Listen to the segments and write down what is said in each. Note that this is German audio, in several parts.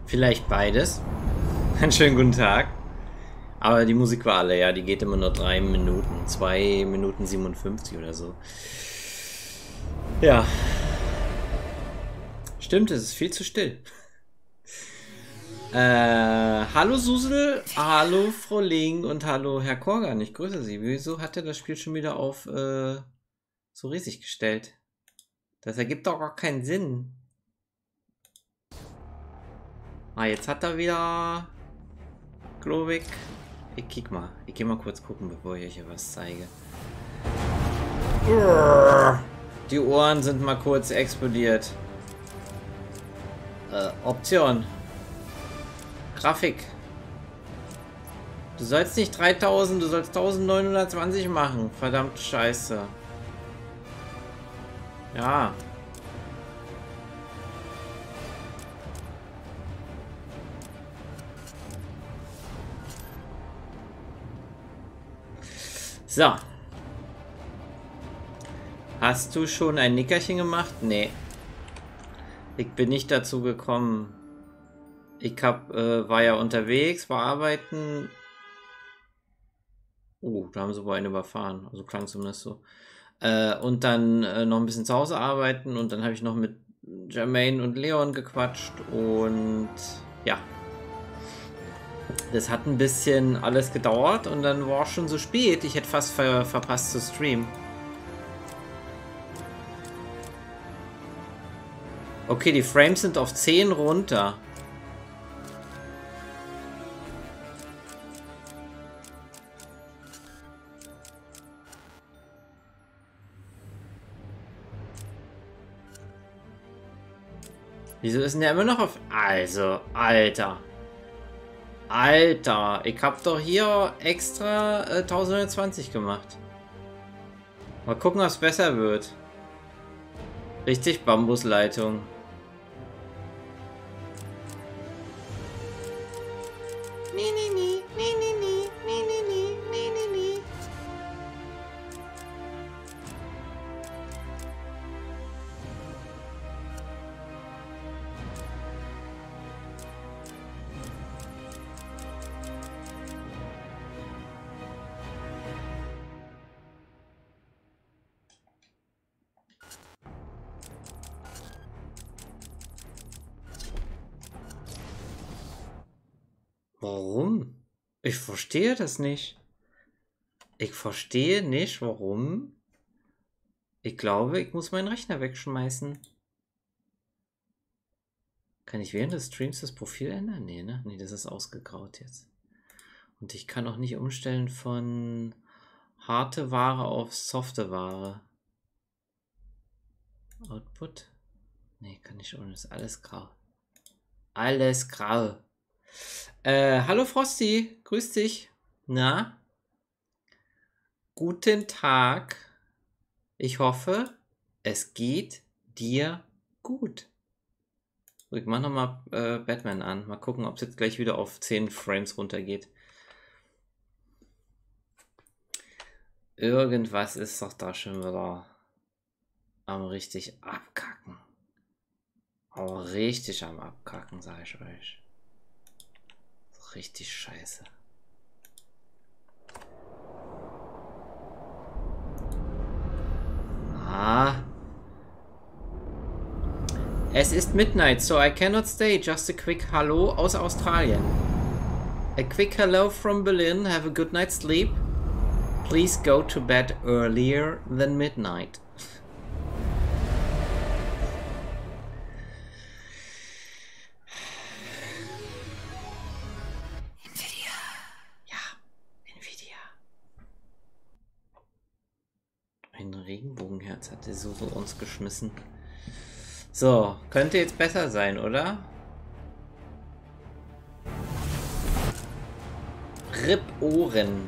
Vielleicht beides. Einen schönen guten Tag. Aber die Musik war alle, ja, die geht immer nur 3 Minuten. 2 Minuten 57 oder so. Ja. Stimmt, es ist viel zu still. Hallo Susel, hallo Frau Ling und hallo Herr Korgan, ich grüße Sie. Wieso hat er das Spiel schon wieder auf so riesig gestellt? Das ergibt doch gar keinen Sinn. Ah, jetzt hat er wieder... Glowig. Ich kick mal. Ich gehe mal kurz gucken, bevor ich euch hier was zeige. Die Ohren sind mal kurz explodiert. Option. Grafik. Du sollst nicht 3000, du sollst 1920 machen. Verdammt Scheiße. Ja. So. Hast du schon ein Nickerchen gemacht? Nee. Ich bin nicht dazu gekommen. War ja unterwegs, war arbeiten. Oh, da haben sie wohl einen überfahren. Also klang zumindest so. Und dann noch ein bisschen zu Hause arbeiten. Und dann habe ich noch mit Jermaine und Leon gequatscht. Und ja. Das hat ein bisschen alles gedauert. Und dann war es schon so spät. Ich hätte fast verpasst zu streamen. Okay, die Frames sind auf 10 runter. Wieso ist denn der immer noch auf... Also, Alter. Alter, ich hab doch hier extra 1920 gemacht. Mal gucken, ob es besser wird. Richtig Bambusleitung. Warum? Ich verstehe das nicht. Ich verstehe nicht, warum. Ich glaube, ich muss meinen Rechner wegschmeißen. Kann ich während des Streams das Profil ändern? Nee, ne? Nee, das ist ausgegraut jetzt. Und ich kann auch nicht umstellen von harte Ware auf softe Ware. Output? Nee, kann ich ohne. Das ist alles grau. Alles grau. Hallo Frosty, grüß dich. Na? Guten Tag. Ich hoffe, es geht dir gut. Ich mach nochmal Batman an. Mal gucken, ob es jetzt gleich wieder auf 10 Frames runtergeht. Irgendwas ist doch da schon wieder am richtig abkacken. Aber richtig am abkacken, sage ich euch. Richtig scheiße. Ah. Es ist midnight, so I cannot stay. Just a quick hello aus Australien. A quick hello from Berlin. Have a good night's sleep. Please go to bed earlier than midnight. Nvidia. Ja, Nvidia. Ein Regenbogenherz hat der Susu uns geschmissen. So, könnte jetzt besser sein, oder? RIP Ohren.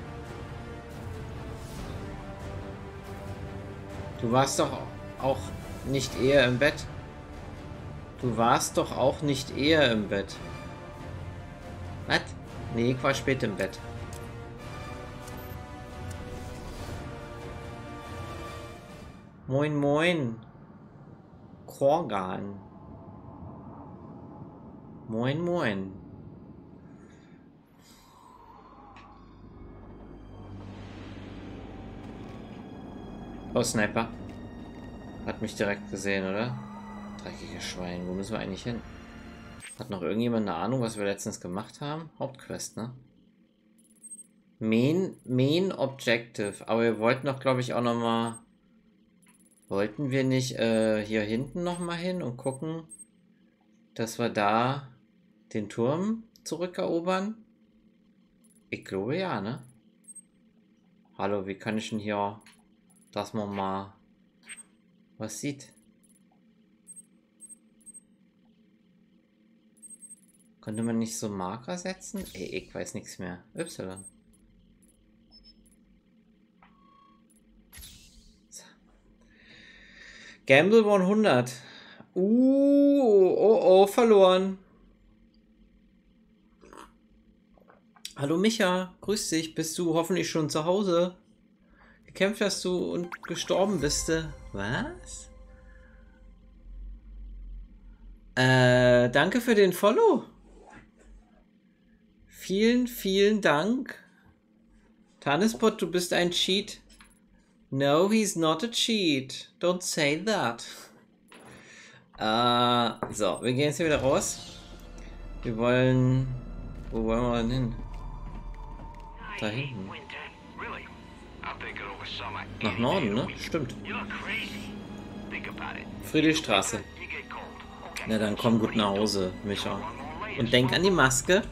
Du warst doch auch nicht eher im Bett. Du warst doch auch nicht eher im Bett. Was? Nee, ich war spät im Bett. Moin, moin. Korgan. Moin, moin. Oh, Sniper. Hat mich direkt gesehen, oder? Dreckiges Schwein. Wo müssen wir eigentlich hin? Hat noch irgendjemand eine Ahnung, was wir letztens gemacht haben? Hauptquest, ne? Main Objective. Aber wir wollten doch, glaube ich, auch noch mal... Wollten wir nicht hier hinten noch mal hin und gucken, dass wir da den Turm zurückerobern? Ich glaube ja, ne? Hallo, wie kann ich denn hier, dass man mal was sieht? Konnte man nicht so Marker setzen? Ey, ich weiß nichts mehr. Y. So. Gamble 100. Oh, verloren. Hallo Micha, grüß dich. Bist du hoffentlich schon zu Hause? Gekämpft hast du und gestorben bist du. Was? Danke für den Follow. Vielen, vielen Dank. Tanespot, du bist ein Cheat. No, he's not a cheat. Don't say that. So, wir gehen jetzt hier wieder raus. Wir wollen... Wo wollen wir denn hin? Da hinten. Nach Norden, ne? Stimmt. Friedrichstraße. Na dann komm gut nach Hause, Micha. Und denk an die Maske.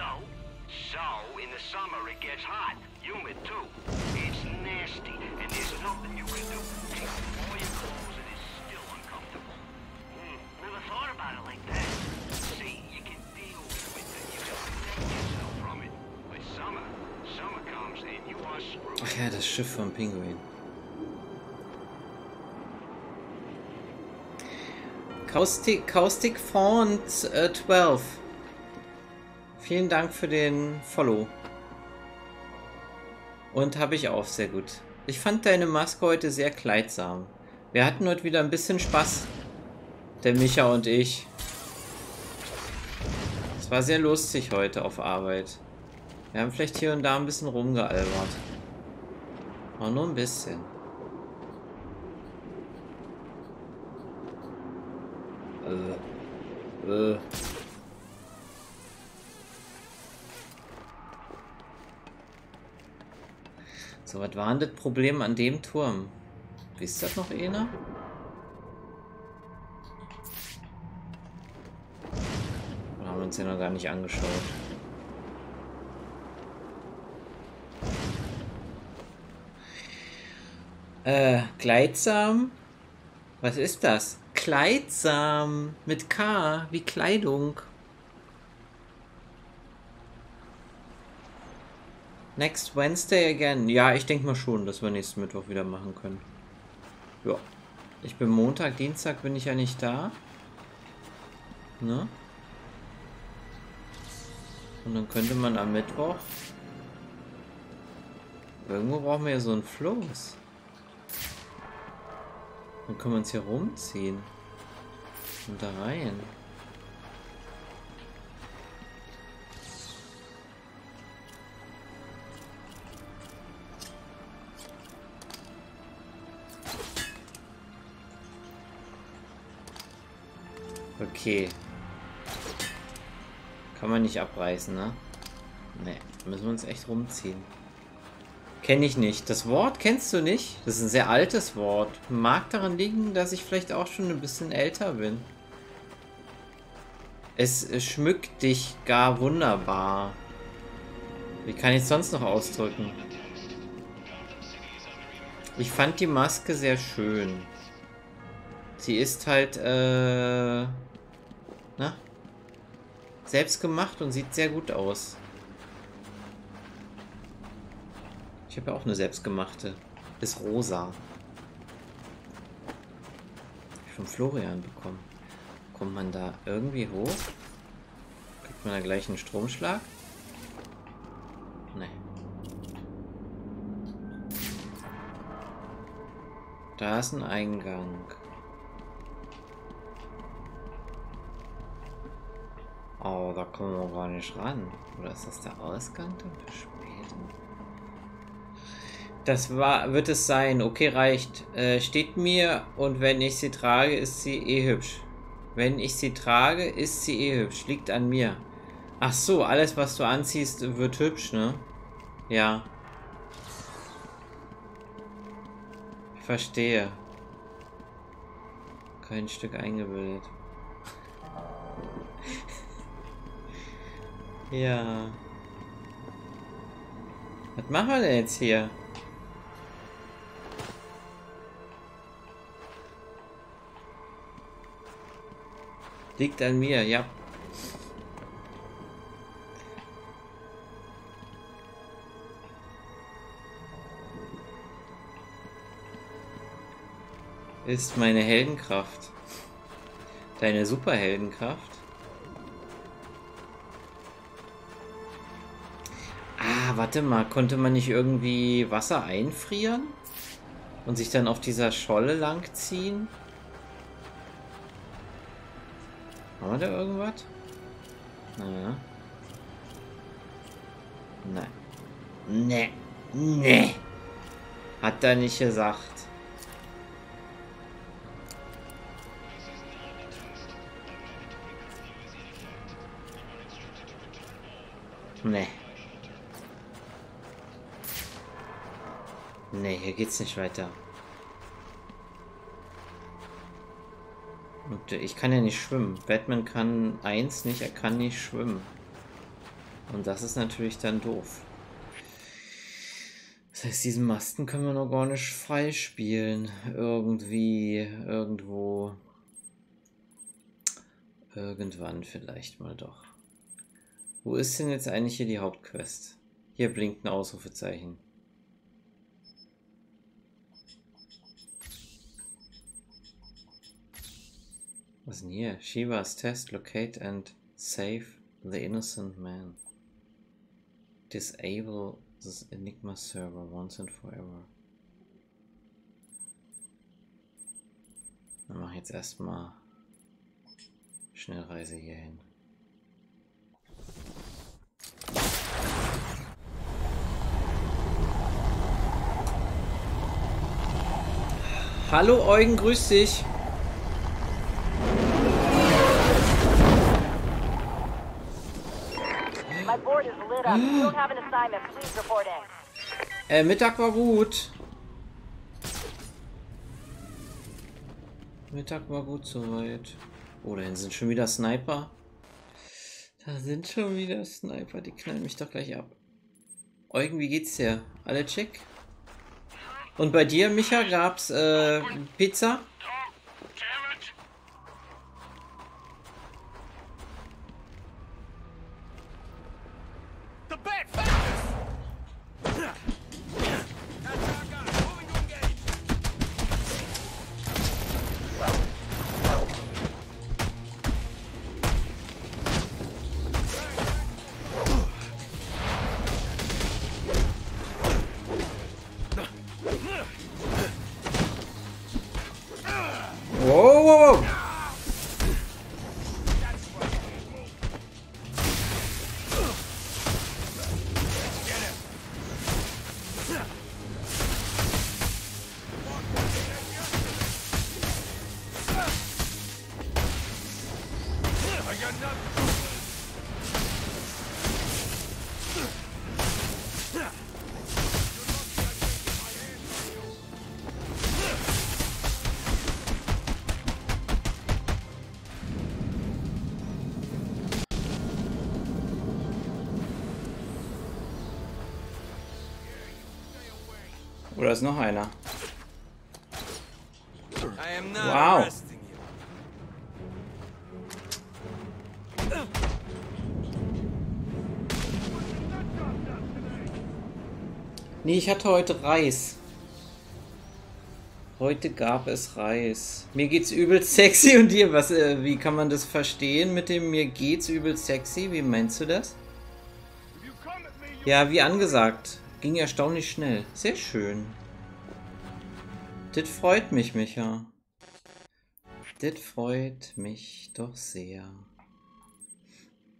Ach ja, das Schiff vom Pinguin. Caustic Font 12. Vielen Dank für den Follow. Und habe ich auch sehr gut. Ich fand deine Maske heute sehr kleidsam. Wir hatten heute wieder ein bisschen Spaß. Der Micha und ich. Es war sehr lustig heute auf Arbeit. Wir haben vielleicht hier und da ein bisschen rumgealbert. Aber nur ein bisschen. So, was war denn das Problem an dem Turm? Wisst das noch einer? Wir haben uns ja noch gar nicht angeschaut. Kleidsam? Was ist das? Kleidsam mit K, wie Kleidung. Next Wednesday again. Ja, ich denke mal schon, dass wir nächsten Mittwoch wieder machen können. Ja. Ich bin Montag, Dienstag bin ich ja nicht da. Ne? Und dann könnte man am Mittwoch... Irgendwo brauchen wir ja so ein Floß. Dann können wir uns hier rumziehen. Und da rein. Okay. Kann man nicht abreißen, ne? Ne, müssen wir uns echt rumziehen. Kenne ich nicht. Das Wort kennst du nicht? Das ist ein sehr altes Wort. Mag daran liegen, dass ich vielleicht auch schon ein bisschen älter bin. Es schmückt dich gar wunderbar. Wie kann ich es sonst noch ausdrücken? Ich fand die Maske sehr schön. Sie ist halt, na? Selbst gemacht und sieht sehr gut aus. Ich habe ja auch eine selbstgemachte. Ist rosa. Hab ich von Florian bekommen. Kommt man da irgendwie hoch? Kriegt man da gleich einen Stromschlag? Nee. Da ist ein Eingang. Oh, da kommen wir gar nicht ran. Oder ist das der Ausgang dann für später? Das wird es sein. Okay, reicht. Steht mir und wenn ich sie trage, ist sie eh hübsch. Wenn ich sie trage, ist sie eh hübsch. Liegt an mir. Ach so, alles was du anziehst, wird hübsch, ne? Ja. Ich verstehe. Kein Stück eingebildet. Ja. Was machen wir denn jetzt hier? Liegt an mir, ja. Ist meine Heldenkraft. Deine Superheldenkraft? Ah, warte mal. Konnte man nicht irgendwie Wasser einfrieren? Und sich dann auf dieser Scholle langziehen? Haben wir da irgendwas? Naja. Nein. Nee. Nee. Hat er nicht gesagt. Nee. Nee, hier geht's nicht weiter. Und ich kann ja nicht schwimmen. Batman kann eins nicht, er kann nicht schwimmen. Und das ist natürlich dann doof. Das heißt, diesen Masten können wir noch gar nicht freispielen. Irgendwie, irgendwo. Irgendwann vielleicht mal doch. Wo ist denn jetzt eigentlich hier die Hauptquest? Hier blinkt ein Ausrufezeichen. Was ist denn hier? Shiva's test, locate and save the innocent man. Disable this Enigma server once and forever. Dann mache ich jetzt erstmal Schnellreise hier hin. Hallo Eugen, grüß dich. Mittag war gut. Mittag war gut soweit. Oh, da sind schon wieder Sniper. Da sind schon wieder Sniper, die knallen mich doch gleich ab. Eugen, wie geht's dir? Alle check? Und bei dir, Micha, gab's Pizza? Oder ist noch einer? Wow. Nee, ich hatte heute Reis. Heute gab es Reis. Mir geht's übelst sexy und dir? Was, wie kann man das verstehen mit dem mir geht's übelst sexy? Wie meinst du das? Ja, wie angesagt. Ging erstaunlich schnell. Sehr schön. Das freut mich, Micha. Das freut mich doch sehr.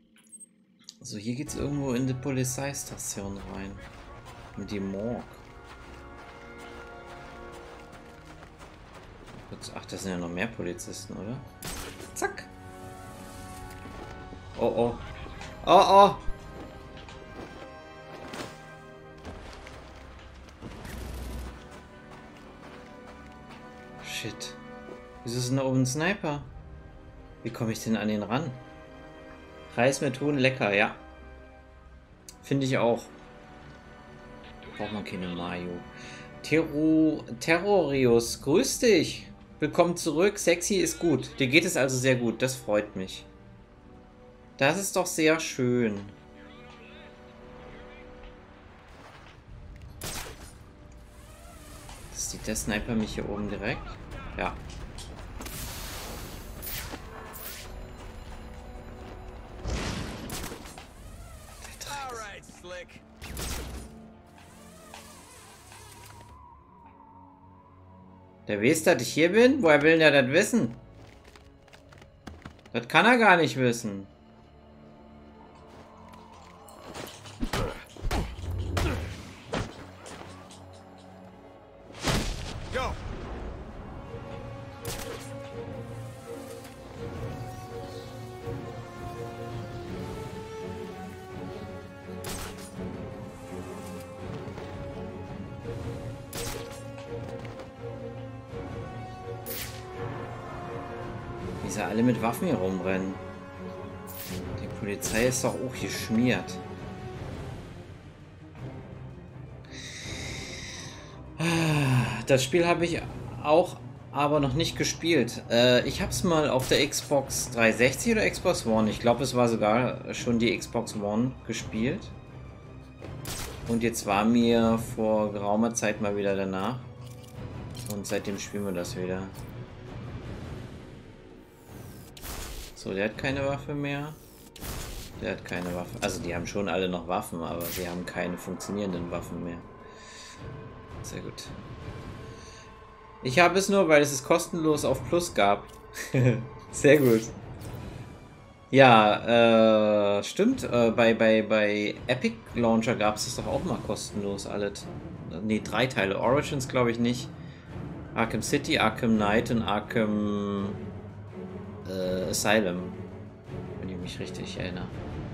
So, hier geht's irgendwo in die Polizeistation rein. In die Morgue. Ach, das sind ja noch mehr Polizisten, oder? Zack. Oh, oh. Oh, oh. Shit. Wieso ist denn da oben ein Sniper? Wie komme ich denn an den ran? Reis mit Huhn, lecker, ja. Finde ich auch. Braucht man keine Mayo. Terrorius, grüß dich. Willkommen zurück. Sexy ist gut. Dir geht es also sehr gut. Das freut mich. Das ist doch sehr schön. Sieht der Sniper mich hier oben direkt? Ja. Der weiß, dass ich hier bin? Woher will der das wissen? Das kann er gar nicht wissen. Go. Wie sie alle mit Waffen hier rumrennen. Die Polizei ist doch auch geschmiert. Das Spiel habe ich auch aber noch nicht gespielt. Ich habe es mal auf der Xbox 360 oder Xbox One. Ich glaube, es war sogar schon die Xbox One gespielt. Und jetzt war mir vor geraumer Zeit mal wieder danach. Und seitdem spielen wir das wieder. So, der hat keine Waffe mehr. Der hat keine Waffe. Also die haben schon alle noch Waffen, aber sie haben keine funktionierenden Waffen mehr. Sehr gut. Ich habe es nur, weil es kostenlos auf Plus gab. Sehr gut. Ja, stimmt. Bei Epic Launcher gab es doch auch mal kostenlos alles. Ne, 3 Teile. Origins glaube ich nicht. Arkham City, Arkham Knight und Arkham Asylum. Wenn ich mich richtig erinnere.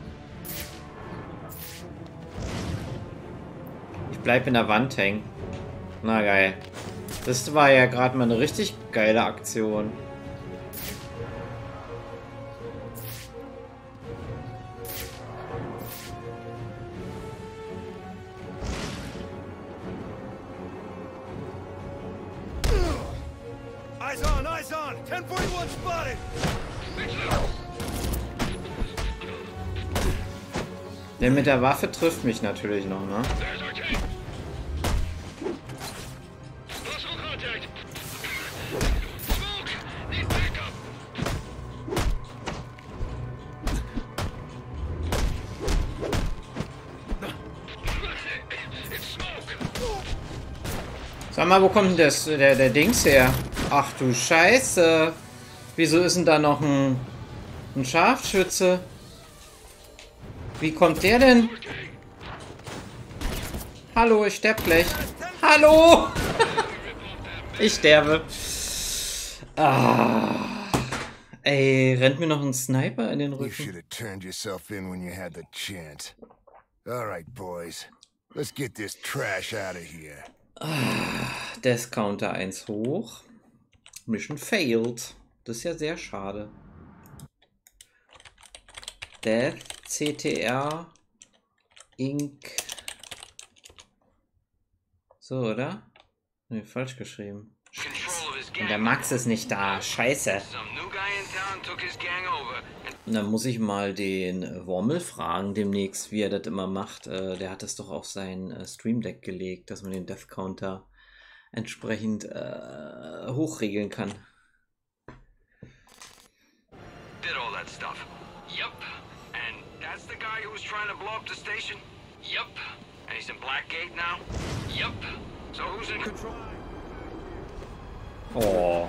Ich bleib in der Wand hängen. Na geil. Das war ja gerade mal eine richtig geile Aktion. Eyes on, eyes on. 1041 spotted. Der mit der Waffe trifft mich natürlich noch, ne? Sag mal, wo kommt denn der Dings her? Ach du Scheiße. Wieso ist denn da noch ein Scharfschütze? Wie kommt der denn? Hallo, ich sterbe gleich. Hallo! Ich sterbe. Ah. Ey, rennt mir noch ein Sniper in den You Rücken. should have turned yourself in when you had the chance. All right, boys. Let's get this trash out of here. Death Counter 1 hoch. Mission failed. Das ist ja sehr schade. Death, CTR, Inc. So, oder? Ne, falsch geschrieben. Und der Max ist nicht da. Scheiße. Und dann muss ich mal den Wormel fragen demnächst, wie er das immer macht. Der hat das doch auf sein Stream Deck gelegt, dass man den Death Counter entsprechend hochregeln kann. Did all that stuff. Yup. And that's the guy who was trying to blow up the station? Yup. And he's in Blackgate now? Yup. So who's in control? Oh.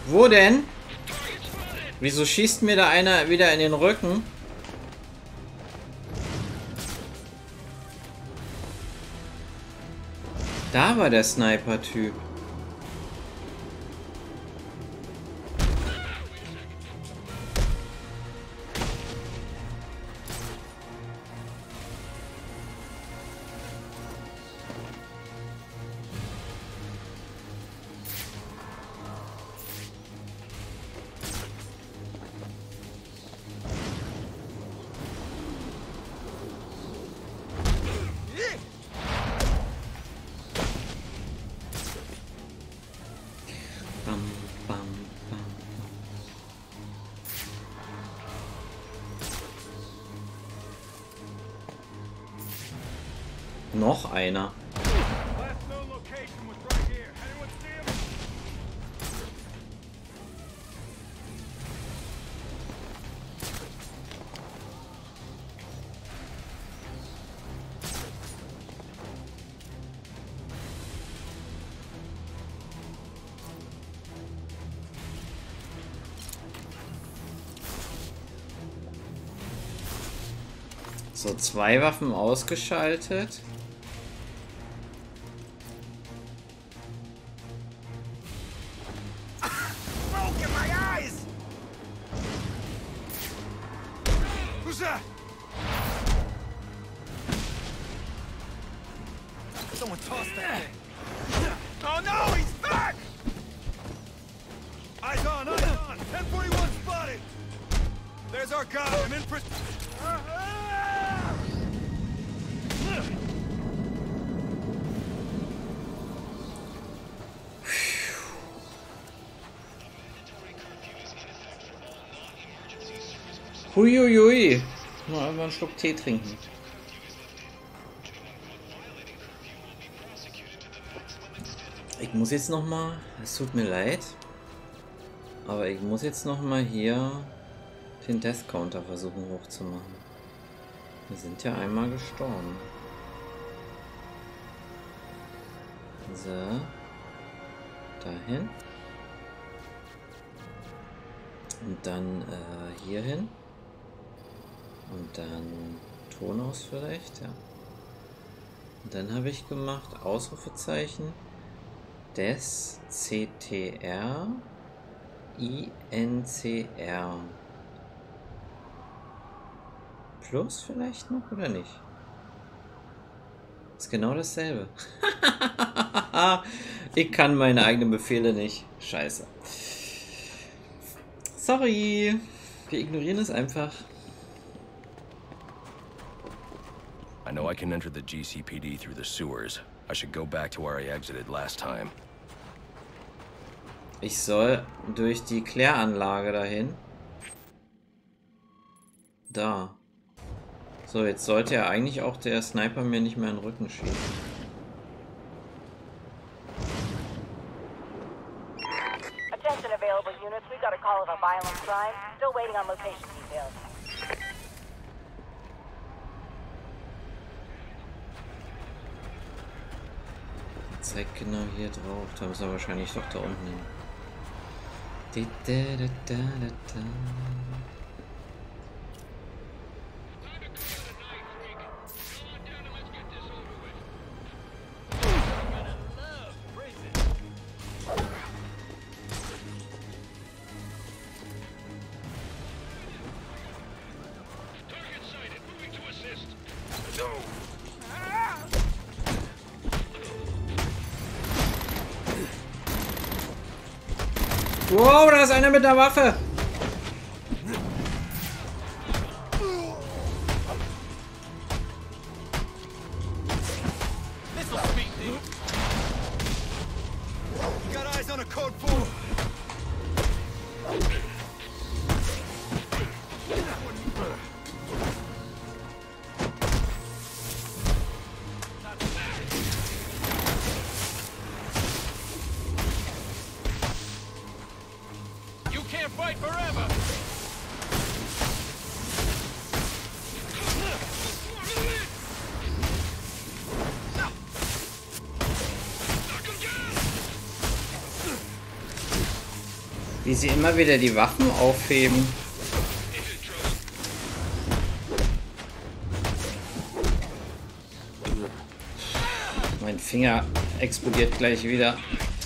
Wo denn? Wieso schießt mir da einer wieder in den Rücken? Da war der Sniper-Typ. Bam, bam, bam. Noch einer. Last known location was right here. Anyone see him? So, 2 Waffen ausgeschaltet. Smoke in my eyes! Who's that? Someone tossed that thing. Oh no, he's back! Eyes on, eyes on! 1041 spotted! There's our guy, I'm in Huiuiui. Mal einfach einen Schluck Tee trinken. Ich muss jetzt noch mal, es tut mir leid, aber ich muss jetzt noch mal hier den Death Counter versuchen hochzumachen. Wir sind ja einmal gestorben. So. Dahin. Und dann hier hin. Und dann Ton aus vielleicht, ja. Und dann habe ich gemacht Ausrufezeichen des CTR INCR plus vielleicht noch oder nicht? Ist genau dasselbe. Ich kann meine eigenen Befehle nicht. Scheiße. Sorry. Wir ignorieren es einfach. I know I can enter the GCPD through the sewers. I should go back to where I exited last time. Ich soll durch die Kläranlage dahin. Da. So, jetzt sollte ja eigentlich auch der Sniper mir nicht mehr in den Rücken schießen. Attention available units. We got a call of a violent crime. Still waiting on location details. Zeigt genau hier drauf. Da müssen wir wahrscheinlich doch da unten hin. Wow, da ist einer mit der Waffe. Got eyes on a code 4. You can't fight Wie sie immer wieder die Waffen aufheben. Mein Finger explodiert gleich wieder.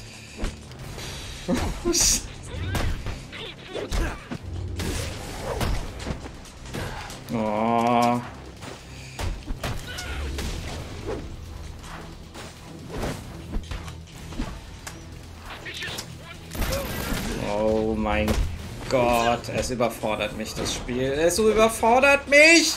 Oh. Oh mein Gott, es überfordert mich, das Spiel. Es überfordert mich!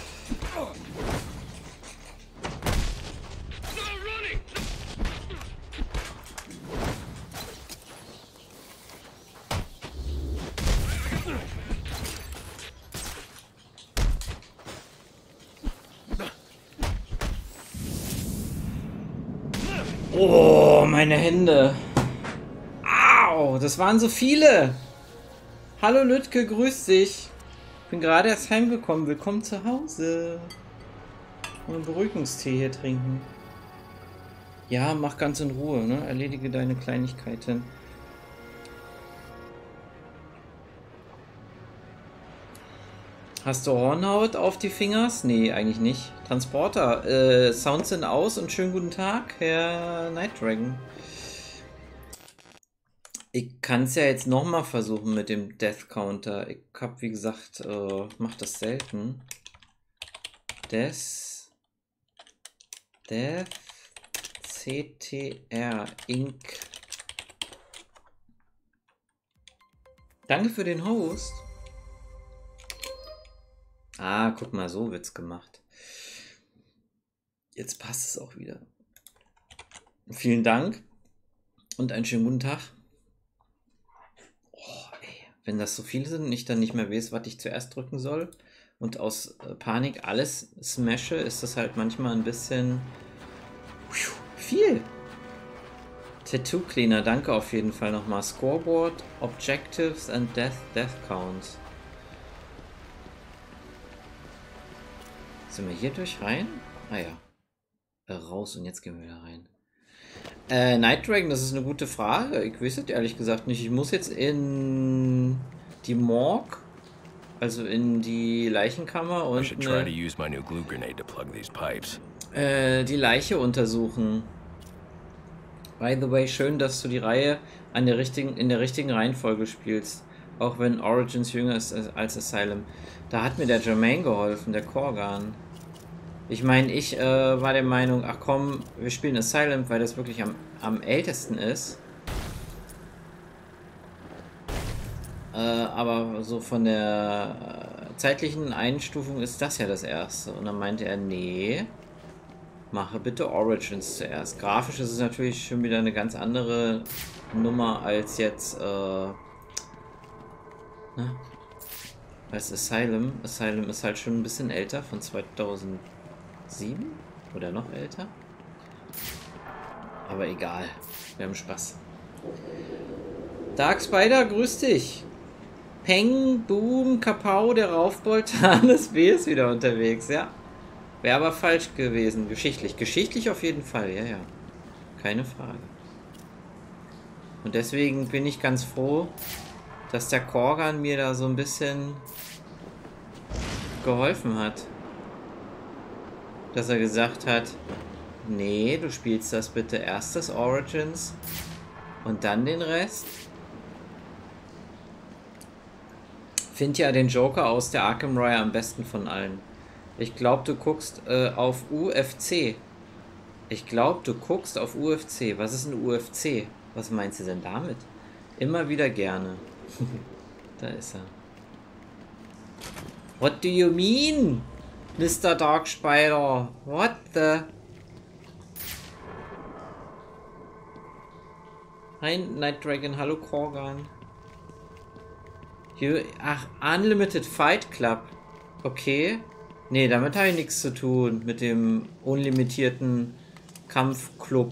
Oh, meine Hände. Au, das waren so viele. Hallo Lütke, grüß dich. Bin gerade erst heimgekommen. Willkommen zu Hause. Und einen Beruhigungstee hier trinken. Ja, mach ganz in Ruhe, ne? Erledige deine Kleinigkeiten. Hast du Hornhaut auf die Fingers? Nee, eigentlich nicht. Transporter, Sounds sind aus und schönen guten Tag, Herr Night Dragon. Ich kann es ja jetzt nochmal versuchen mit dem Death Counter. Ich habe, wie gesagt, mach das selten. Death CTR Inc. Danke für den Host. Ah, guck mal, so wird's gemacht. Jetzt passt es auch wieder. Vielen Dank und einen schönen guten Tag. Oh, ey, wenn das so viele sind und ich dann nicht mehr weiß, was ich zuerst drücken soll und aus Panik alles smashe, ist das halt manchmal ein bisschen viel. Tattoo Cleaner, danke auf jeden Fall nochmal. Scoreboard, Objectives and Death Counts. Sind wir hier durch rein? Ah ja. Raus und jetzt gehen wir wieder rein. Night Dragon, das ist eine gute Frage. Ich weiß es ehrlich gesagt nicht. Ich muss jetzt in die Morgue, also in die Leichenkammer und die Leiche untersuchen. By the way, schön, dass du die Reihe in der richtigen Reihenfolge spielst. Auch wenn Origins jünger ist als Asylum. Da hat mir der Jermaine geholfen, der Korgan. Ich meine, ich war der Meinung, ach komm, wir spielen Asylum, weil das wirklich am ältesten ist. Aber so von der zeitlichen Einstufung ist das ja das erste. Und dann meinte er, nee, mache bitte Origins zuerst. Grafisch ist es natürlich schon wieder eine ganz andere Nummer als jetzt, als Asylum. Asylum ist halt schon ein bisschen älter, von 2007 oder noch älter. Aber egal, wir haben Spaß. Dark Spider, grüß dich. Peng, Boom, Kapau, der Raufbold, Hannes B. ist wieder unterwegs, ja. Wäre aber falsch gewesen, geschichtlich. Geschichtlich auf jeden Fall, ja, ja. Keine Frage. Und deswegen bin ich ganz froh, dass der Korgan mir da so ein bisschen geholfen hat. Dass er gesagt hat, nee, du spielst das bitte erst das Origins und dann den Rest. Find ja den Joker aus der Arkham-Reihe am besten von allen. Ich glaube, du guckst auf UFC. Ich glaube, du guckst auf UFC. Was ist ein UFC? Was meinst du denn damit? Immer wieder gerne. Da ist er. What do you mean, Mr. Dark Spider? What the? Hi, Night Dragon. Hallo, Korgan. Ach, Unlimited Fight Club. Okay. Nee, damit habe ich nichts zu tun. Mit dem unlimitierten Kampfclub.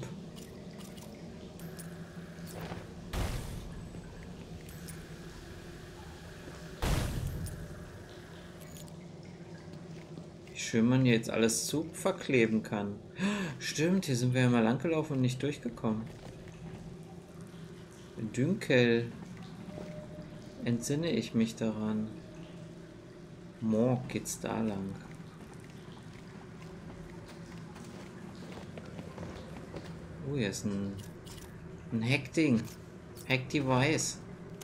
Wie schön man hier jetzt alles zu verkleben kann. Stimmt, hier sind wir ja mal lang gelaufen und nicht durchgekommen. Dünkel. entsinne ich mich daran. Morgue geht's da lang. Oh, hier ist ein Hack-Ding. Hack-Device.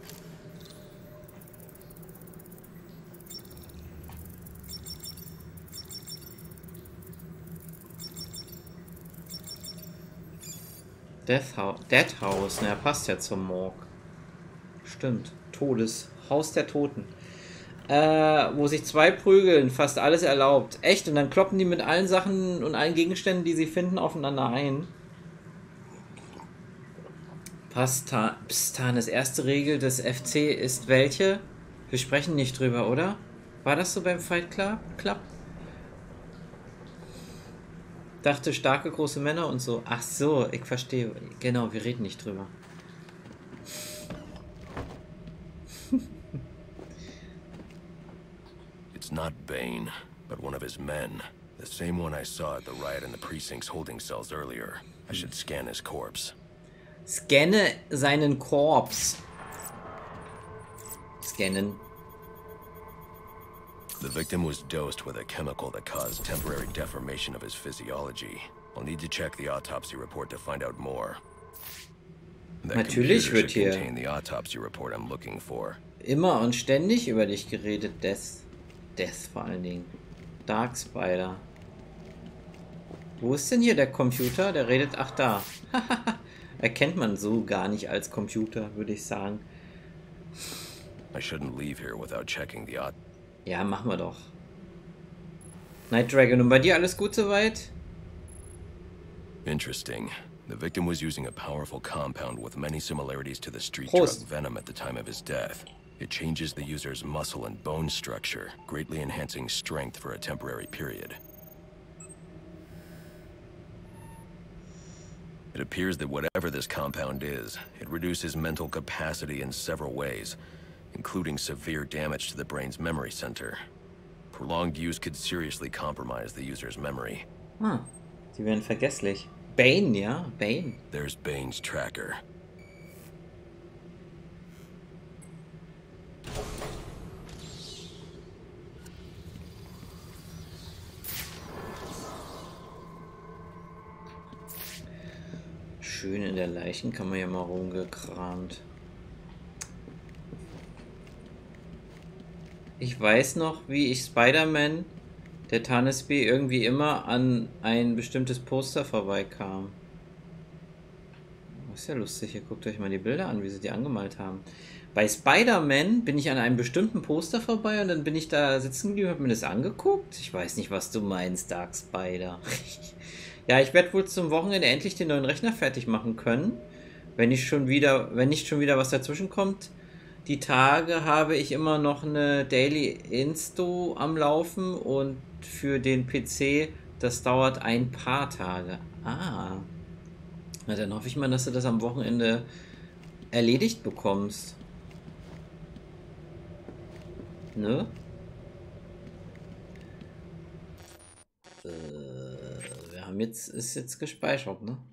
Dead House. Na, passt ja zum Morgue. Stimmt. Haus der Toten. Wo sich 2 prügeln, fast alles erlaubt. Echt? Und dann kloppen die mit allen Sachen und allen Gegenständen, die sie finden, aufeinander ein. Pstanes erste Regel des FC ist welche? Wir sprechen nicht drüber, oder? War das so beim Fight Club? Dachte starke große Männer und so. Ach so, ich verstehe. Genau, wir reden nicht drüber. It's not Bane, but one of his men. The same one I saw at the riot in the precinct's holding cells earlier. I should scan his corpse. Scanne seinen Korps. Scannen. The victim was dosed with a chemical that caused temporary deformation of his physiology. I'll need to check the autopsy report to find out more. That Natürlich computer wird should hier contain the autopsy report I'm looking for. immer und ständig über dich geredet. Death vor allen Dingen. Dark Spider. Wo ist denn hier der Computer? Der redet... Ach, da. Erkennt man so gar nicht als Computer, würde ich sagen. I shouldn't leave here without checking the autopsy. Ja, machen wir doch. Night Dragon, und bei dir alles gut soweit? Interesting. The victim was using a powerful compound with many similarities to the street Prost. drug Venom at the time of his death. It changes the user's muscle and bone structure, greatly enhancing strength for a temporary period. It appears that whatever this compound is, it reduces mental capacity in several ways, including severe damage to the brain's memory center. Prolonged use could seriously compromise the user's memory. Die werden vergesslich. Bane, ja? Bane. There's Bane's tracker. Schön in der Leichenkammer ja mal rumgekramt. Ich weiß noch, wie ich Spider-Man, der Tanesby, irgendwie immer an ein bestimmtes Poster vorbeikam. Das ist ja lustig, hier guckt euch mal die Bilder an, wie sie die angemalt haben. Bei Spider-Man bin ich an einem bestimmten Poster vorbei und dann bin ich da sitzen geblieben und habe mir das angeguckt. Ich weiß nicht, was du meinst, Dark Spider. Ja, ich werde wohl zum Wochenende endlich den neuen Rechner fertig machen können. Wenn nicht schon wieder was dazwischen kommt. Die Tage habe ich immer noch eine Daily Insto am Laufen und für den PC, das dauert ein paar Tage. Ah. Na, dann hoffe ich mal, dass du das am Wochenende erledigt bekommst. Ne? Wir haben ist jetzt gespeichert, ne?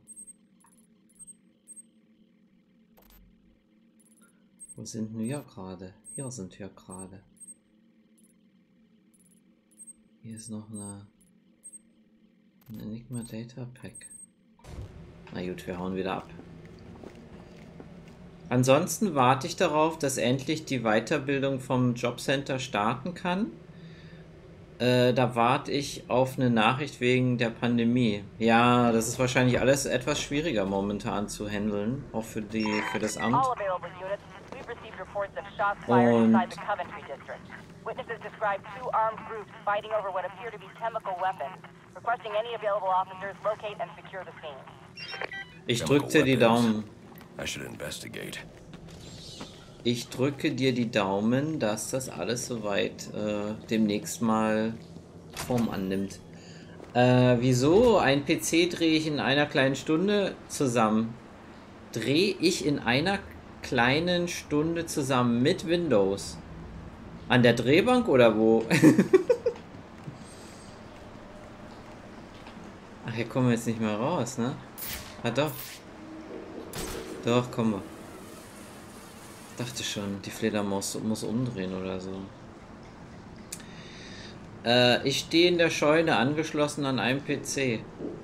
Wo sind wir ja gerade? Hier sind wir gerade. Hier ist noch ein Enigma Data Pack. Na gut, wir hauen wieder ab. Ansonsten warte ich darauf, dass endlich die Weiterbildung vom Jobcenter starten kann. Da warte ich auf eine Nachricht wegen der Pandemie. Ja, das ist wahrscheinlich alles etwas schwieriger momentan zu handeln, auch für das Amt. All available units. We've received reports of shots fired inside the Coventry district. Witnesses describe 2 armed groups fighting over what appear to be chemical weapons. Requesting any available officers locate and secure the scene. Ich drücke dir die Daumen. I should investigate. Ich drücke dir die Daumen, dass das alles soweit demnächst mal Form annimmt. Wieso? Ein PC drehe ich in einer kleinen Stunde zusammen. Drehe ich in einer kleinen Stunde zusammen mit Windows. An der Drehbank oder wo? Ach, hier kommen wir jetzt nicht mehr raus, ne? Ah, doch. Doch, kommen wir. Dachte schon, die Fledermaus muss umdrehen oder so. Ich stehe in der Scheune, angeschlossen an einem PC.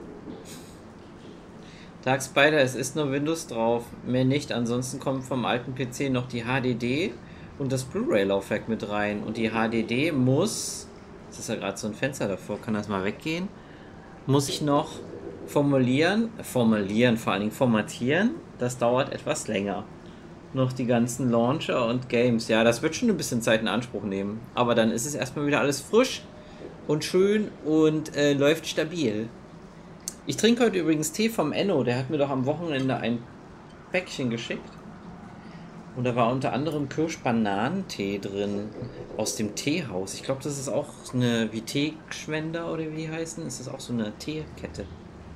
Dark Spider, es ist nur Windows drauf, mehr nicht. Ansonsten kommt vom alten PC noch die HDD und das Blu-ray-Laufwerk mit rein. Und die HDD muss, das ist ja gerade so ein Fenster davor, kann das mal weggehen? Muss ich noch formatieren, vor allen Dingen formatieren. Das dauert etwas länger. Noch die ganzen Launcher und Games. Ja, das wird schon ein bisschen Zeit in Anspruch nehmen. Aber dann ist es erstmal wieder alles frisch und schön und läuft stabil. Ich trinke heute übrigens Tee vom Enno. Der hat mir doch am Wochenende ein Päckchen geschickt. Und da war unter anderem Kirsch-Bananentee drin aus dem Teehaus. Ich glaube, das ist auch eine wie Teeschwender oder wie die heißen. Ist das auch so eine Teekette?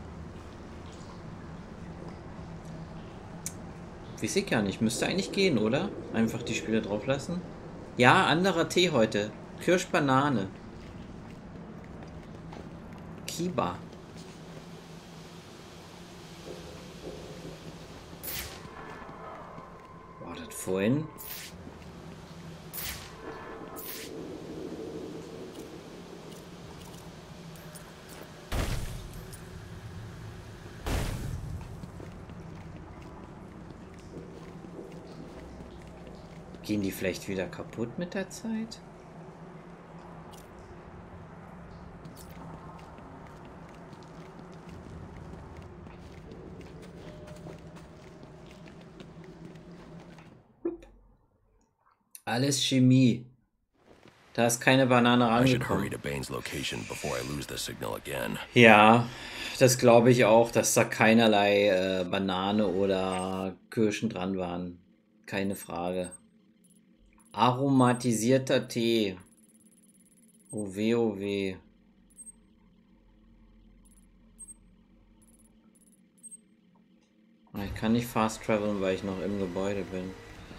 Weiß ich gar nicht. Müsste eigentlich gehen, oder? Einfach die Spiele drauf lassen. Ja, anderer Tee heute. Kirsch-Banane. Kiba. Boah, das vorhin. Gehen die vielleicht wieder kaputt mit der Zeit? Alles Chemie. Da ist keine Banane rangekommen. Ja, das glaube ich auch, dass da keinerlei Banane oder Kirschen dran waren. Keine Frage. Aromatisierter Tee. Oh weh, oh weh. Ich kann nicht fast travelen, weil ich noch im Gebäude bin.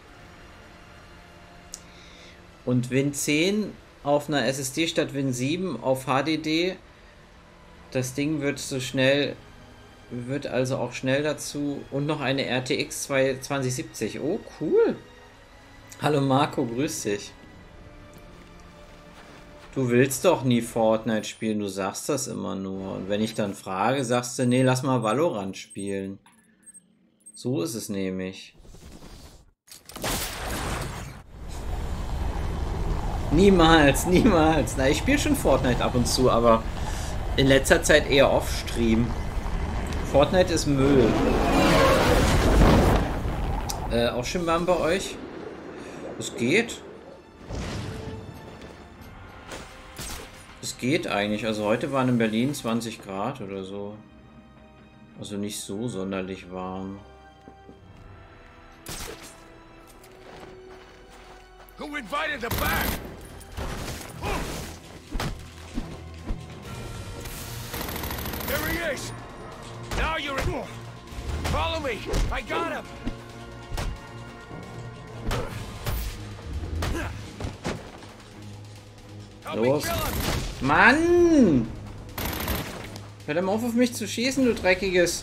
Und Win 10 auf einer SSD statt Win 7 auf HDD. Das Ding wird also auch schnell dazu. Und noch eine RTX 2070. Oh, cool. Hallo Marco, grüß dich. Du willst doch nie Fortnite spielen, du sagst das immer nur. Und wenn ich dann frage, sagst du, nee, lass mal Valorant spielen. So ist es nämlich. Niemals, niemals. Na, ich spiele schon Fortnite ab und zu, aber in letzter Zeit eher off-Stream. Fortnite ist Müll. Auch schon warm bei euch? Es geht. Es geht eigentlich. Also heute waren in Berlin 20 Grad oder so. Also nicht so sonderlich warm. Who invited the back? There he is. Now you're in. Follow me. I got him. Los. Mann! Hör doch mal auf mich zu schießen, du Dreckiges.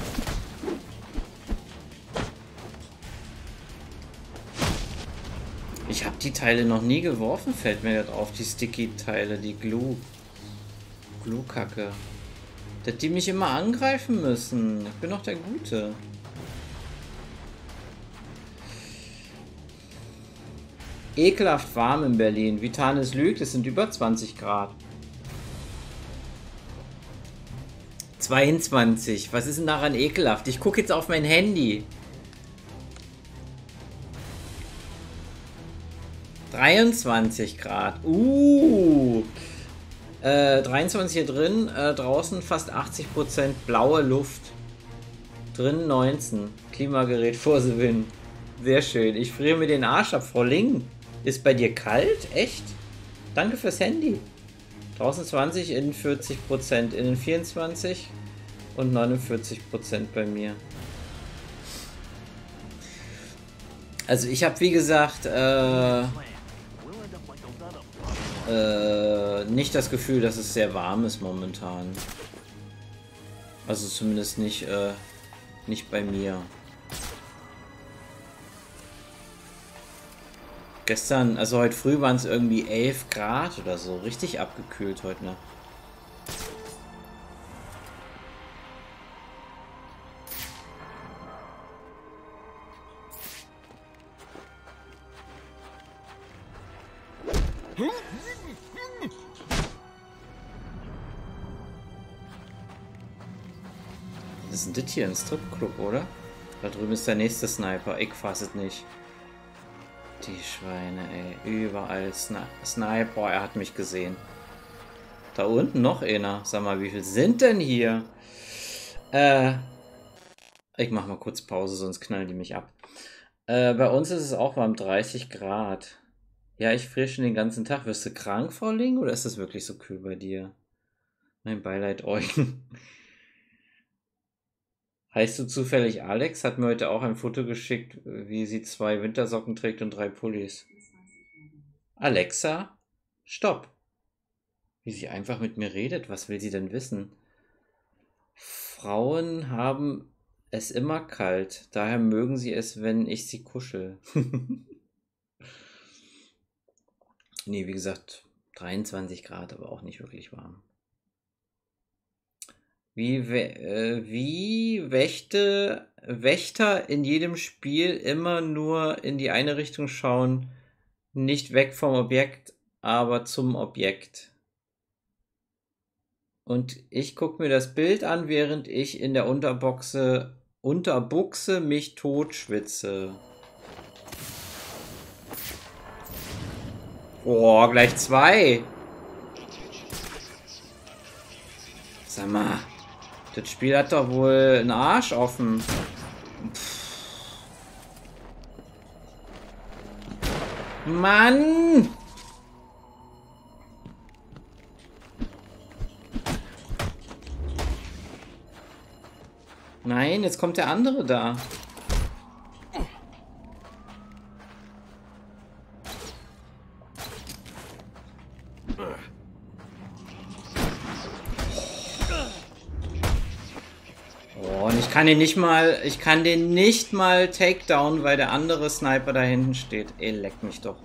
Ich habe die Teile noch nie geworfen, fällt mir das auf. Die Sticky-Teile, die Glue-Kacke. Dass die mich immer angreifen müssen. Ich bin doch der Gute. Ekelhaft warm in Berlin. Vitanes lügt, es sind über 20 Grad. 22. Was ist denn daran ekelhaft? Ich gucke jetzt auf mein Handy. 23 Grad. 23 hier drin. Draußen fast 80% blaue Luft. Drin 19. Klimagerät vor the win. Sehr schön. Ich friere mir den Arsch ab, Frau Ling. Ist bei dir kalt? Echt? Danke fürs Handy. Draußen 20, innen 40%, innen 24 und 49% bei mir. Also ich habe wie gesagt nicht das Gefühl, dass es sehr warm ist momentan. Also zumindest nicht bei mir. Gestern, also heute früh waren es irgendwie 11 Grad oder so. Richtig abgekühlt heute Nacht. Was ist denn das hier? Ein Stripclub, oder? Da drüben ist der nächste Sniper. Ich fass es nicht. Die Schweine, ey. Überall Sniper. Er hat mich gesehen. Da unten noch einer. Sag mal, wie viel sind denn hier? Ich mach mal kurz Pause, sonst knallen die mich ab. Bei uns ist es auch warm, 30 Grad. Ja, ich friere schon den ganzen Tag. Wirst du krank, Frau Ling? Oder ist das wirklich so kühl bei dir? Mein Beileid euch. Heißt du zufällig Alex? Hat mir heute auch ein Foto geschickt, wie sie 2 Wintersocken trägt und 3 Pullis. Alexa, stopp. Wie sie einfach mit mir redet. Was will sie denn wissen? Frauen haben es immer kalt. Daher mögen sie es, wenn ich sie kuschel. Nee, wie gesagt, 23 Grad, aber auch nicht wirklich warm. Wie Wächter in jedem Spiel immer nur in die eine Richtung schauen, nicht weg vom Objekt, aber zum Objekt. Und ich gucke mir das Bild an, während ich in der Unterbuchse mich totschwitze. Oh, gleich 2. Sag mal. Das Spiel hat doch wohl einen Arsch offen. Pff. Mann! Nein, jetzt kommt der andere da. Und ich kann den nicht mal Takedown, weil der andere Sniper da hinten steht. Ey, leck mich doch.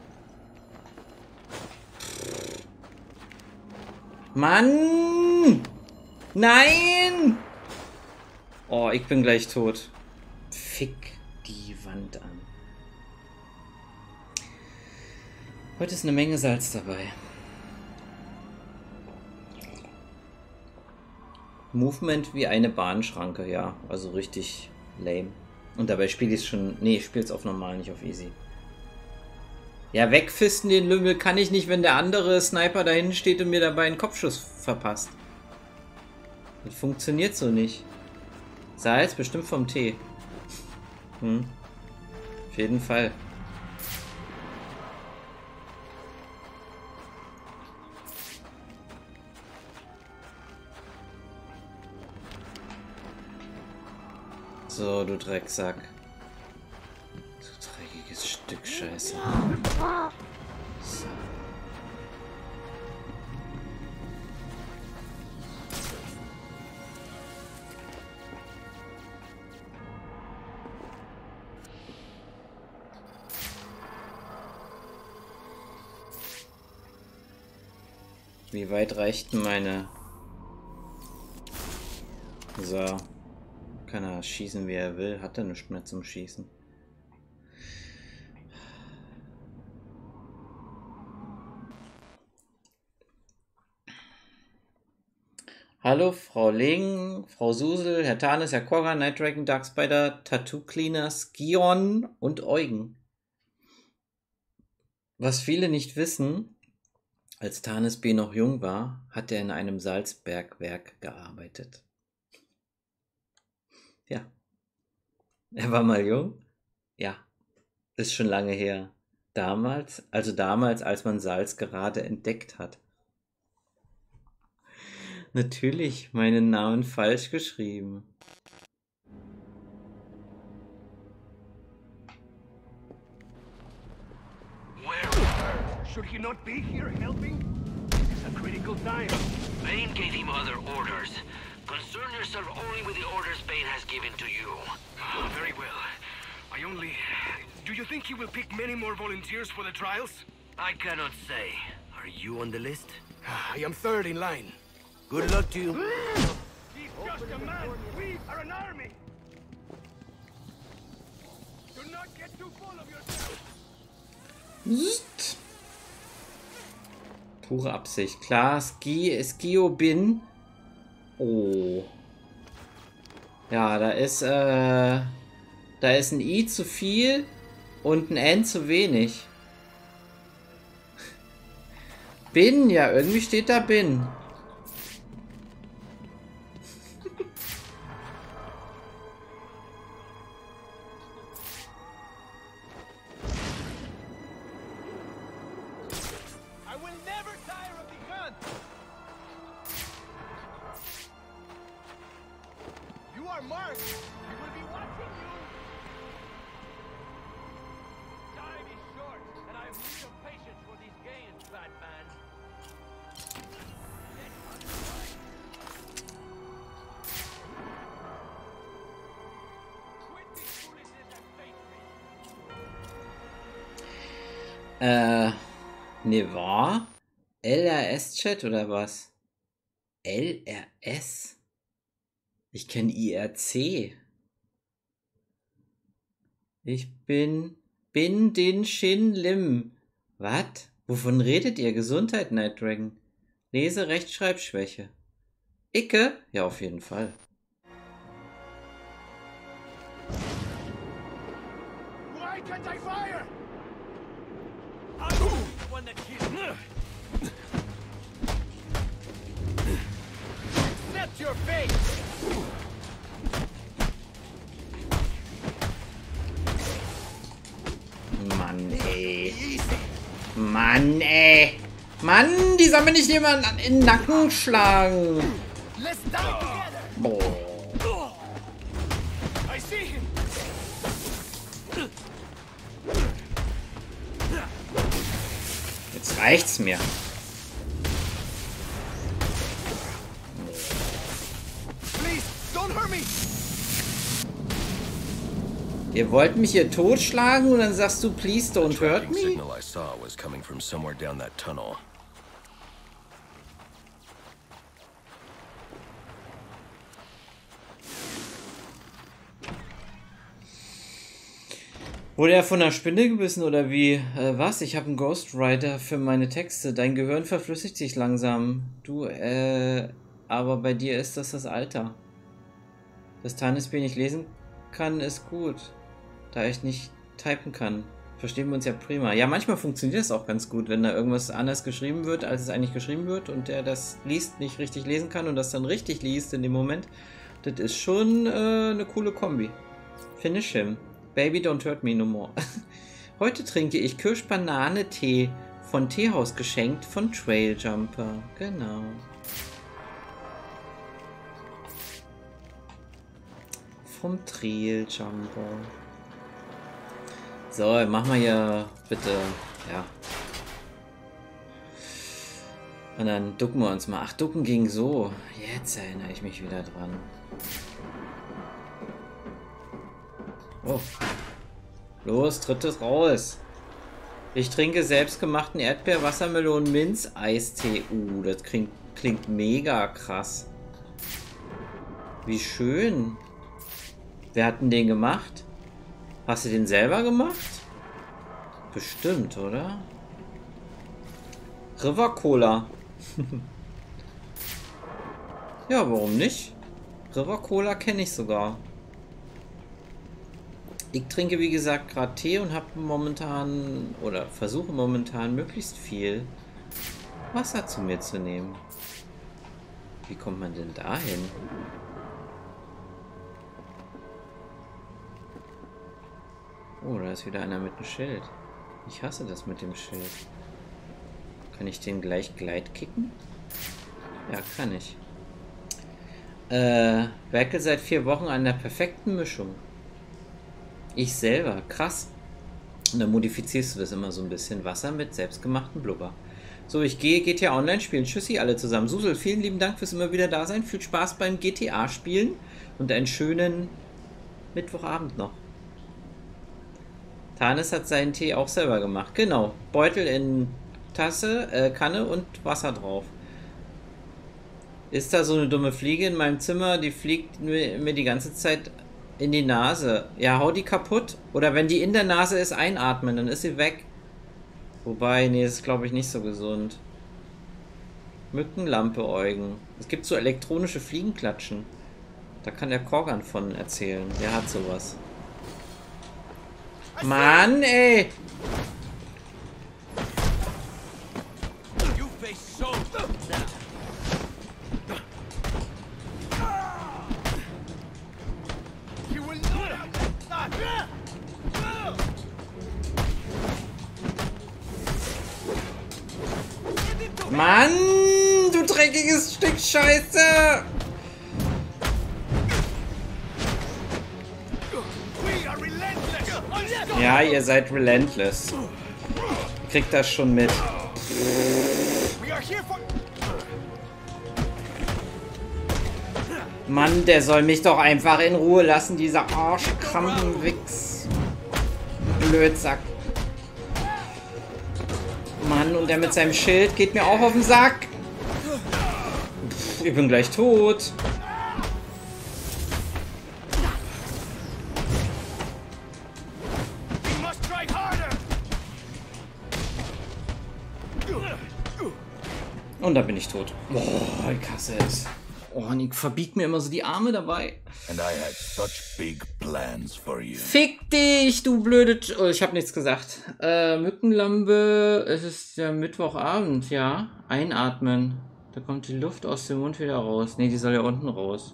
Mann! Nein! Oh, ich bin gleich tot. Fick die Wand an. Heute ist eine Menge Salz dabei. Movement wie eine Bahnschranke, ja. Also richtig lame. Und dabei spiele ich es schon... Nee, ich spiele es auf normal, nicht auf easy. Ja, wegfisten den Lümmel kann ich nicht, wenn der andere Sniper da hinten steht und mir dabei einen Kopfschuss verpasst. Das funktioniert so nicht. Salz bestimmt vom Tee. Auf jeden Fall. So, du Drecksack. Du dreckiges Stück Scheiße. So. Wie weit reicht denn meine... So. Kann er schießen, wie er will. Hat er nichts mehr zum Schießen. Hallo, Frau Ling, Frau Susel, Herr Tanis, Herr Korra, Night Dragon, Dark Spider, Tattoo Cleaner, Skion und Eugen. Was viele nicht wissen, als Tanis B. noch jung war, hat er in einem Salzbergwerk gearbeitet. Ja. Er war mal jung? Ja. Ist schon lange her. Damals, als man Salz gerade entdeckt hat. Natürlich, meinen Namen falsch geschrieben. Should he not be here helping? This is a critical time. Bane gave him other orders. Concern yourself only with the orders Bane has given to you. Very well. I only Do you think he will pick many more volunteers for the trials? I cannot say. Are you on the list? I am third in line. Good luck to you. He's just a man. We are an army. Do not get too full of yourself. Psst. Pure Absicht. Klar, Skio bin. Oh. Ja, da ist ein I zu viel und ein N zu wenig. Bin, ja, irgendwie steht da bin. Ne, war? LRS-Chat oder was? LRS? Ich kenne IRC. Ich bin den Shin Lim. Was? Wovon redet ihr? Gesundheit, Night Dragon. Lese Rechtschreibschwäche. Icke? Ja, auf jeden Fall. Why can't I fire? Accept your fate. Mann, ey. Mann, ey. Mann, die soll mir nicht jemand in den Nacken schlagen. Let's die together. Boah. I see him. Jetzt reicht's mir. Please, don't hurt me. Ihr wollt mich hier totschlagen und dann sagst du, please don't hurt me? Signal I saw was coming from somewhere down that tunnel. Wurde er von einer Spinne gebissen oder wie? Was? Ich habe einen Ghostwriter für meine Texte. Dein Gehirn verflüssigt sich langsam. Du, aber bei dir ist das Alter. Dass Tanisby nicht lesen kann, ist gut. Da ich nicht typen kann. Verstehen wir uns ja prima. Ja, manchmal funktioniert es auch ganz gut, wenn da irgendwas anders geschrieben wird, als es eigentlich geschrieben wird und der das liest, nicht richtig lesen kann und das dann richtig liest in dem Moment. Das ist schon eine coole Kombi. Finish him. Baby, don't hurt me no more. Heute trinke ich Kirsch-Banane-Tee von Teehaus geschenkt von Trailjumper. Genau. Vom Trailjumper. So, mach mal hier bitte. Ja. Und dann ducken wir uns mal. Ach, ducken ging so. Jetzt erinnere ich mich wieder dran. Oh. Los, tritt es raus. Ich trinke selbstgemachten Erdbeer-Wassermelonen-Minz-Eistee. Das klingt mega krass. Wie schön. Wer hat denn den gemacht? Hast du den selber gemacht? Bestimmt, oder? River Cola. Ja, warum nicht? River Cola kenne ich sogar. Ich trinke, wie gesagt, gerade Tee und habe momentan, oder versuche momentan, möglichst viel Wasser zu mir zu nehmen. Wie kommt man denn dahin? Oh, da ist wieder einer mit einem Schild. Ich hasse das mit dem Schild. Kann ich den gleich gleitkicken? Ja, kann ich. Werke seit 4 Wochen an der perfekten Mischung. Ich selber, krass. Und dann modifizierst du das immer so ein bisschen. Wasser mit selbstgemachten Blubber. So, ich gehe GTA Online spielen. Tschüssi alle zusammen. Susel, vielen lieben Dank fürs immer wieder da sein. Viel Spaß beim GTA spielen und einen schönen Mittwochabend noch. Tanis hat seinen Tee auch selber gemacht. Genau. Beutel in Tasse, Kanne und Wasser drauf. Ist da so eine dumme Fliege in meinem Zimmer, die fliegt mir die ganze Zeit in die Nase. Ja, hau die kaputt. Oder wenn die in der Nase ist, einatmen, dann ist sie weg. Wobei, nee, das ist glaube ich nicht so gesund. Mückenlampe Eugen. Es gibt so elektronische Fliegenklatschen. Da kann der Korgan von erzählen. Der hat sowas. Mann, ey! Mann, du dreckiges Stück Scheiße! Ja, ihr seid relentless. Kriegt das schon mit. Mann, der soll mich doch einfach in Ruhe lassen, dieser Arschkrampenwichs. Blödsack. Mann, und der mit seinem Schild geht mir auch auf den Sack. Ich bin gleich tot. Und da bin ich tot. Boah, ich hasse es. Oh, und ich verbieg mir immer so die Arme dabei. And I had such big plans for you. Fick dich, du blöde... Oh, ich habe nichts gesagt. Mückenlampe, es ist ja Mittwochabend, ja. Einatmen. Da kommt die Luft aus dem Mund wieder raus. Ne, die soll ja unten raus.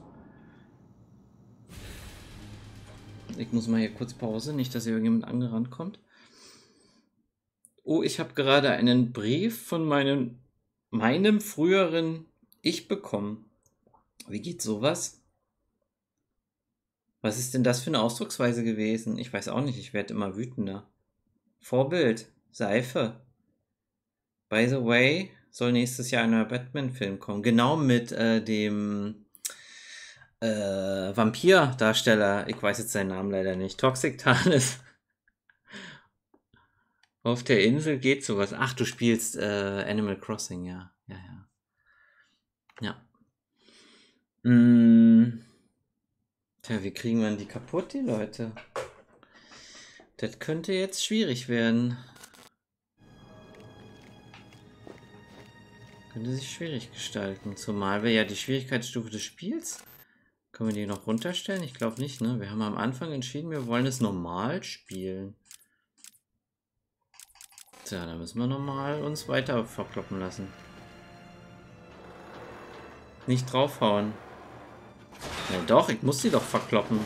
Ich muss mal hier kurz Pause, nicht, dass hier irgendjemand angerannt kommt. Oh, ich habe gerade einen Brief von meinem früheren Ich bekommen. Wie geht sowas? Was ist denn das für eine Ausdrucksweise gewesen? Ich weiß auch nicht, ich werde immer wütender. Vorbild, Seife. By the way, soll nächstes Jahr ein neuer Batman-Film kommen. Genau mit dem Vampir-Darsteller. Ich weiß jetzt seinen Namen leider nicht. Toxic Tanis. Auf der Insel geht sowas. Ach, du spielst Animal Crossing, ja. Ja. Tja, wie kriegen wir die kaputt, die Leute? Das könnte jetzt schwierig werden. Könnte sich schwierig gestalten. Zumal wir ja die Schwierigkeitsstufe des Spiels... Können wir die noch runterstellen? Ich glaube nicht, ne? Wir haben am Anfang entschieden, wir wollen es normal spielen. Tja, da müssen wir normal uns weiter verkloppen lassen. Nicht draufhauen. Ja doch, ich muss die doch verkloppen.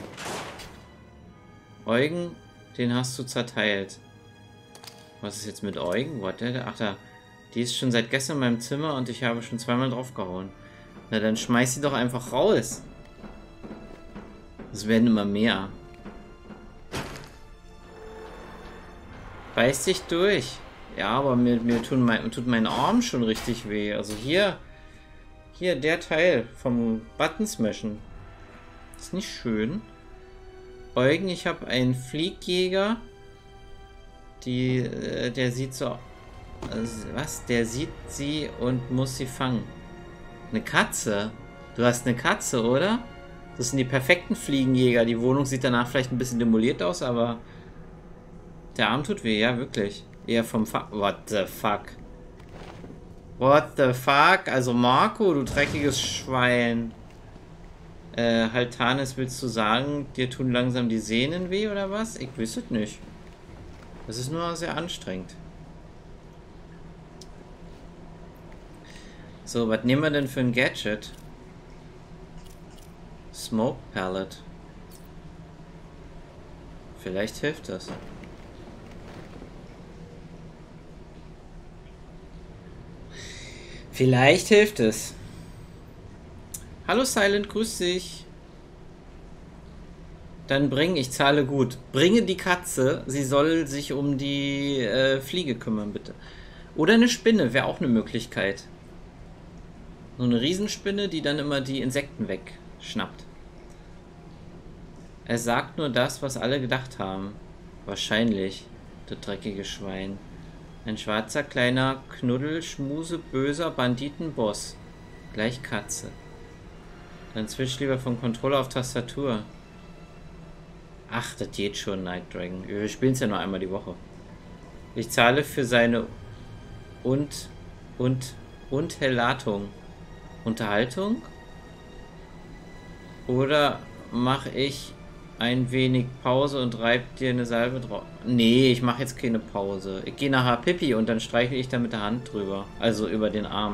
Eugen, den hast du zerteilt. Was ist jetzt mit Eugen? Ach da, die ist schon seit gestern in meinem Zimmer und ich habe schon zweimal draufgehauen. Na dann schmeiß sie doch einfach raus. Es werden immer mehr. Beiß dich durch. Ja, aber mir tut mein Arm schon richtig weh. Also hier der Teil vom Button smashen. Ist nicht schön. Eugen, ich habe einen Fliegjäger. Der sieht so... was? Der sieht sie und muss sie fangen. Eine Katze? Du hast eine Katze, oder? Das sind die perfekten Fliegenjäger. Die Wohnung sieht danach vielleicht ein bisschen demoliert aus, aber... Der Arm tut weh, ja, wirklich. Eher vom What the fuck? What the fuck? Also Marco, du dreckiges Schwein. Halt Tanis, willst du sagen, dir tun langsam die Sehnen weh oder was? Ich wüsste es nicht. Das ist nur sehr anstrengend. So, was nehmen wir denn für ein Gadget? Smoke Pallet. Vielleicht hilft das. Vielleicht hilft es. Hallo Silent, grüß dich. Dann ich zahle gut. Bringe die Katze, sie soll sich um die Fliege kümmern, bitte. Oder eine Spinne, wäre auch eine Möglichkeit. So eine Riesenspinne, die dann immer die Insekten wegschnappt. Er sagt nur das, was alle gedacht haben. Wahrscheinlich. Das dreckige Schwein. Ein schwarzer, kleiner Knuddel, Schmuse, böser Banditenboss. Gleich Katze. Dann switch lieber vom Controller auf Tastatur. Ach, das geht schon, Night Dragon. Wir spielen es ja nur einmal die Woche. Ich zahle für seine Unterhaltung. Unterhaltung? Oder mache ich ein wenig Pause und reib dir eine Salbe drauf? Nee, ich mache jetzt keine Pause. Ich gehe nachher Pipi und dann streichle ich da mit der Hand drüber. Also über den Arm.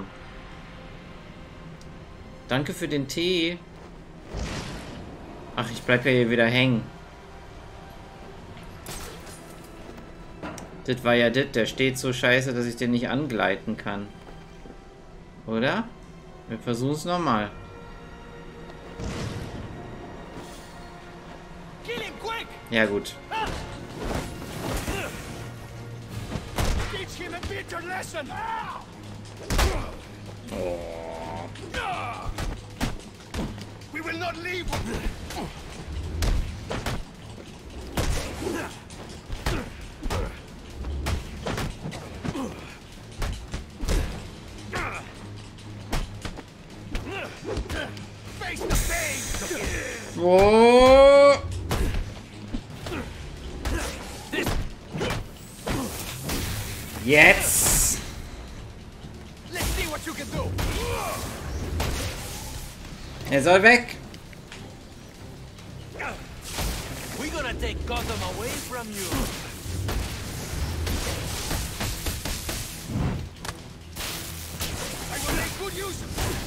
Danke für den Tee. Ach, ich bleib ja hier wieder hängen. Das war ja das. Der steht so scheiße, dass ich den nicht angleiten kann. Oder? Wir versuchen es nochmal. Ja, gut. Oh. We will not leave. Face the pain. Oh. Jetzt. Let's see what you can do. Er soll weg. We're gonna take Gotham away from you. I will make good use of it.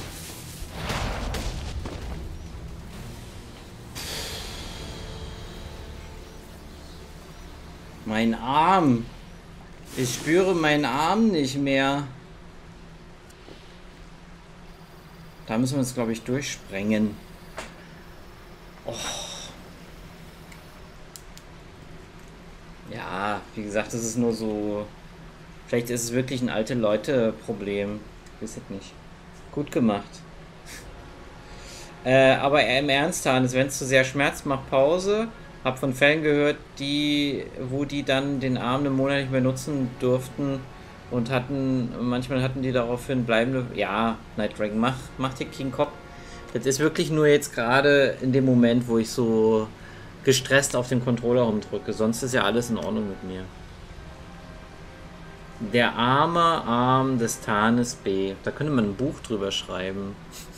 Mein Arm. Ich spüre meinen Arm nicht mehr. Da müssen wir uns, glaube ich, durchsprengen. Oh. Ja, wie gesagt, das ist nur so... Vielleicht ist es wirklich ein alte Leute-Problem. Ich weiß es nicht. Gut gemacht. Aber im Ernst, Hannes, wenn es zu sehr schmerzt, mach Pause. Hab von Fällen gehört, wo die dann den Arm einen Monat nicht mehr nutzen durften und manchmal hatten die daraufhin bleibende, ja, Night Dragon, mach dir keinen Kopf. Das ist wirklich nur jetzt gerade in dem Moment, wo ich so gestresst auf den Controller rumdrücke, sonst ist ja alles in Ordnung mit mir. Der arme Arm des Tanis B. Da könnte man ein Buch drüber schreiben.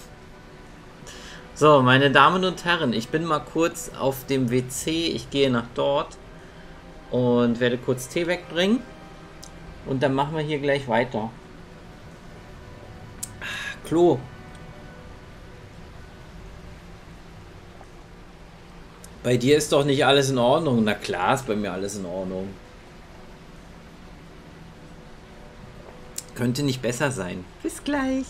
So, meine Damen und Herren, ich bin mal kurz auf dem WC. Ich gehe nach dort und werde kurz Tee wegbringen. Und dann machen wir hier gleich weiter. Klo. Bei dir ist doch nicht alles in Ordnung. Na klar ist bei mir alles in Ordnung. Könnte nicht besser sein. Bis gleich.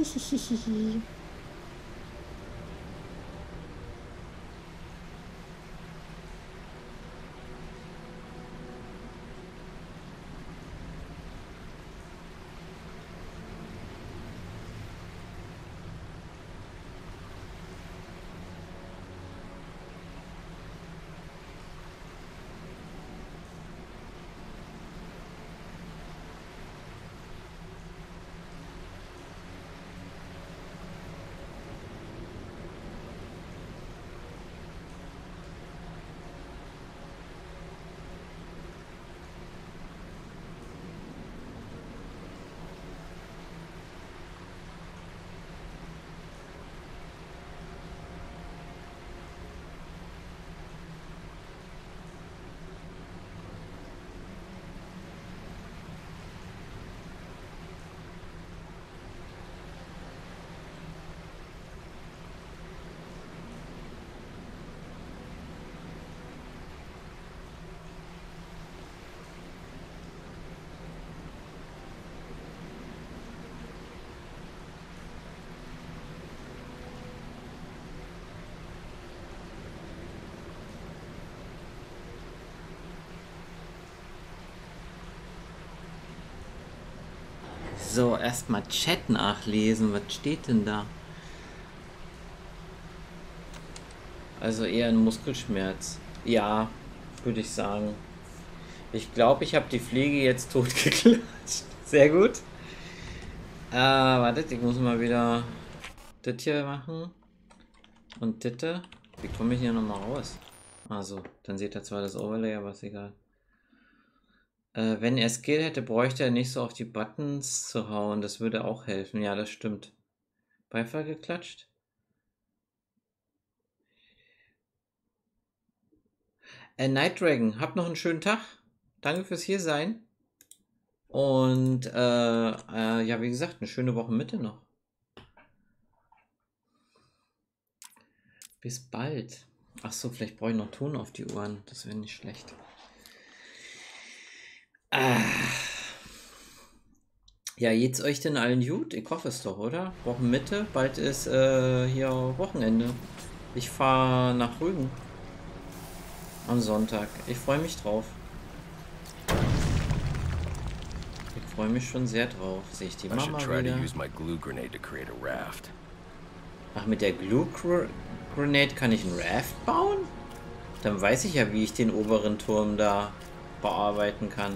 So, erstmal Chat nachlesen. Was steht denn da? Also eher ein Muskelschmerz. Ja, würde ich sagen. Ich glaube, ich habe die Fliege jetzt totgeklatscht. Sehr gut. Wartet, ich muss mal wieder das hier machen. Und das. Wie komme ich hier nochmal raus? Also, dann seht ihr zwar das Overlay, aber ist egal. Wenn er Skill hätte, bräuchte er nicht so auf die Buttons zu hauen. Das würde auch helfen. Ja, das stimmt. Beifall geklatscht. Night Dragon, habt noch einen schönen Tag. Danke fürs hier sein. Und ja, wie gesagt, eine schöne Woche Mitte noch. Bis bald. Achso, vielleicht brauche ich noch Ton auf die Ohren. Das wäre nicht schlecht. Ja, geht's euch denn allen gut? Ich hoffe es doch, oder? Wochenmitte, bald ist hier Wochenende. Ich fahre nach Rügen. Am Sonntag. Ich freue mich drauf. Ich freue mich schon sehr drauf. Sehe ich die Mama wieder. Ach, mit der Glue Grenade kann ich einen Raft bauen? Dann weiß ich ja, wie ich den oberen Turm da bearbeiten kann.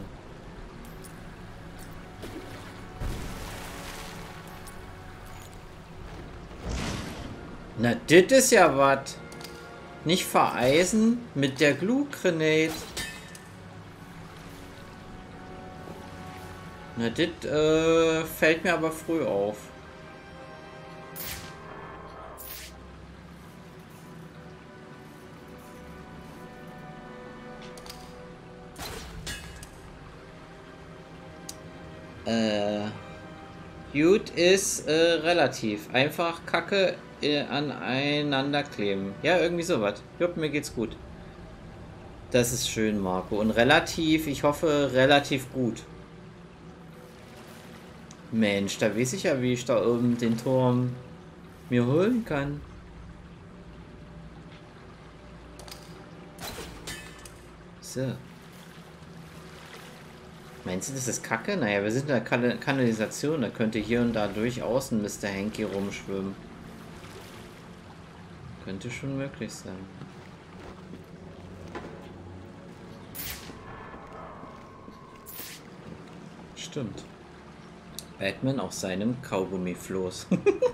Na, das ist ja was. Nicht vereisen mit der Glue Grenade. Na, das fällt mir aber früh auf. Gut ist relativ. Einfach Kacke aneinander kleben. Ja, irgendwie sowas. Jupp, mir geht's gut. Das ist schön, Marco. Und relativ, ich hoffe, relativ gut. Mensch, da weiß ich ja, wie ich da oben den Turm mir holen kann. So. Meinst du, das ist Kacke? Naja, wir sind in der Kanalisation. Da könnte hier und da durchaus ein Mr. Hanky rumschwimmen. Könnte schon möglich sein. Stimmt. Batman auf seinem Kaugummifloß.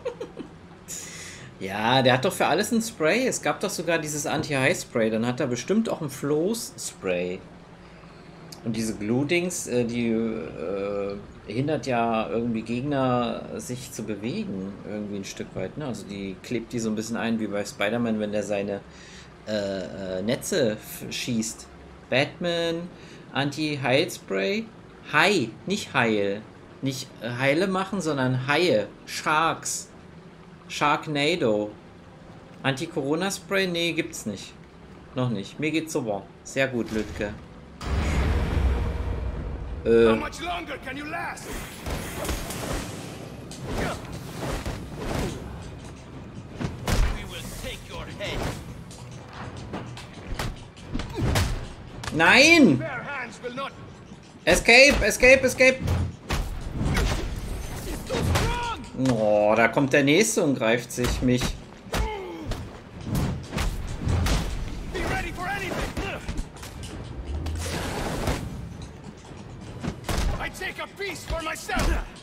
Ja, der hat doch für alles ein Spray. Es gab doch sogar dieses Anti-High-Spray. Dann hat er bestimmt auch ein Floß-Spray. Und diese Glue-Dings, die hindert ja irgendwie Gegner, sich zu bewegen. Irgendwie ein Stück weit. Ne? Also die klebt die so ein bisschen ein, wie bei Spider-Man, wenn der seine Netze schießt. Batman, Anti-Heil-Spray. Heil, nicht Heil. Nicht Heile machen, sondern Haie. Sharks. Sharknado. Anti-Corona-Spray? Nee, gibt's nicht. Noch nicht. Mir geht's super. Sehr gut, Lütke. How much longer can you last? We will take your head. Nein! Bare hands will not. Escape, escape, escape! Oh, da kommt der nächste und greift sich mich. Be ready for anything. I take a piece for myself.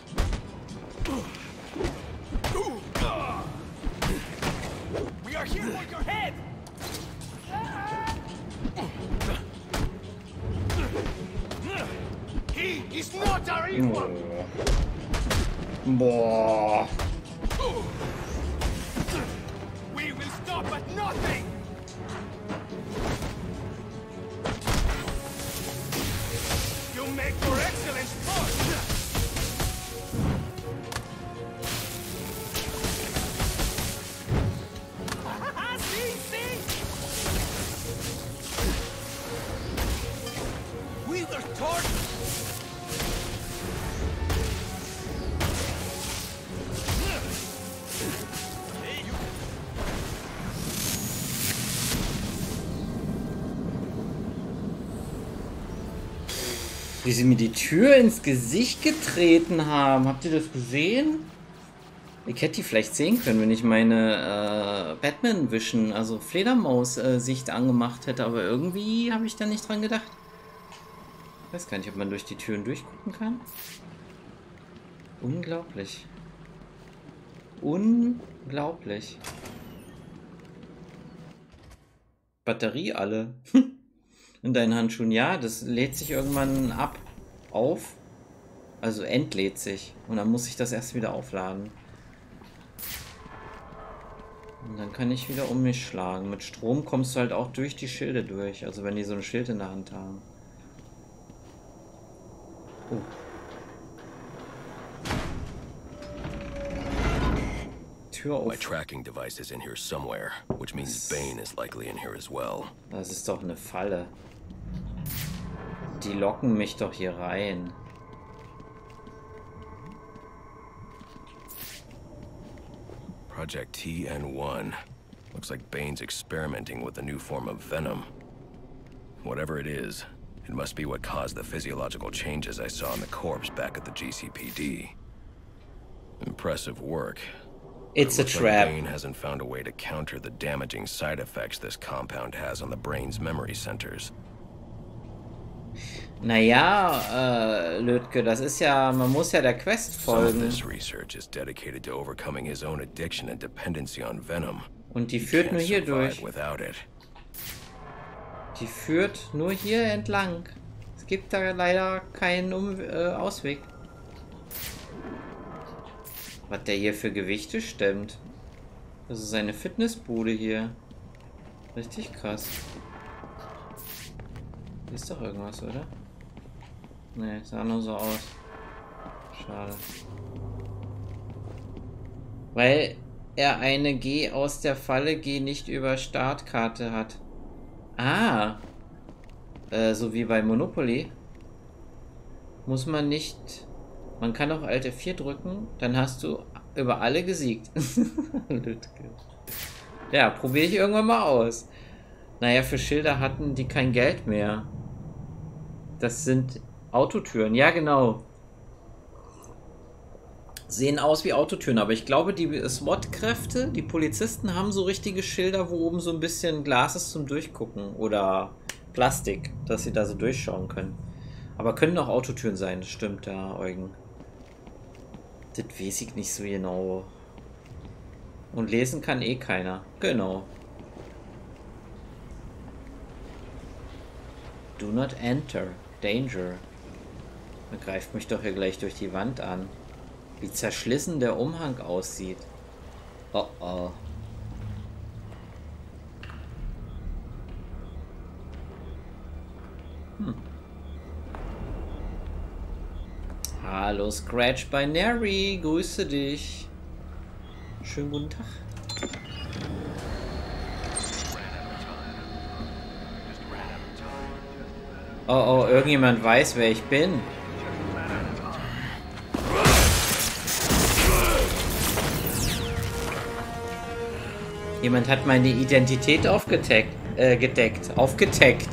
We are here for your head. He is not our equal. Boah. We will stop at nothing. You make for excellent sport. See? We were taught. Wie sie mir die Tür ins Gesicht getreten haben. Habt ihr das gesehen? Ich hätte die vielleicht sehen können, wenn ich meine Batman-Vision, also Fledermaus-Sicht angemacht hätte. Aber irgendwie habe ich da nicht dran gedacht. Ich weiß gar nicht, ob man durch die Türen durchgucken kann. Unglaublich. Unglaublich. Batterie alle. In deinen Handschuhen. Ja, das lädt sich irgendwann ab. Auf. Also entlädt sich. Und dann muss ich das erst wieder aufladen. Und dann kann ich wieder um mich schlagen. Mit Strom kommst du halt auch durch die Schilde durch. Also wenn die so ein Schild in der Hand haben. Oh. Tür auf. My tracking device is in here somewhere, which means Bane is likely in here as well. Das ist doch eine Falle. Die locken mich doch hier rein. Project TN1. Looks like Bane's experimenting with a new form of venom. Whatever it is, it must be what caused the physiological changes I saw in the corpse back at the GCPD. Impressive work. It's a trap. Bane hasn't found a way to counter the damaging side effects this compound has on the brain's memory centers. Naja, Lütke, das ist ja, man muss ja der Quest Some of folgen. this research is dedicated to overcoming his own addiction and dependency on venom. Und die führt nur hier durch. Without it. Die führt nur hier entlang. Es gibt da leider keinen Ausweg. Was der hier für Gewichte stemmt. Das ist eine Fitnessbude hier. Richtig krass. Hier ist doch irgendwas, oder? Ne, sah nur so aus. Schade. Weil er eine Geh aus der Falle, Geh nicht über Startkarte hat. Ah. So wie bei Monopoly. Muss man nicht... Man kann auch Alt F4 drücken, dann hast du über alle gesiegt. Ja, probiere ich irgendwann mal aus. Naja, für Schilder hatten die kein Geld mehr. Das sind Autotüren. Ja, genau. Sehen aus wie Autotüren, aber ich glaube, die SWAT-Kräfte, die Polizisten haben so richtige Schilder, wo oben so ein bisschen Glas ist zum Durchgucken. Oder Plastik, dass sie da so durchschauen können. Aber können auch Autotüren sein, das stimmt, ja, Eugen. Das weiß ich nicht so genau. Und lesen kann eh keiner. Genau. Do not enter. Danger. Er greift mich doch hier gleich durch die Wand an. Wie zerschlissen der Umhang aussieht. Oh oh. Hallo Scratch Binary, grüße dich. Schönen guten Tag. Oh oh, irgendjemand weiß, wer ich bin. Jemand hat meine Identität gedeckt. Aufgedeckt.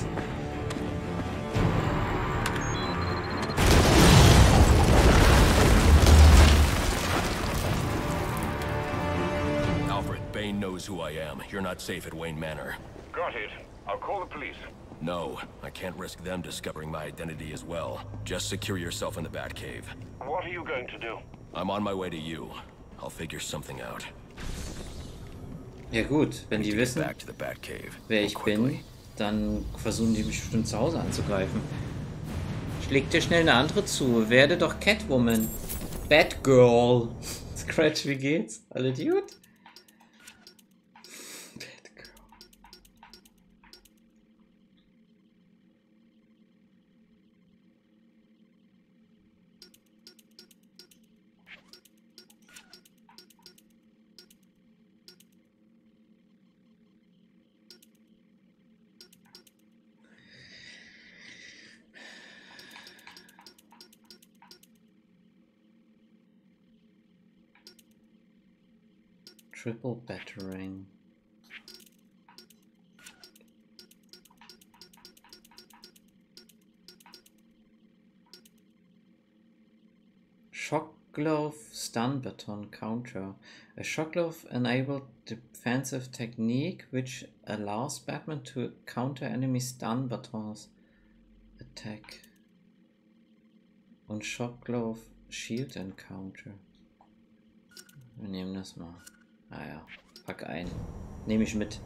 Bane knows who I am. You're not safe at Wayne Manor. Got it. I'll call the police. No, I can't risk them discovering my identity as well. Just secure yourself in the Batcave. What are you going to do? I'm on my way to you. I'll figure something out. Ja gut, wenn die wissen, Back to the Batcave. wer ich bin, dann versuchen die mich bestimmt zu Hause anzugreifen. Schläg dir schnell eine andere zu. Werde doch Catwoman. Batgirl. Scratch, wie geht's? Alle gut? Triple battering. Shock glove stun baton counter. A shock glove enabled defensive technique which allows Batman to counter enemy stun batons attack. Und Shock Glove Shield Encounter. Wir nehmen das mal. Naja, pack ein. Nehme ich mit.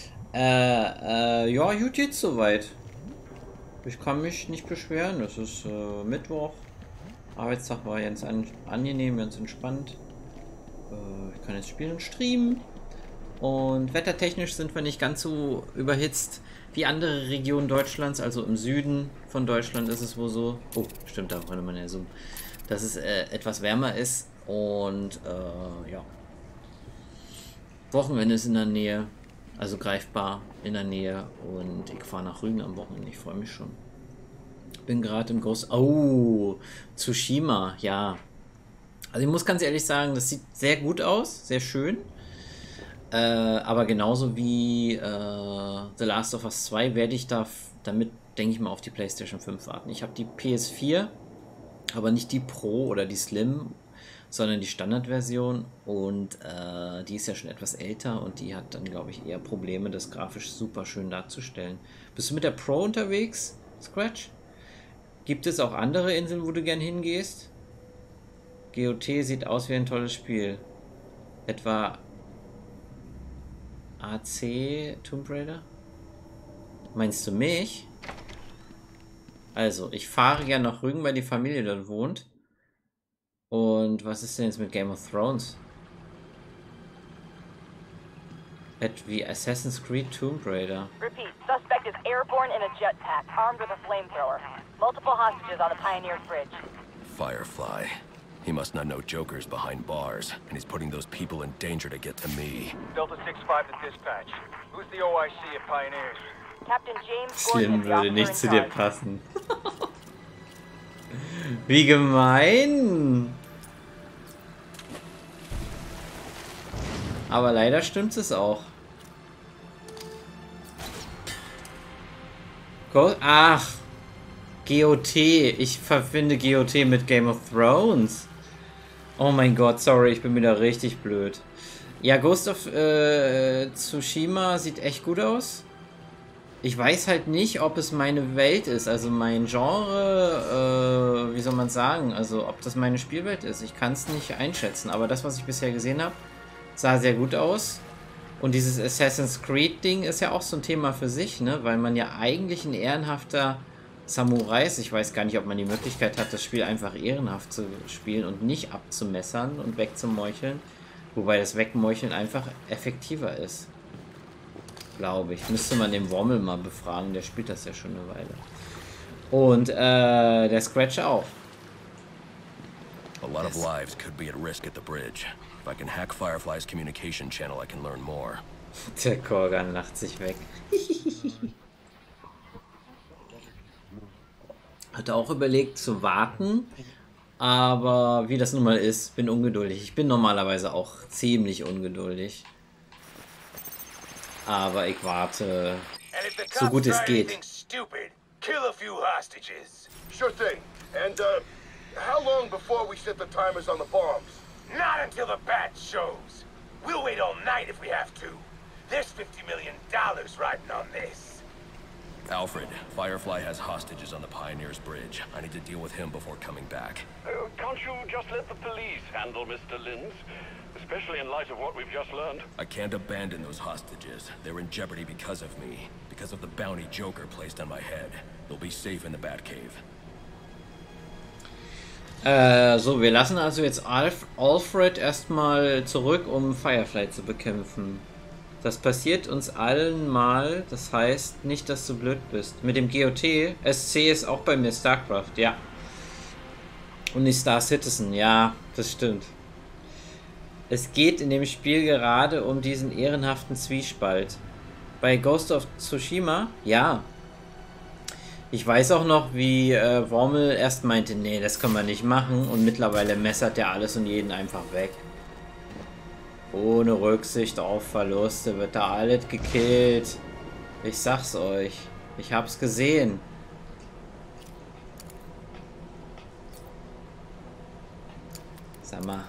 Ja, gut geht's soweit. Ich kann mich nicht beschweren. Es ist Mittwoch. Arbeitstag war ganz angenehm, ganz entspannt. Ich kann jetzt spielen und streamen. Und wettertechnisch sind wir nicht ganz so überhitzt wie andere Regionen Deutschlands. Also im Süden von Deutschland ist es wohl so. Oh, stimmt, da wollte man ja zoomen. Dass es etwas wärmer ist. Und ja. Wochenende ist in der Nähe. Also greifbar in der Nähe. Und ich fahre nach Rügen am Wochenende. Ich freue mich schon. Bin gerade im Oh, Tsushima, ja. Also ich muss ganz ehrlich sagen, das sieht sehr gut aus, sehr schön. Aber genauso wie The Last of Us 2 werde ich damit, denke ich mal, auf die PlayStation 5 warten. Ich habe die PS4, aber nicht die Pro oder die Slim, sondern die Standardversion. Und die ist ja schon etwas älter und die hat dann, glaube ich, eher Probleme, das grafisch super schön darzustellen. Bist du mit der Pro unterwegs, Scratch? Gibt es auch andere Inseln, wo du gern hingehst? GOT sieht aus wie ein tolles Spiel. Etwa AC Tomb Raider? Meinst du mich? Also, ich fahre gern nach Rügen, weil die Familie dort wohnt. Und was ist denn jetzt mit Game of Thrones? Wie Assassin's Creed Tomb Raider. Repeat, suspect is airborne in a jetpack, armed with a flamethrower. Multiple hostages on the Pioneers Bridge. Firefly. He must not know Joker's behind bars, and he's putting those people in danger to get to me. Delta 6-5 to dispatch. Who's the OIC at Pioneers? Captain James Gordon Slim is the würde officer nicht in zu dir charge. passen. Wie gemein. Aber leider stimmt es auch. Ach, GOT. Ich verbinde GOT mit Game of Thrones. Oh mein Gott, sorry, ich bin wieder richtig blöd. Ja, Ghost of Tsushima sieht echt gut aus. Ich weiß halt nicht, ob es meine Welt ist, also mein Genre, wie soll man sagen, also ob das meine Spielwelt ist. Ich kann es nicht einschätzen, aber das, was ich bisher gesehen habe, sah sehr gut aus. Und dieses Assassin's Creed Ding ist ja auch so ein Thema für sich, ne? Weil man ja eigentlich ein ehrenhafter Samurai ist. Ich weiß gar nicht, ob man die Möglichkeit hat, das Spiel einfach ehrenhaft zu spielen und nicht abzumessern und wegzumeucheln. Wobei das Wegmeucheln einfach effektiver ist. Glaube ich. Müsste man den Wormel mal befragen, der spielt das ja schon eine Weile. Und der Scratch auch. A lot of lives could be at risk at the bridge. If I can hack Firefly's communication channel, I can learn more. Der Korgan lacht sich weg. Hatte auch überlegt zu warten, aber wie das nun mal ist, bin ungeduldig. Ich bin normalerweise auch ziemlich ungeduldig. Aber ich warte, so gut es geht. Kill a few hostages. Sure thing. And, how long before we set the timers on the bombs? Not until the bat shows. We'll wait all night if we have to. There's $50 million riding on this. Alfred, Firefly has hostages on the Pioneers Bridge. I need to deal with him before coming back. Can't you just let the police handle Mr. Linz? Especially in light of what we've just learned. I can't abandon those hostages. They're in jeopardy because of me. Because of the bounty Joker placed on my head. They'll be safe in the Batcave. So, wir lassen also jetzt Alfred erstmal zurück, um Firefly zu bekämpfen. Das passiert uns allen mal, das heißt nicht, dass du blöd bist. Mit dem GOT, SC ist auch bei mir StarCraft, ja. Und nicht Star Citizen, ja, das stimmt. Es geht in dem Spiel gerade um diesen ehrenhaften Zwiespalt. Bei Ghost of Tsushima, ja. Ich weiß auch noch, wie Wormel erst meinte, nee, das können wir nicht machen. Und mittlerweile messert er alles und jeden einfach weg. Ohne Rücksicht auf Verluste wird da alles gekillt. Ich sag's euch. Ich hab's gesehen. Sag mal.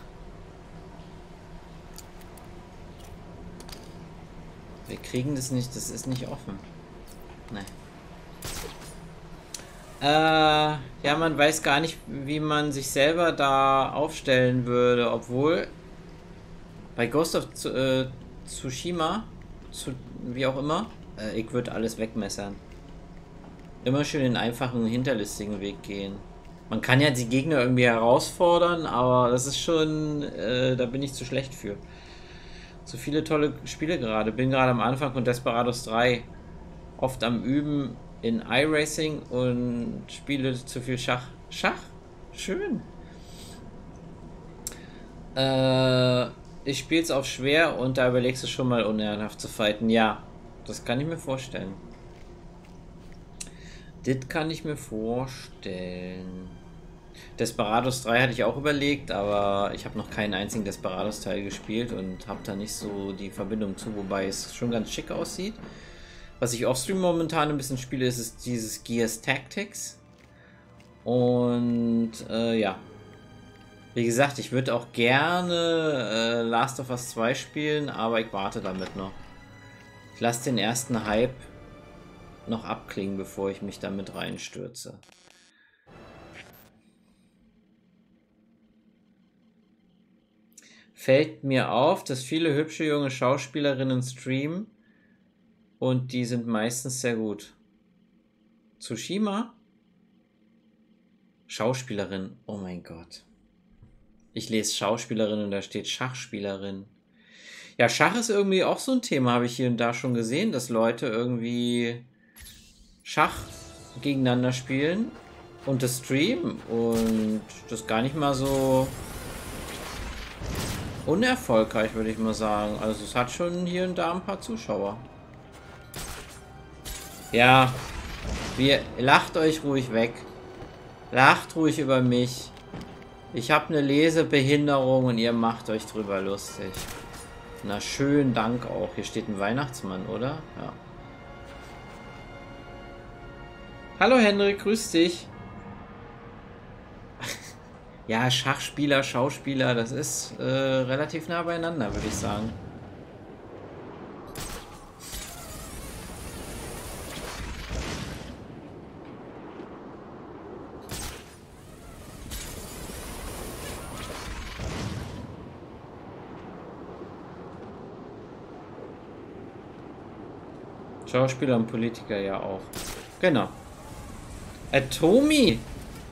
Wir kriegen das nicht, das ist nicht offen. Nein. Ja, man weiß gar nicht, wie man sich selber da aufstellen würde, obwohl bei Ghost of Tsushima, wie auch immer, ich würde alles wegmessern. Immer schön den einfachen, hinterlistigen Weg gehen. Man kann ja die Gegner irgendwie herausfordern, aber das ist schon, da bin ich zu schlecht für. So viele tolle Spiele gerade. Bin gerade am Anfang von Desperados 3. Oft am Üben in iRacing und spiele zu viel Schach. Schach? Schön. Ich spiele es auf schwer und da überlegst du schon mal unehrenhaft zu fighten. Ja, das kann ich mir vorstellen. Das kann ich mir vorstellen. Desperados 3 hatte ich auch überlegt, aber ich habe noch keinen einzigen Desperados-Teil gespielt und habe da nicht so die Verbindung zu, wobei es schon ganz schick aussieht. Was ich offstream momentan ein bisschen spiele, ist dieses Gears Tactics. Und ja. Wie gesagt, ich würde auch gerne Last of Us 2 spielen, aber ich warte damit noch. Ich lasse den ersten Hype noch abklingen, bevor ich mich damit reinstürze. Fällt mir auf, dass viele hübsche junge Schauspielerinnen streamen und die sind meistens sehr gut. Tsushima? Schauspielerin, oh mein Gott. Ich lese Schauspielerin und da steht Schachspielerin. Ja, Schach ist irgendwie auch so ein Thema, habe ich hier und da schon gesehen, dass Leute irgendwie Schach gegeneinander spielen und das streamen und das gar nicht mal so unerfolgreich, würde ich mal sagen. Also es hat schon hier und da ein paar Zuschauer. Ja, lacht euch ruhig weg. Lacht ruhig über mich. Ich habe eine Lesebehinderung und ihr macht euch drüber lustig. Na, schönen Dank auch. Hier steht ein Weihnachtsmann, oder? Ja. Hallo Henrik, grüß dich. Ja, Schachspieler, Schauspieler, das ist relativ nah beieinander, würde ich sagen. Schauspieler und Politiker ja auch. Genau. Atomi!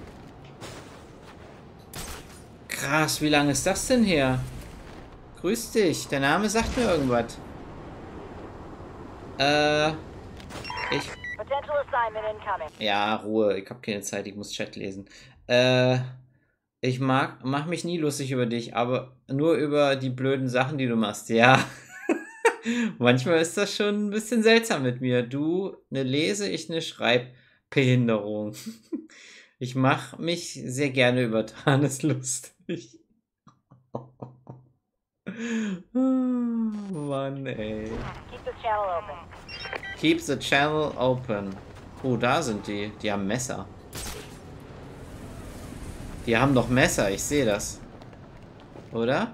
Krass, wie lange ist das denn her? Grüß dich, der Name sagt mir irgendwas. Ja, Ruhe, ich habe keine Zeit, ich muss Chat lesen. Ich mach mich nie lustig über dich, aber nur über die blöden Sachen, die du machst, ja. Manchmal ist das schon ein bisschen seltsam mit mir. Du eine Lese, ich eine Schreibbehinderung. Ich mache mich sehr gerne über Tanis lustig. Oh, Mann, ey. Keep the channel open. Oh, da sind die. Die haben Messer. Die haben doch Messer, ich sehe das. Oder?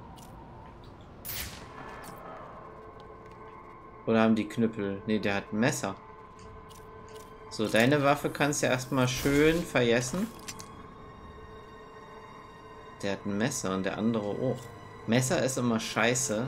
Oder haben die Knüppel? Ne, der hat ein Messer. So, deine Waffe kannst du ja erstmal schön vergessen. Der hat ein Messer und der andere auch. Messer ist immer scheiße.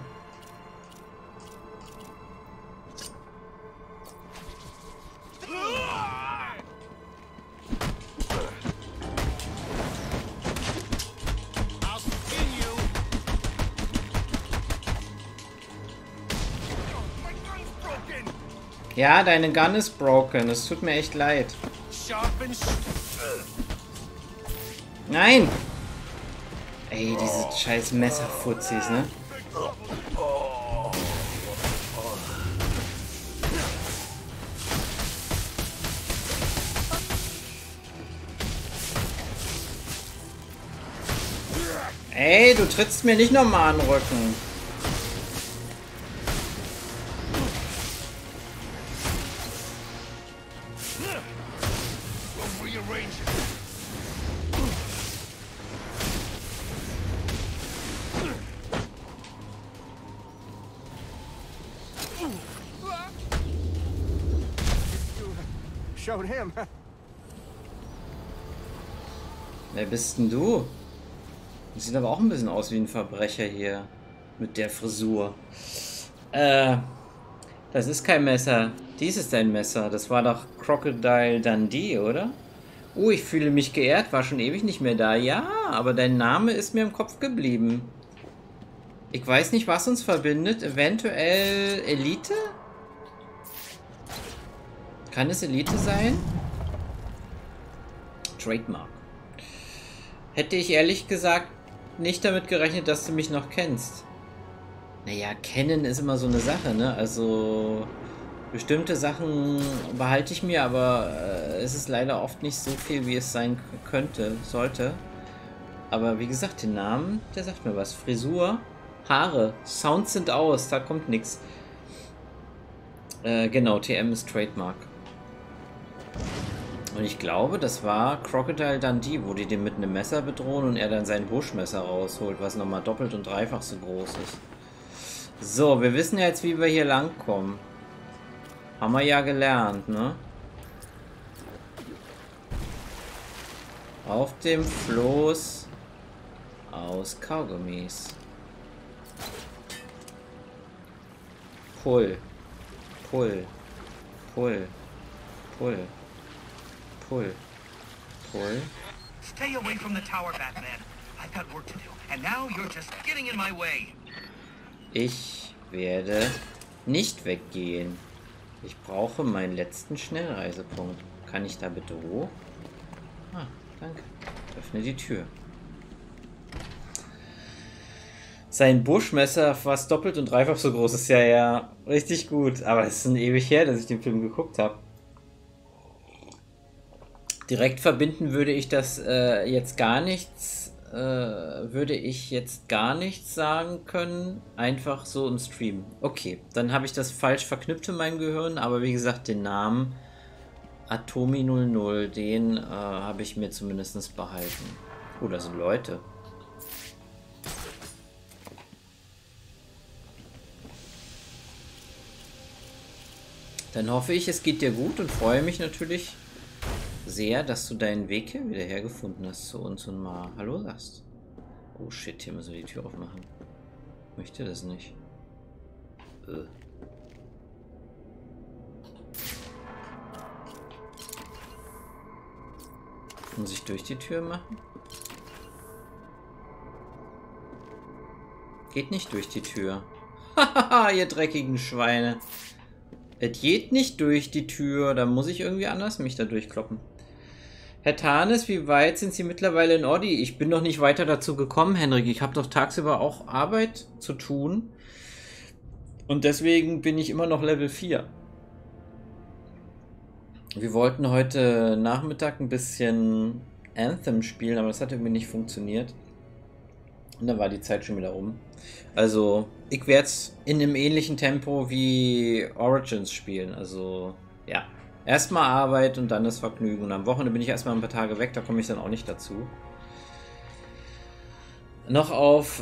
Ja, deine Gun ist broken. Es tut mir echt leid. Nein! Ey, diese scheiß Messerfuzis, ne? Ey, du trittst mir nicht nochmal an den Rücken. Showed him. Wer bist denn du? Das sieht aber auch ein bisschen aus wie ein Verbrecher hier. Mit der Frisur. Das ist kein Messer. Dies ist ein Messer. Das war doch Crocodile Dundee, oder? Oh, ich fühle mich geehrt. War schon ewig nicht mehr da. Ja, aber dein Name ist mir im Kopf geblieben. Ich weiß nicht, was uns verbindet. Eventuell Elite? Kann es Elite sein? Trademark. Hätte ich ehrlich gesagt nicht damit gerechnet, dass du mich noch kennst. Naja, kennen ist immer so eine Sache, ne? Also bestimmte Sachen behalte ich mir, aber es ist leider oft nicht so viel, wie es sein könnte, sollte. Aber wie gesagt, den Namen, der sagt mir was. Frisur, Haare, Sounds sind aus, da kommt nichts. Genau, TM ist Trademark. Und ich glaube, das war Crocodile Dundee, wo die den mit einem Messer bedrohen und er dann sein Buschmesser rausholt, was nochmal doppelt und dreifach so groß ist. So, wir wissen jetzt, wie wir hier langkommen. Haben wir ja gelernt, ne? Auf dem Floß aus Kaugummis. Pull. Pull. Pull. Pull. Pull. Pull. Stay away from the tower, Batman. I've got work to do, and now you're just getting in my way. Ich werde nicht weggehen. Ich brauche meinen letzten Schnellreisepunkt. Kann ich da bitte hoch? Ah, danke. Öffne die Tür. Sein Buschmesser, fast doppelt und dreifach so groß, ist ja richtig gut. Aber es ist ewig her, dass ich den Film geguckt habe. Direkt verbinden würde ich das jetzt gar nichts. Würde ich jetzt gar nichts sagen können. Einfach so im Stream. Okay, dann habe ich das falsch verknüpft in meinem Gehirn. Aber wie gesagt, den Namen Atomi 00, den habe ich mir zumindest behalten. Oh, da sind Leute. Dann hoffe ich, es geht dir gut und freue mich natürlich sehr, dass du deinen Weg hier wieder hergefunden hast zu uns und mal Hallo sagst. Oh shit, hier müssen wir die Tür aufmachen. Ich möchte das nicht. Muss ich durch die Tür machen? Geht nicht durch die Tür. Hahaha, ihr dreckigen Schweine. Es geht nicht durch die Tür. Da muss ich irgendwie anders mich da durchkloppen. Herr Tarnes, wie weit sind Sie mittlerweile in Oddi? Ich bin noch nicht weiter dazu gekommen, Henrik. Ich habe doch tagsüber auch Arbeit zu tun. Und deswegen bin ich immer noch Level 4. Wir wollten heute Nachmittag ein bisschen Anthem spielen, aber das hat irgendwie nicht funktioniert. Und dann war die Zeit schon wieder rum. Also, ich werde es in einem ähnlichen Tempo wie Origins spielen. Also, ja. Erstmal Arbeit und dann das Vergnügen. Und am Wochenende bin ich erstmal ein paar Tage weg, da komme ich dann auch nicht dazu. Noch auf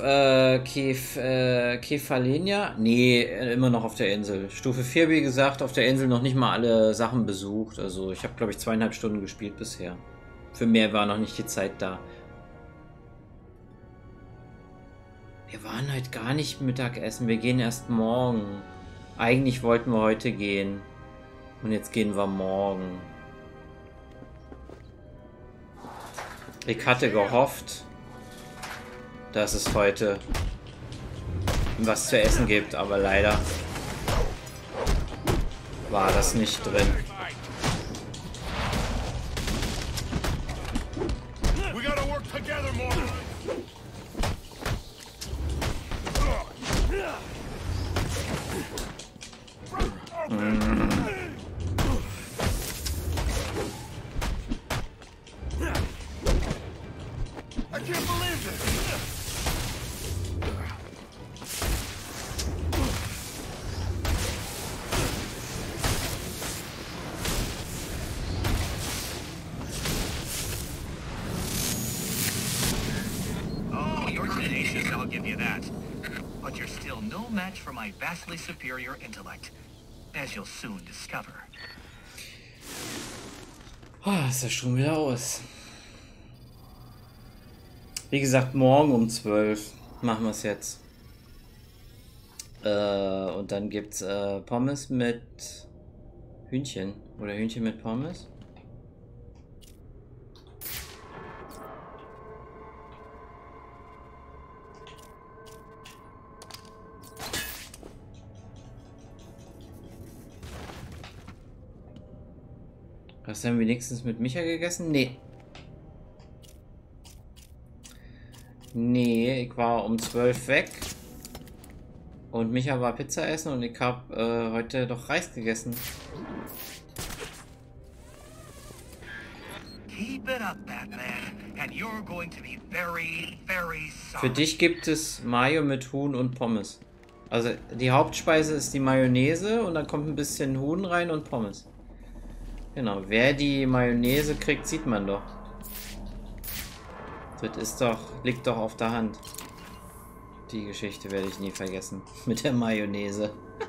Kefalenia? Nee, immer noch auf der Insel. Stufe 4, wie gesagt, auf der Insel noch nicht mal alle Sachen besucht. Also, ich habe, glaube ich, 2,5 Stunden gespielt bisher. Für mehr war noch nicht die Zeit da. Wir waren heute gar nicht Mittagessen. Wir gehen erst morgen. Eigentlich wollten wir heute gehen. Und jetzt gehen wir morgen. Ich hatte gehofft, dass es heute was zu essen gibt, aber leider war das nicht drin. I'll give you that. But you're still no match for my vastly superior intellect, as you'll soon discover. Oh, ist das schon wieder aus. Wie gesagt, morgen um 12 machen wir es jetzt. Und dann gibt's Pommes mit Hühnchen. Oder Hühnchen mit Pommes. Hast du denn wenigstens mit Micha gegessen? Nee. Nee, ich war um 12 weg. Und Micha war Pizza essen und ich habe heute doch Reis gegessen. Keep it up, Batman, and you're going to be very, very sorry. Für dich gibt es Mayo mit Huhn und Pommes. Also die Hauptspeise ist die Mayonnaise und dann kommt ein bisschen Huhn rein und Pommes. Genau, wer die Mayonnaise kriegt, sieht man doch. Das ist doch, liegt doch auf der Hand. Die Geschichte werde ich nie vergessen. Mit der Mayonnaise.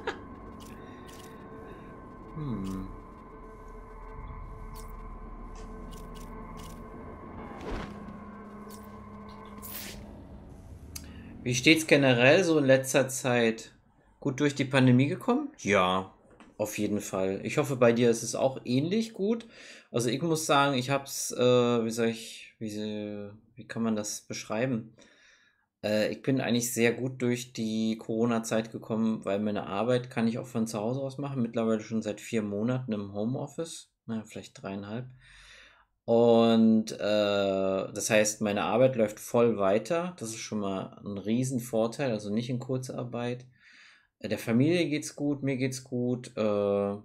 Wie steht's generell so in letzter Zeit? Gut durch die Pandemie gekommen? Ja, auf jeden Fall. Ich hoffe, bei dir ist es auch ähnlich gut. Also ich muss sagen, ich hab's, wie kann man das beschreiben? Ich bin eigentlich sehr gut durch die Corona-Zeit gekommen, weil meine Arbeit kann ich auch von zu Hause aus machen. Mittlerweile schon seit 4 Monaten im Homeoffice. Na, vielleicht 3,5. Und das heißt, meine Arbeit läuft voll weiter. Das ist schon mal ein Riesenvorteil, also nicht in Kurzarbeit. Der Familie geht's gut, mir geht's gut. Ja,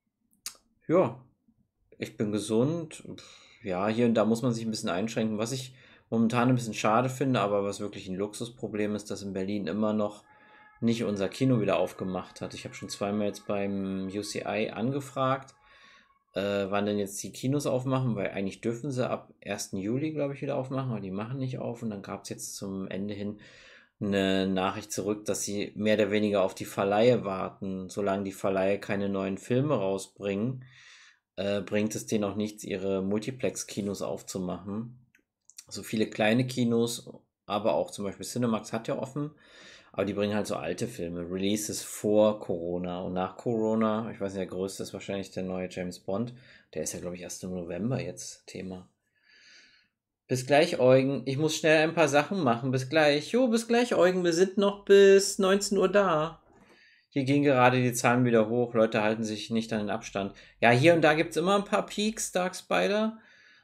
ich bin gesund. Ja, hier und da muss man sich ein bisschen einschränken, was ich momentan ein bisschen schade finde, aber was wirklich ein Luxusproblem ist, dass in Berlin immer noch nicht unser Kino wieder aufgemacht hat. Ich habe schon zweimal jetzt beim UCI angefragt, wann denn jetzt die Kinos aufmachen, weil eigentlich dürfen sie ab 1. Juli, glaube ich, wieder aufmachen, aber die machen nicht auf. Und dann gab es jetzt zum Ende hin eine Nachricht zurück, dass sie mehr oder weniger auf die Verleihe warten. Solange die Verleihe keine neuen Filme rausbringen, bringt es denen auch nichts, ihre Multiplex-Kinos aufzumachen. So viele kleine Kinos, aber auch zum Beispiel Cinemax hat ja offen, aber die bringen halt so alte Filme, Releases vor Corona und nach Corona. Ich weiß nicht, der größte ist wahrscheinlich der neue James Bond. Der ist ja, glaube ich, erst im November jetzt Thema. Bis gleich, Eugen. Ich muss schnell ein paar Sachen machen. Bis gleich. Jo, bis gleich, Eugen. Wir sind noch bis 19 Uhr da. Hier gehen gerade die Zahlen wieder hoch. Leute halten sich nicht an den Abstand. Ja, hier und da gibt es immer ein paar Peaks, Dark Spider.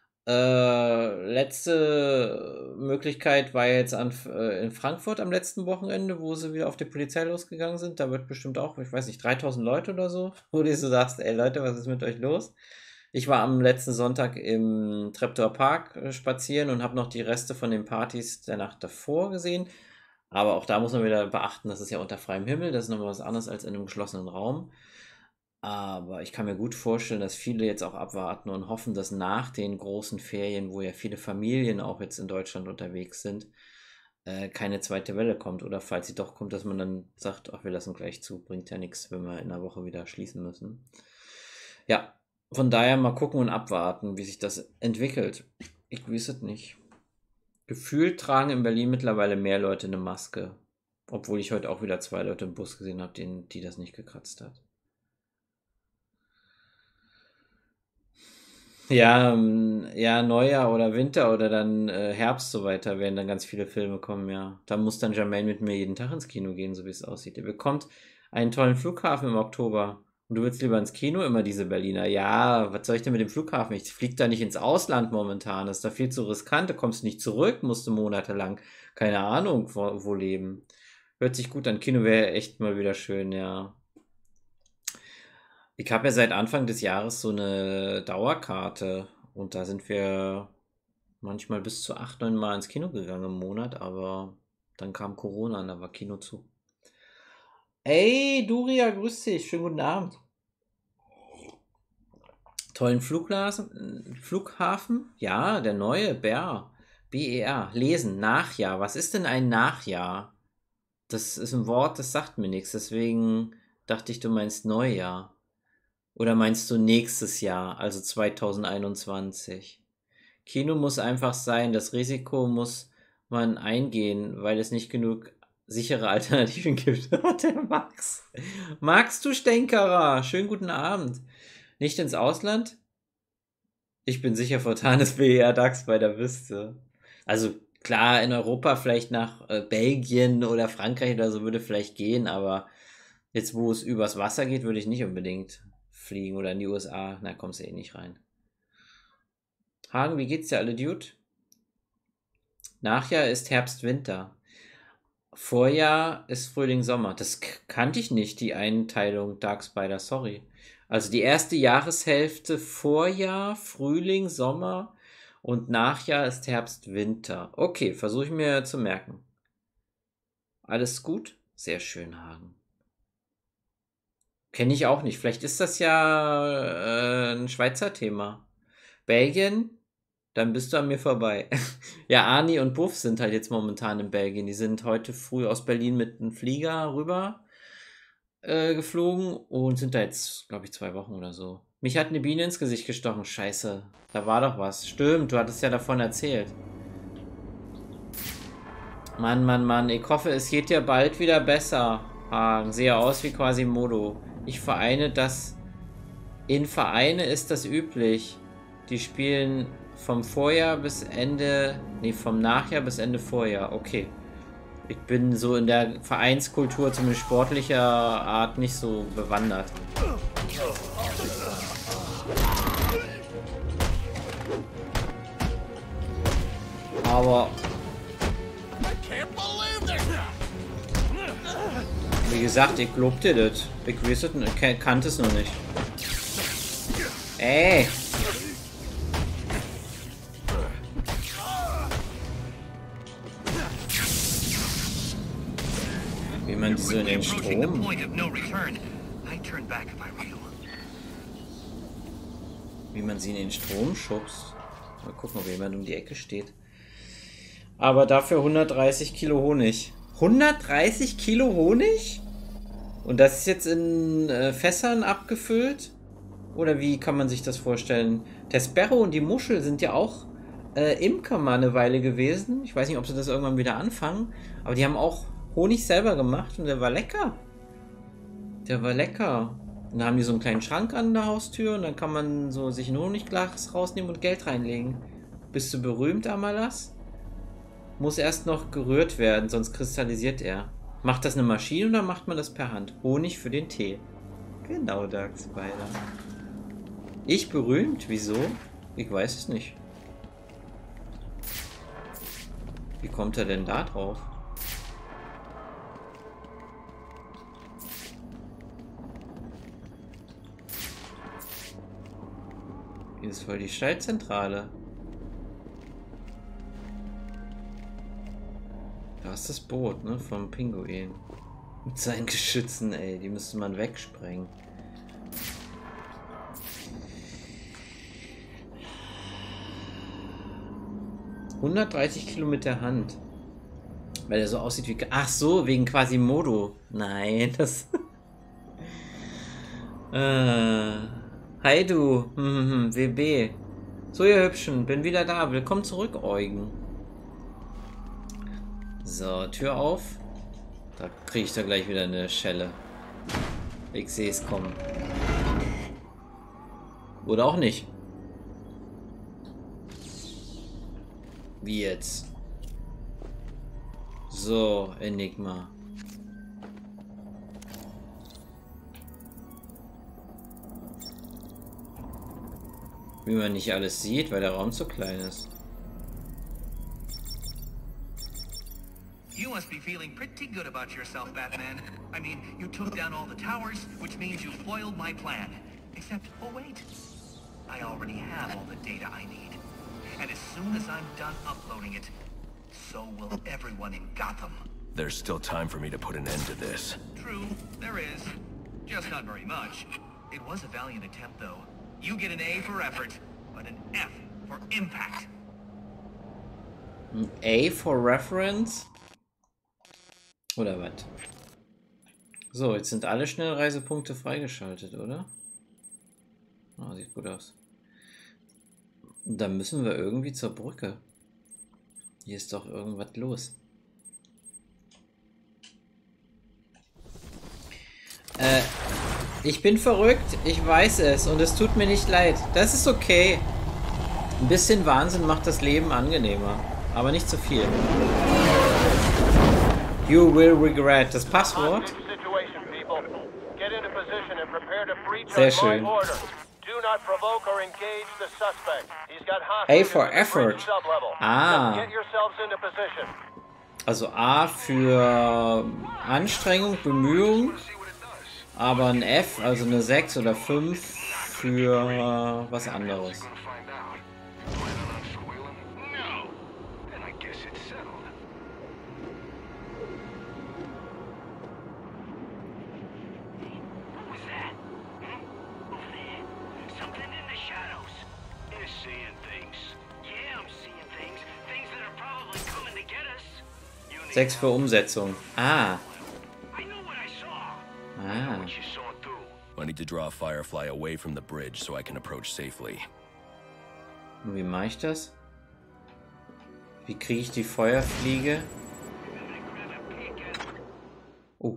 Letzte Möglichkeit war jetzt in Frankfurt am letzten Wochenende, wo sie wieder auf die Polizei losgegangen sind. Da wird bestimmt auch, ich weiß nicht, 3000 Leute oder so, wo du so sagst, ey Leute, was ist mit euch los? Ich war am letzten Sonntag im Treptower Park spazieren und habe noch die Reste von den Partys der Nacht davor gesehen. Aber auch da muss man wieder beachten, das ist ja unter freiem Himmel, das ist nochmal was anderes als in einem geschlossenen Raum. Aber ich kann mir gut vorstellen, dass viele jetzt auch abwarten und hoffen, dass nach den großen Ferien, wo ja viele Familien auch jetzt in Deutschland unterwegs sind, keine zweite Welle kommt. Oder falls sie doch kommt, dass man dann sagt, ach, wir lassen gleich zu, bringt ja nichts, wenn wir in einer Woche wieder schließen müssen. Ja, von daher mal gucken und abwarten, wie sich das entwickelt. Ich weiß es nicht. Gefühlt tragen in Berlin mittlerweile mehr Leute eine Maske. Obwohl ich heute auch wieder 2 Leute im Bus gesehen habe, die das nicht gekratzt hat. Ja, ja, Neujahr oder Winter oder dann Herbst so weiter werden dann ganz viele Filme kommen, ja. Da muss dann Jermaine mit mir jeden Tag ins Kino gehen, so wie es aussieht. Er bekommt einen tollen Flughafen im Oktober. Und du willst lieber ins Kino, immer diese Berliner. Ja, was soll ich denn mit dem Flughafen? Ich fliege da nicht ins Ausland momentan. Das ist da viel zu riskant. Da kommst du nicht zurück, musst du monatelang, keine Ahnung, wo leben. Hört sich gut an. Kino wäre echt mal wieder schön, ja. Ich habe ja seit Anfang des Jahres so eine Dauerkarte und da sind wir manchmal bis zu 8, 9 Mal ins Kino gegangen im Monat, aber dann kam Corona und da war Kino zu. Ey, Duria, grüß dich, schönen guten Abend. Tollen Flughafen? Ja, der neue, BER. BER, lesen, Nachjahr. Was ist denn ein Nachjahr? Das ist ein Wort, das sagt mir nichts, deswegen dachte ich, du meinst Neujahr. Oder meinst du nächstes Jahr, also 2021? Kino muss einfach sein, das Risiko muss man eingehen, weil es nicht genug sichere Alternativen gibt. Der Max. Max, du Stänkerer. Schönen guten Abend. Nicht ins Ausland? Ich bin sicher vor Tanes BR DAX bei der Wüste. Also klar, in Europa vielleicht nach Belgien oder Frankreich oder so würde vielleicht gehen, aber jetzt, wo es übers Wasser geht, würde ich nicht unbedingt fliegen oder in die USA. Na, kommst du eh nicht rein. Hagen, wie geht's dir alle, Dude? Nachjahr ist Herbst, Winter. Vorjahr ist Frühling, Sommer. Das kannte ich nicht, die Einteilung Dark Spider, sorry. Also die erste Jahreshälfte Vorjahr, Frühling, Sommer und Nachjahr ist Herbst, Winter. Okay, versuche ich mir zu merken. Alles gut? Sehr schön, Hagen. Kenne ich auch nicht. Vielleicht ist das ja ein Schweizer Thema. Belgien? Dann bist du an mir vorbei. Ja, Arni und Buff sind halt jetzt momentan in Belgien. Die sind heute früh aus Berlin mit einem Flieger rüber geflogen und sind da jetzt, glaube ich, 2 Wochen oder so. Mich hat eine Biene ins Gesicht gestochen. Scheiße, da war doch was. Stimmt, du hattest ja davon erzählt. Mann, Mann, Mann. Ich hoffe, es geht dir bald wieder besser, Hagen. Sehe aus wie Quasimodo. Ich vereine das. In Vereine ist das üblich. Die spielen vom Vorjahr bis Ende, nee, vom Nachjahr bis Ende Vorjahr. Okay. Ich bin so in der Vereinskultur, zumindest sportlicher Art, nicht so bewandert. Aber wie gesagt, ich glaub dir das. Ich weiß es nicht, ich kannte es noch nicht. Ey! Wie man die so in den Strom... Wie man sie in den Strom schubst. Mal gucken, ob jemand um die Ecke steht. Aber dafür 130 Kilo Honig. 130 Kilo Honig? Und das ist jetzt in Fässern abgefüllt? Oder wie kann man sich das vorstellen? Der Sparrow und die Muschel sind ja auch Imker mal eine Weile gewesen. Ich weiß nicht, ob sie das irgendwann wieder anfangen. Aber die haben auch Honig selber gemacht und der war lecker. Der war lecker. Und dann haben die so einen kleinen Schrank an der Haustür und dann kann man so sich ein Honigglas rausnehmen und Geld reinlegen. Bist du berühmt, Amalas? Muss erst noch gerührt werden, sonst kristallisiert er. Macht das eine Maschine oder macht man das per Hand? Honig für den Tee. Genau, Dark Spider. Ich berühmt? Wieso? Ich weiß es nicht. Wie kommt er denn da drauf? Hier ist voll die Schaltzentrale. Da ist das Boot, ne? Vom Pinguin. Mit seinen Geschützen, ey. Die müsste man wegsprengen. ...130 Kilo mit der Hand. Weil er so aussieht wie... Ach so, wegen Quasimodo. Nein, das... Hi du, WB. So ihr Hübschen, bin wieder da. Willkommen zurück, Eugen. So, Tür auf. Da kriege ich da gleich wieder eine Schelle. Ich sehe es kommen. Oder auch nicht. Wie jetzt? So, Enigma. Wie man nicht alles sieht, weil der Raum zu klein ist. You must be feeling pretty good about yourself, Batman. I mean, you took down all the towers, which means you foiled my plan. Except, oh wait, I already have all the data I need. And as soon as I'm done uploading it, so will everyone in Gotham. There's still time for me to put an end to this. True, there is. Just not very much. It was a valiant attempt, though. You get an A for effort, but an F for impact. Ein A for Reference? Oder was? So, jetzt sind alle Schnellreisepunkte freigeschaltet, oder? Oh, sieht gut aus. Und dann müssen wir irgendwie zur Brücke. Hier ist doch irgendwas los. Ich bin verrückt, ich weiß es und es tut mir nicht leid. Das ist okay. Ein bisschen Wahnsinn macht das Leben angenehmer, aber nicht zu viel. You will regret. Das Passwort? Sehr schön. A for effort. Ah. Also A für Anstrengung, Bemühung, aber ein F, also eine 6 oder 5 für was anderes. Sechs für Umsetzung. Ah. Ah. I need to draw Firefly away from the bridge so I can approach safely. Und wie mache ich das? Wie kriege ich die Feuerfliege? Oh.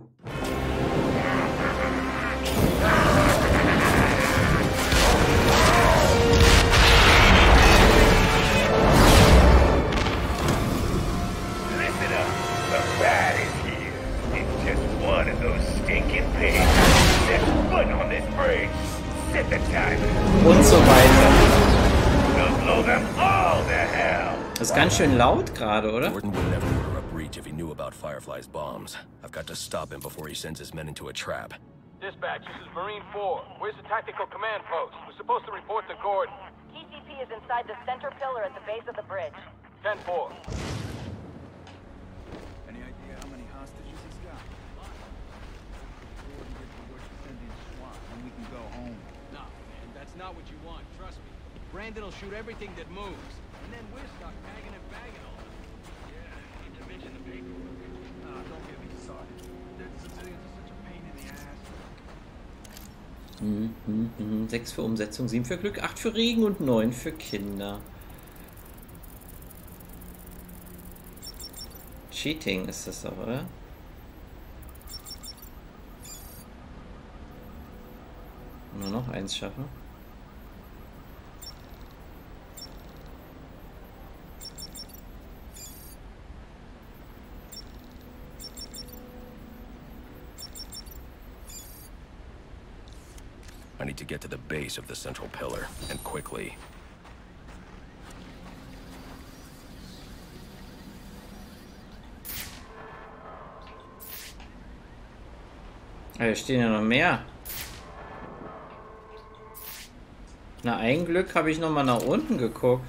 Und so weiter. Das ist ganz schön laut gerade, oder? Gordon would never order a breach if he knew about Firefly's bombs. I've got to stop him before he sends his men into a trap. Dispatch, this is Marine 4. Where's the tactical command post? We're supposed to report to Gordon. TCP is inside the center pillar at the base of the bridge. 10-4. Any idea how many hostages he's got? Gordon gets the word to send in SWAT, and we can go home. No, man, that's not what you want, trust me. Brandon will shoot everything that moves. And then we're stuck bagging and bagging all of it. Yeah, I need to mention the paperwork. Don't get me started. The civilians are such a pain in the ass. 6 für Umsetzung, 7 für Glück, 8 für Regen und 9 für Kinder. Cheating ist das doch, oder? Nur noch eins schaffen. I need to get to the base of the central pillar, and quickly. Hier stehen ja noch mehr. Na, ein Glück habe ich noch mal nach unten geguckt.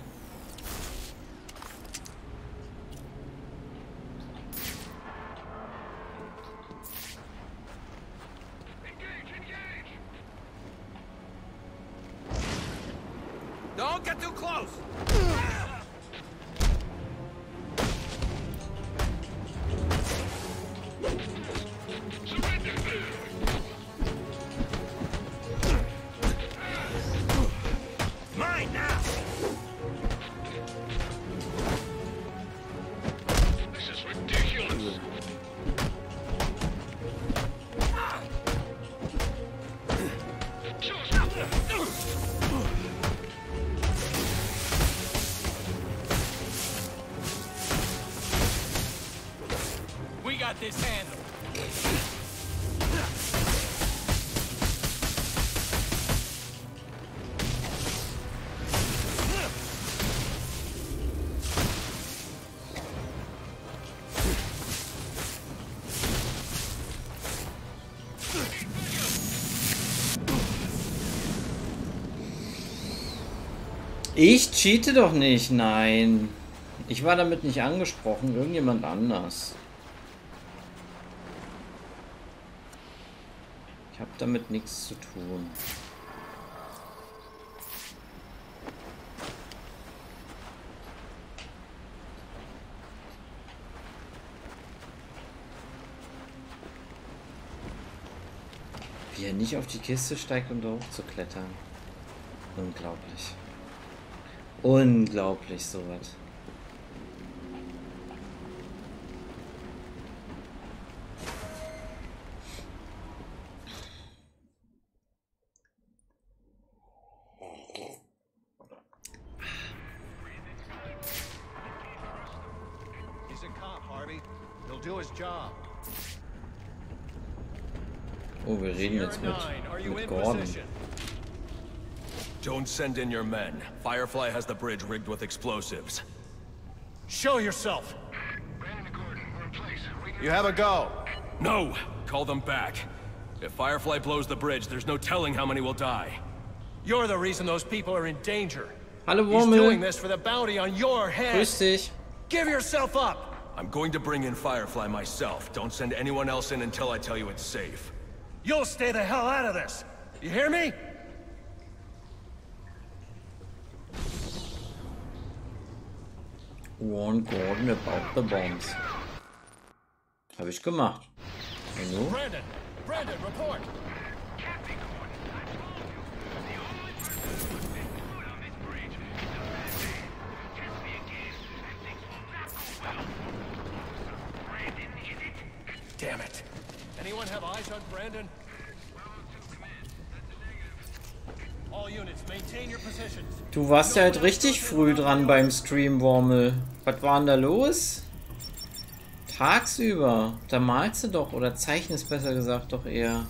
Don't get too close! Mine now! This is ridiculous. We got this handled. Ich cheate doch nicht, nein. Ich war damit nicht angesprochen, irgendjemand anders. Ich habe damit nichts zu tun. Wie er nicht auf die Kiste steigt, um da hoch zu klettern. Unglaublich. Unglaublich, sowas. Oh, wir reden jetzt mit Gordon. Don't send in your men. Firefly has the bridge rigged with explosives. Show yourself! Brandon and Gordon, we're in place. You have a go. No! Call them back. If Firefly blows the bridge, there's no telling how many will die. You're the reason those people are in danger. Hallo He's doing Wormel. this for the bounty on your head. Grüß dich. Give yourself up! I'm going to bring in Firefly myself. Don't send anyone else in until I tell you it's safe. You'll stay the hell out of this. You hear me? Warn Gordon about the bombs. Habe ich gemacht. Und nun? Brandon! Brandon, report! Damn it! Anyone have eyes on Brandon? All units, maintain your positions. Du warst ja halt richtig früh dran beim Stream, Wormel. Was war denn da los? Tagsüber. Da malst du doch, oder zeichnest besser gesagt doch eher.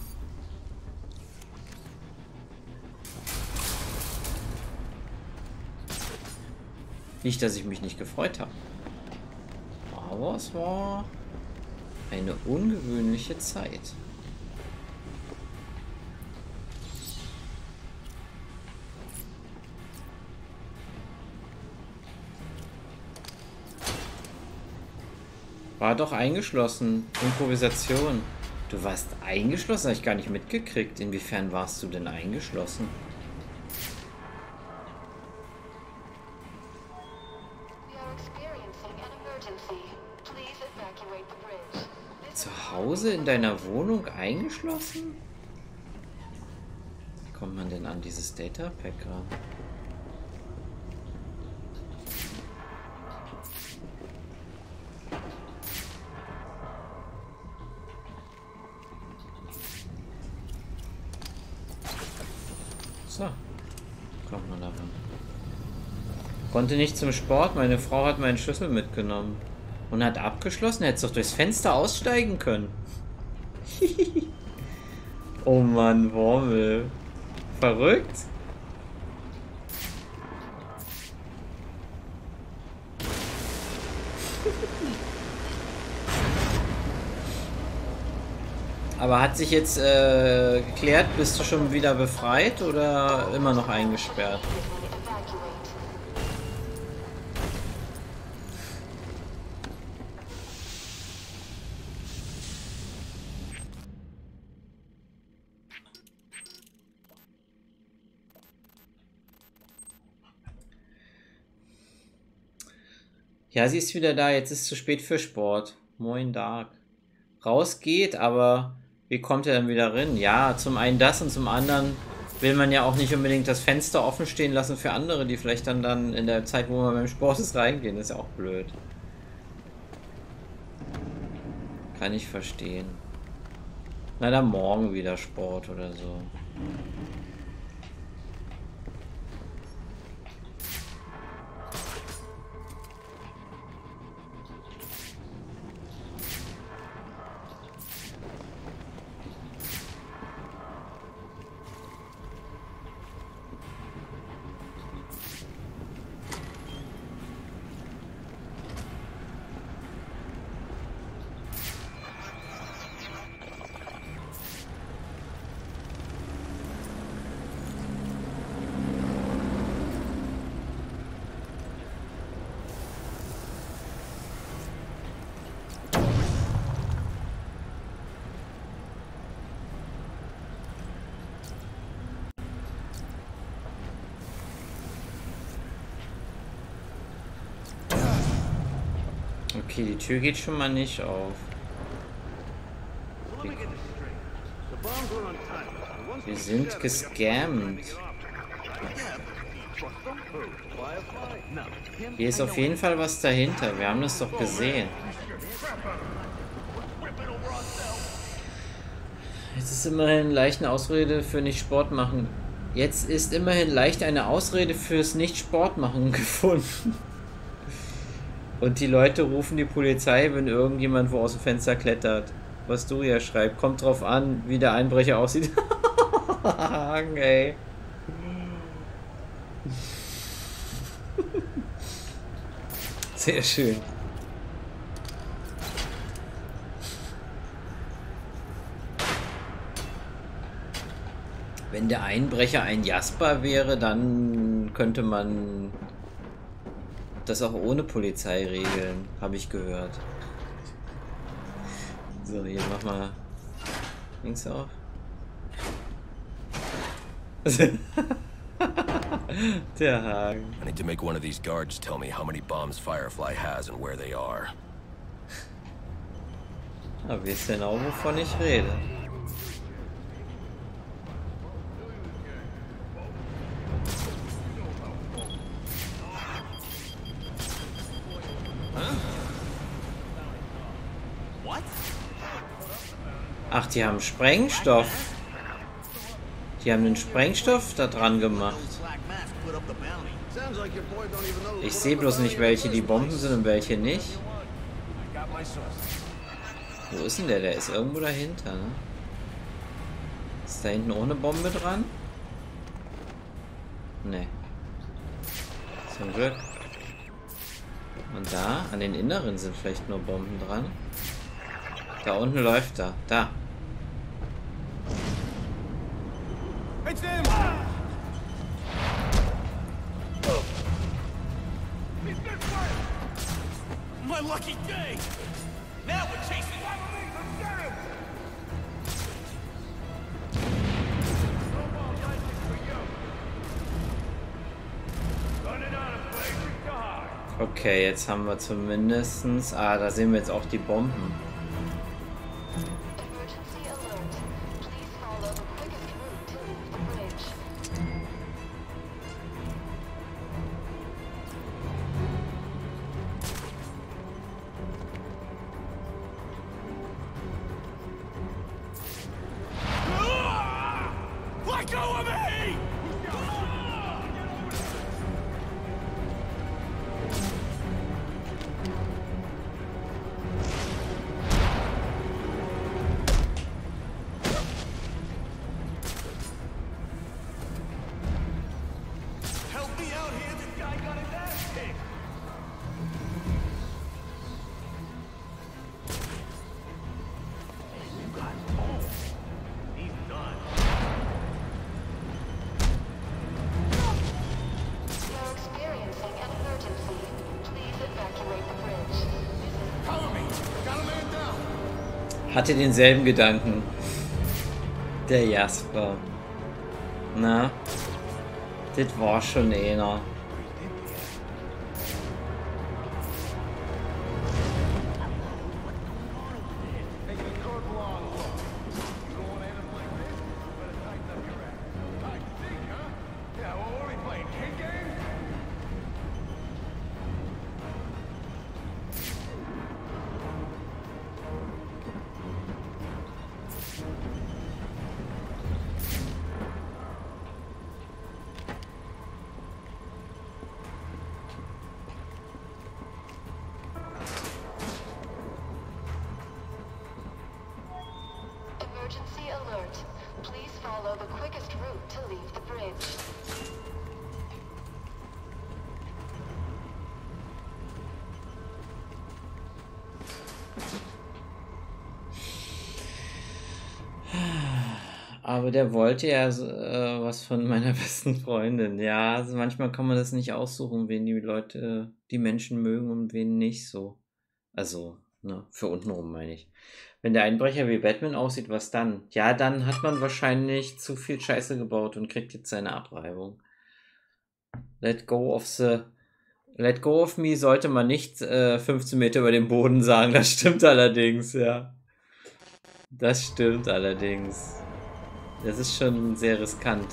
Nicht, dass ich mich nicht gefreut habe. Aber es war eine ungewöhnliche Zeit. War doch eingeschlossen. Improvisation. Du warst eingeschlossen? Habe ich gar nicht mitgekriegt. Inwiefern warst du denn eingeschlossen? Zu Hause in deiner Wohnung eingeschlossen? Wie kommt man denn an dieses Datapack ran? So, kommt man daran. Konnte nicht zum Sport, meine Frau hat meinen Schlüssel mitgenommen. Und hat abgeschlossen, hättest doch durchs Fenster aussteigen können. Oh Mann, Wormel. Verrückt? Aber hat sich jetzt geklärt, bist du schon wieder befreit oder immer noch eingesperrt? Ja, sie ist wieder da. Jetzt ist es zu spät für Sport. Moin, Dark. Raus geht, aber wie kommt er dann wieder rein? Ja, zum einen das und zum anderen will man ja auch nicht unbedingt das Fenster offen stehen lassen für andere, die vielleicht dann in der Zeit, wo man beim Sport ist, reingehen. Das ist ja auch blöd. Kann ich verstehen. Na, dann morgen wieder Sport oder so. Okay, die Tür geht schon mal nicht auf. Wir sind gescammt. Hier ist auf jeden Fall was dahinter. Wir haben das doch gesehen. Jetzt ist immerhin leicht eine Ausrede für nicht Sport machen. Jetzt ist immerhin leicht eine Ausrede fürs nicht Sport machen gefunden. Und die Leute rufen die Polizei, wenn irgendjemand wo aus dem Fenster klettert. Was du ja schreibst. Kommt drauf an, wie der Einbrecher aussieht. Okay. Sehr schön. Wenn der Einbrecher ein Jasper wäre, dann könnte man das auch ohne Polizei regeln, habe ich gehört. So, hier mach mal links auf. Der Hagen. I need to make one of these guards tell me how many bombs Firefly has and where they are. Aber wisst genau, wovon ich rede. Ach, die haben Sprengstoff. Die haben den Sprengstoff da dran gemacht. Ich sehe bloß nicht, welche die Bomben sind und welche nicht. Wo ist denn der? Der ist irgendwo dahinter, ne? Ist da hinten ohne Bombe dran? Ne. Zum Glück. Und da, an den Inneren sind vielleicht nur Bomben dran. Da unten läuft er. Da. My lucky day! Now we're chasing Okay, jetzt haben wir zumindestens. Ah, da sehen wir jetzt auch die Bomben. Hatte denselben Gedanken. Der Jasper. Na? Das war schon einer. Emergency alert. Please follow the quickest route to leave the bridge. Aber der wollte ja was von meiner besten Freundin. Ja, also manchmal kann man das nicht aussuchen, wen die Leute, die Menschen mögen und wen nicht so. Also, ne, für untenrum meine ich. Wenn der Einbrecher wie Batman aussieht, was dann? Ja, dann hat man wahrscheinlich zu viel Scheiße gebaut und kriegt jetzt seine Abreibung. Let go of me sollte man nicht 15 Meter über dem Boden sagen. Das stimmt allerdings, ja. Das stimmt allerdings. Das ist schon sehr riskant.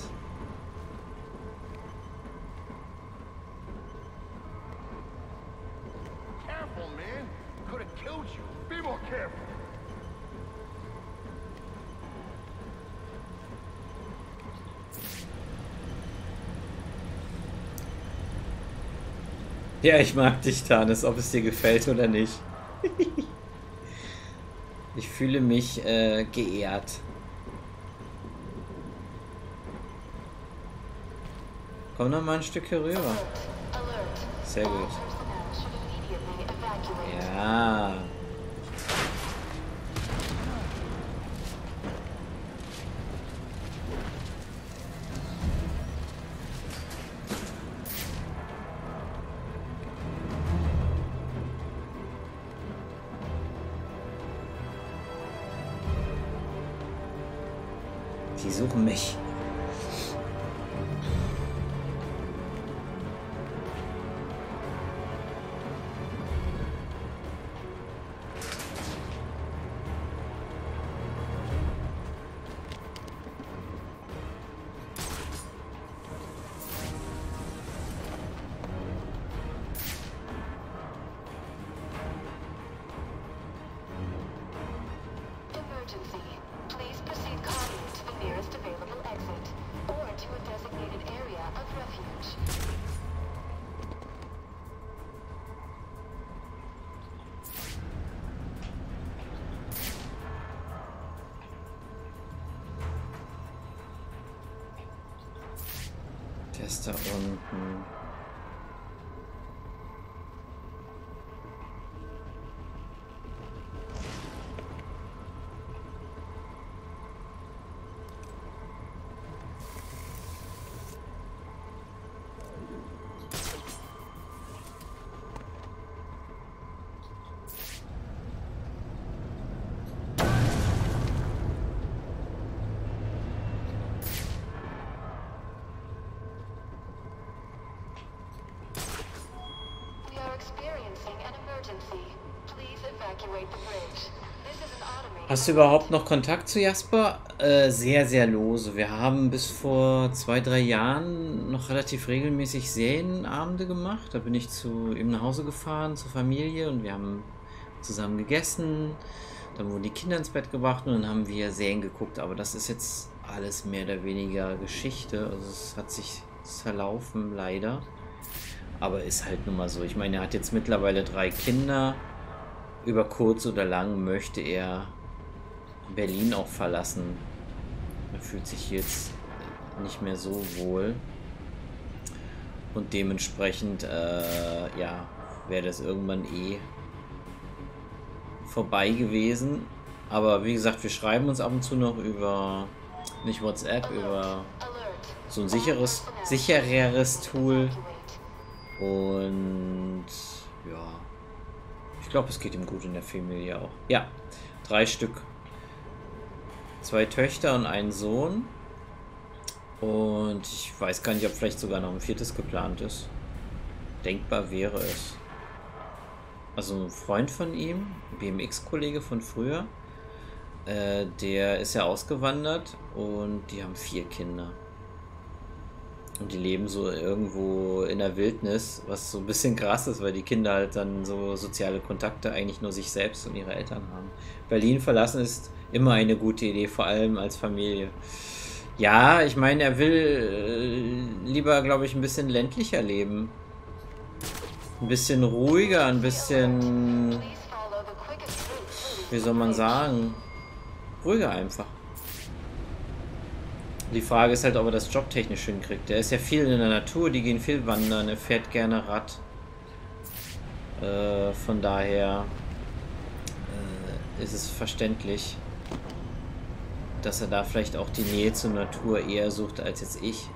Careful, man. Could have killed you. Be more careful. Ja, ich mag dich, Thanos, ob es dir gefällt oder nicht. Ich fühle mich geehrt. Komm noch mal ein Stück hier rüber. Sehr gut. Ja. Die suchen mich. Der ist da unten. Hast du überhaupt noch Kontakt zu Jasper? Sehr, sehr lose. Wir haben bis vor 2-3 Jahren noch relativ regelmäßig Serienabende gemacht. Da bin ich zu ihm nach Hause gefahren, zur Familie, und wir haben zusammen gegessen. Dann wurden die Kinder ins Bett gebracht und dann haben wir Serien geguckt. Aber das ist jetzt alles mehr oder weniger Geschichte. Also es hat sich verlaufen, leider. Aber ist halt nun mal so. Ich meine, er hat jetzt mittlerweile 3 Kinder. Über kurz oder lang möchte er Berlin auch verlassen. Er fühlt sich jetzt nicht mehr so wohl. Und dementsprechend, ja, wäre das irgendwann vorbei gewesen. Aber wie gesagt, wir schreiben uns ab und zu noch über, nicht WhatsApp, über so ein sichereres Tool. Und ja, ich glaube, es geht ihm gut in der Familie auch. Ja, 3 Stück. 2 Töchter und einen Sohn. Und ich weiß gar nicht, ob vielleicht sogar noch ein 4. geplant ist. Denkbar wäre es. Also ein Freund von ihm, BMX-Kollege von früher, der ist ja ausgewandert und die haben 4 Kinder. Und die leben so irgendwo in der Wildnis, was so ein bisschen krass ist, weil die Kinder halt dann so soziale Kontakte eigentlich nur sich selbst und ihre Eltern haben. Berlin verlassen ist immer eine gute Idee, vor allem als Familie. Ja, ich meine, er will lieber, glaube ich, ein bisschen ländlicher leben. Ein bisschen ruhiger, ein bisschen, wie soll man sagen, ruhiger einfach. Die Frage ist halt, ob er das jobtechnisch hinkriegt. Der ist ja viel in der Natur, die gehen viel wandern, er fährt gerne Rad. Von daher ist es verständlich, dass er da vielleicht auch die Nähe zur Natur eher sucht als jetzt ich.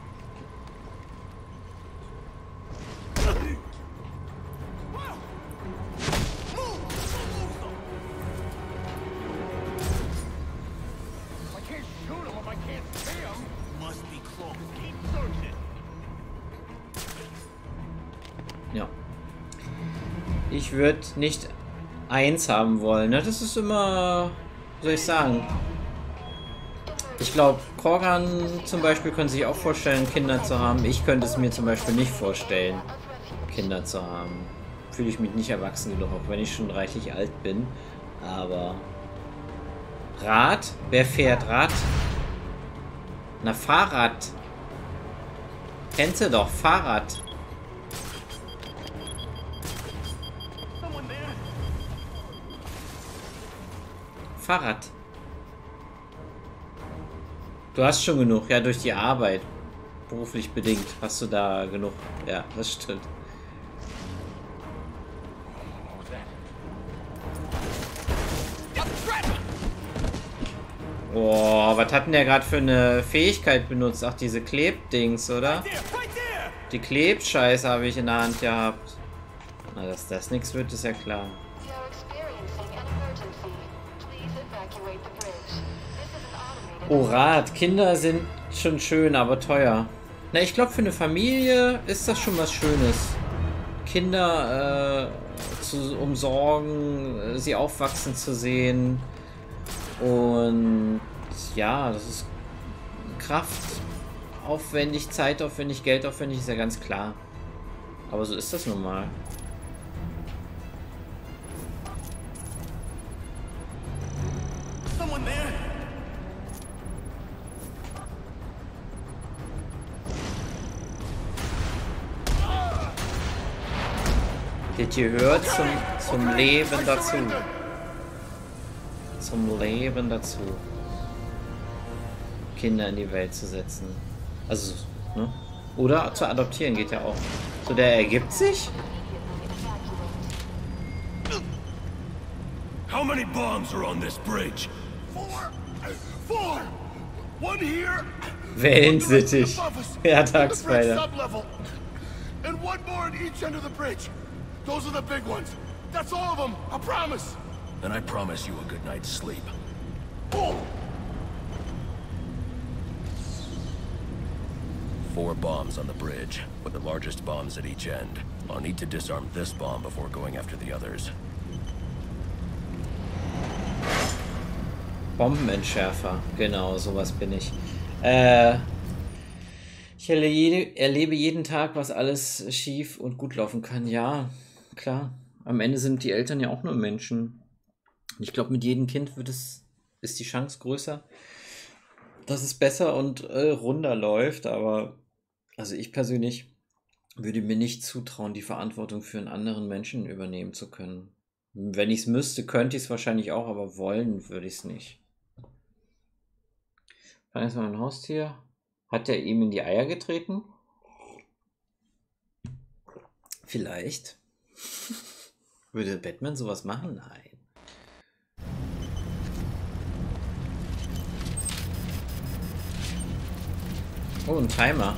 Ja. Ich würde nicht 1 haben wollen. Ne? Das ist immer, wie soll ich sagen? Ich glaube, Korgan zum Beispiel könnte sich auch vorstellen, Kinder zu haben. Ich könnte es mir zum Beispiel nicht vorstellen, Kinder zu haben. Fühle ich mich nicht erwachsen genug, auch wenn ich schon reichlich alt bin. Aber Rad? Wer fährt Rad? Na, Fahrrad. Kennst du doch, Fahrrad. Fahrrad. Du hast schon genug, ja, durch die Arbeit. Beruflich bedingt hast du da genug. Ja, das stimmt. Boah, was hat denn der gerade für eine Fähigkeit benutzt? Ach, diese Klebdings, oder? Die Klebscheiße habe ich in der Hand gehabt. Na, dass das nichts wird, ist ja klar. Oh, Rat. Kinder sind schon schön, aber teuer. Na, ich glaube, für eine Familie ist das schon was Schönes. Kinder zu umsorgen, sie aufwachsen zu sehen. Und ja, das ist kraftaufwendig, zeitaufwendig, geldaufwendig, ist ja ganz klar. Aber so ist das nun mal. Das gehört zum Leben dazu. Zum Leben dazu. Kinder in die Welt zu setzen. Also, ne? Oder zu adoptieren geht ja auch. So, der ergibt sich. How many bombs are on this bridge? Four. One here. Wellensittich. Ja, Tagsspider. And one more at each end of the bridge. Those are the big ones. That's all of them. I promise. And I promise you a good night's sleep. Oh. 4 bombs on the bridge, with the largest bombs at each end. I'll need to disarm this bomb before going after the others. Bombenentschärfer. Genau, sowas bin ich. Ich erlebe jeden Tag, was alles schief und gut laufen kann. Ja, klar. Am Ende sind die Eltern ja auch nur Menschen. Ich glaube, mit jedem Kind ist die Chance größer, dass es besser und runder läuft. Aber also ich persönlich würde mir nicht zutrauen, die Verantwortung für einen anderen Menschen übernehmen zu können. Wenn ich es müsste, könnte ich es wahrscheinlich auch, aber wollen würde ich es nicht. Dann ist mal ein Haustier. Hat der ihm in die Eier getreten? Vielleicht. Würde Batman sowas machen? Nein. Oh, ein Timer.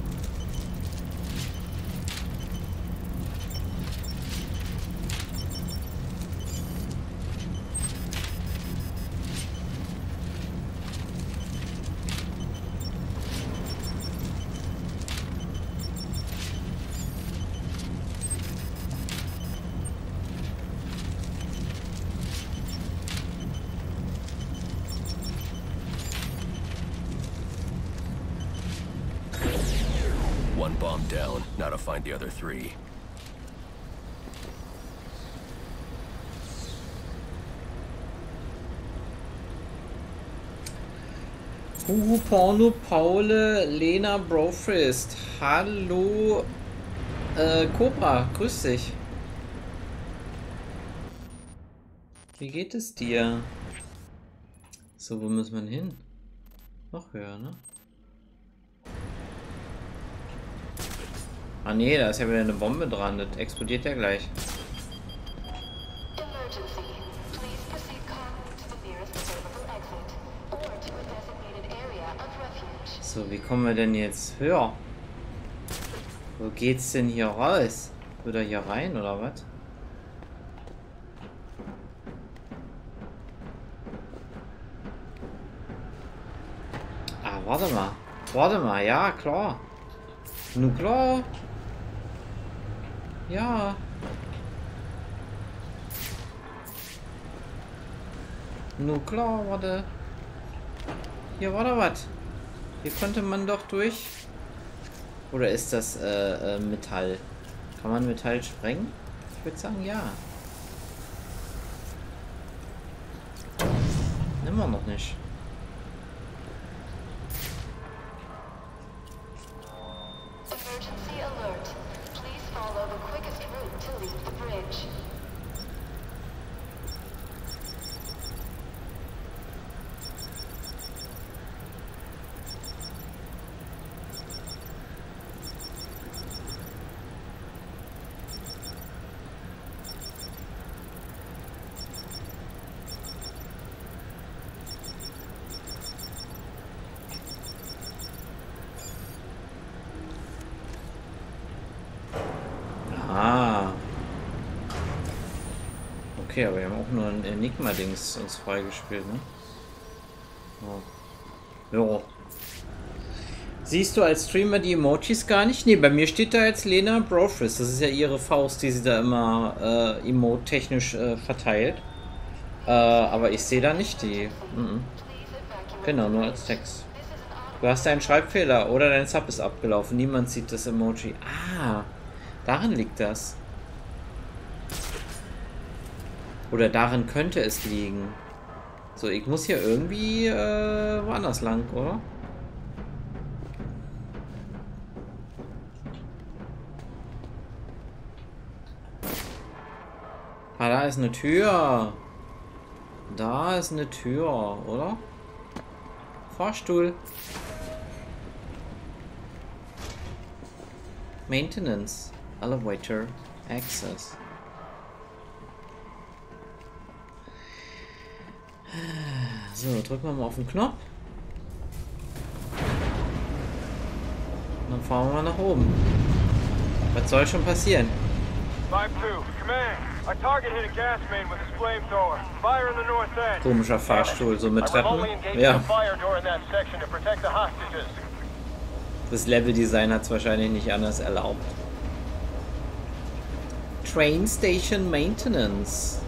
One bomb down, now to find the other 3. Porno Paule Lena Brofist. Hallo Cobra, grüß dich. Wie geht es dir? So, wo muss man hin? Noch höher, ne? Ah ne, da ist ja wieder eine Bombe dran. Das explodiert ja gleich. So, wie kommen wir denn jetzt höher? Wo geht's denn hier raus? Oder hier rein, oder was? Ah, warte mal. Warte mal, ja, klar. Nun klar. Ja. Nun klar, warte. Hier war da was. Hier konnte man doch durch. Oder ist das Metall? Kann man Metall sprengen? Ich würde sagen, ja. Immer noch nicht. Emergency alert. Please follow the quickest route to leave the bridge. Okay, aber wir haben auch nur ein Enigma-Dings uns freigespielt, ne? Oh. Jo. Siehst du als Streamer die Emojis gar nicht? Ne, bei mir steht da jetzt Lena Brofist. Das ist ja ihre Faust, die sie da immer emote-technisch verteilt. Aber ich sehe da nicht die. Genau, nur als Text. Du hast einen Schreibfehler oder dein Sub ist abgelaufen. Niemand sieht das Emoji. Ah, daran liegt das. Oder darin könnte es liegen. So, ich muss hier irgendwie woanders lang, oder? Ah, da ist eine Tür. Da ist eine Tür, oder? Fahrstuhl. Maintenance. Elevator. Access. So, drücken wir mal auf den Knopf. Und dann fahren wir mal nach oben. Was soll schon passieren? 5-2, command. Our target hit a gas main with his flamethrower. Fire in the north end. Komischer Fahrstuhl, so mit Treppen. Ja. Das Leveldesign hat es wahrscheinlich nicht anders erlaubt. Train Station Maintenance.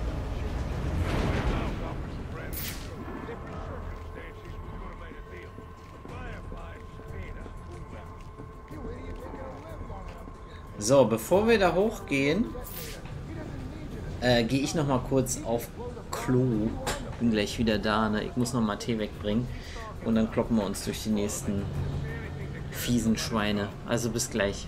So, bevor wir da hochgehen, gehe ich noch mal kurz auf Klo. Bin gleich wieder da, ne? Ich muss noch mal Tee wegbringen. Und dann kloppen wir uns durch die nächsten fiesen Schweine. Also bis gleich.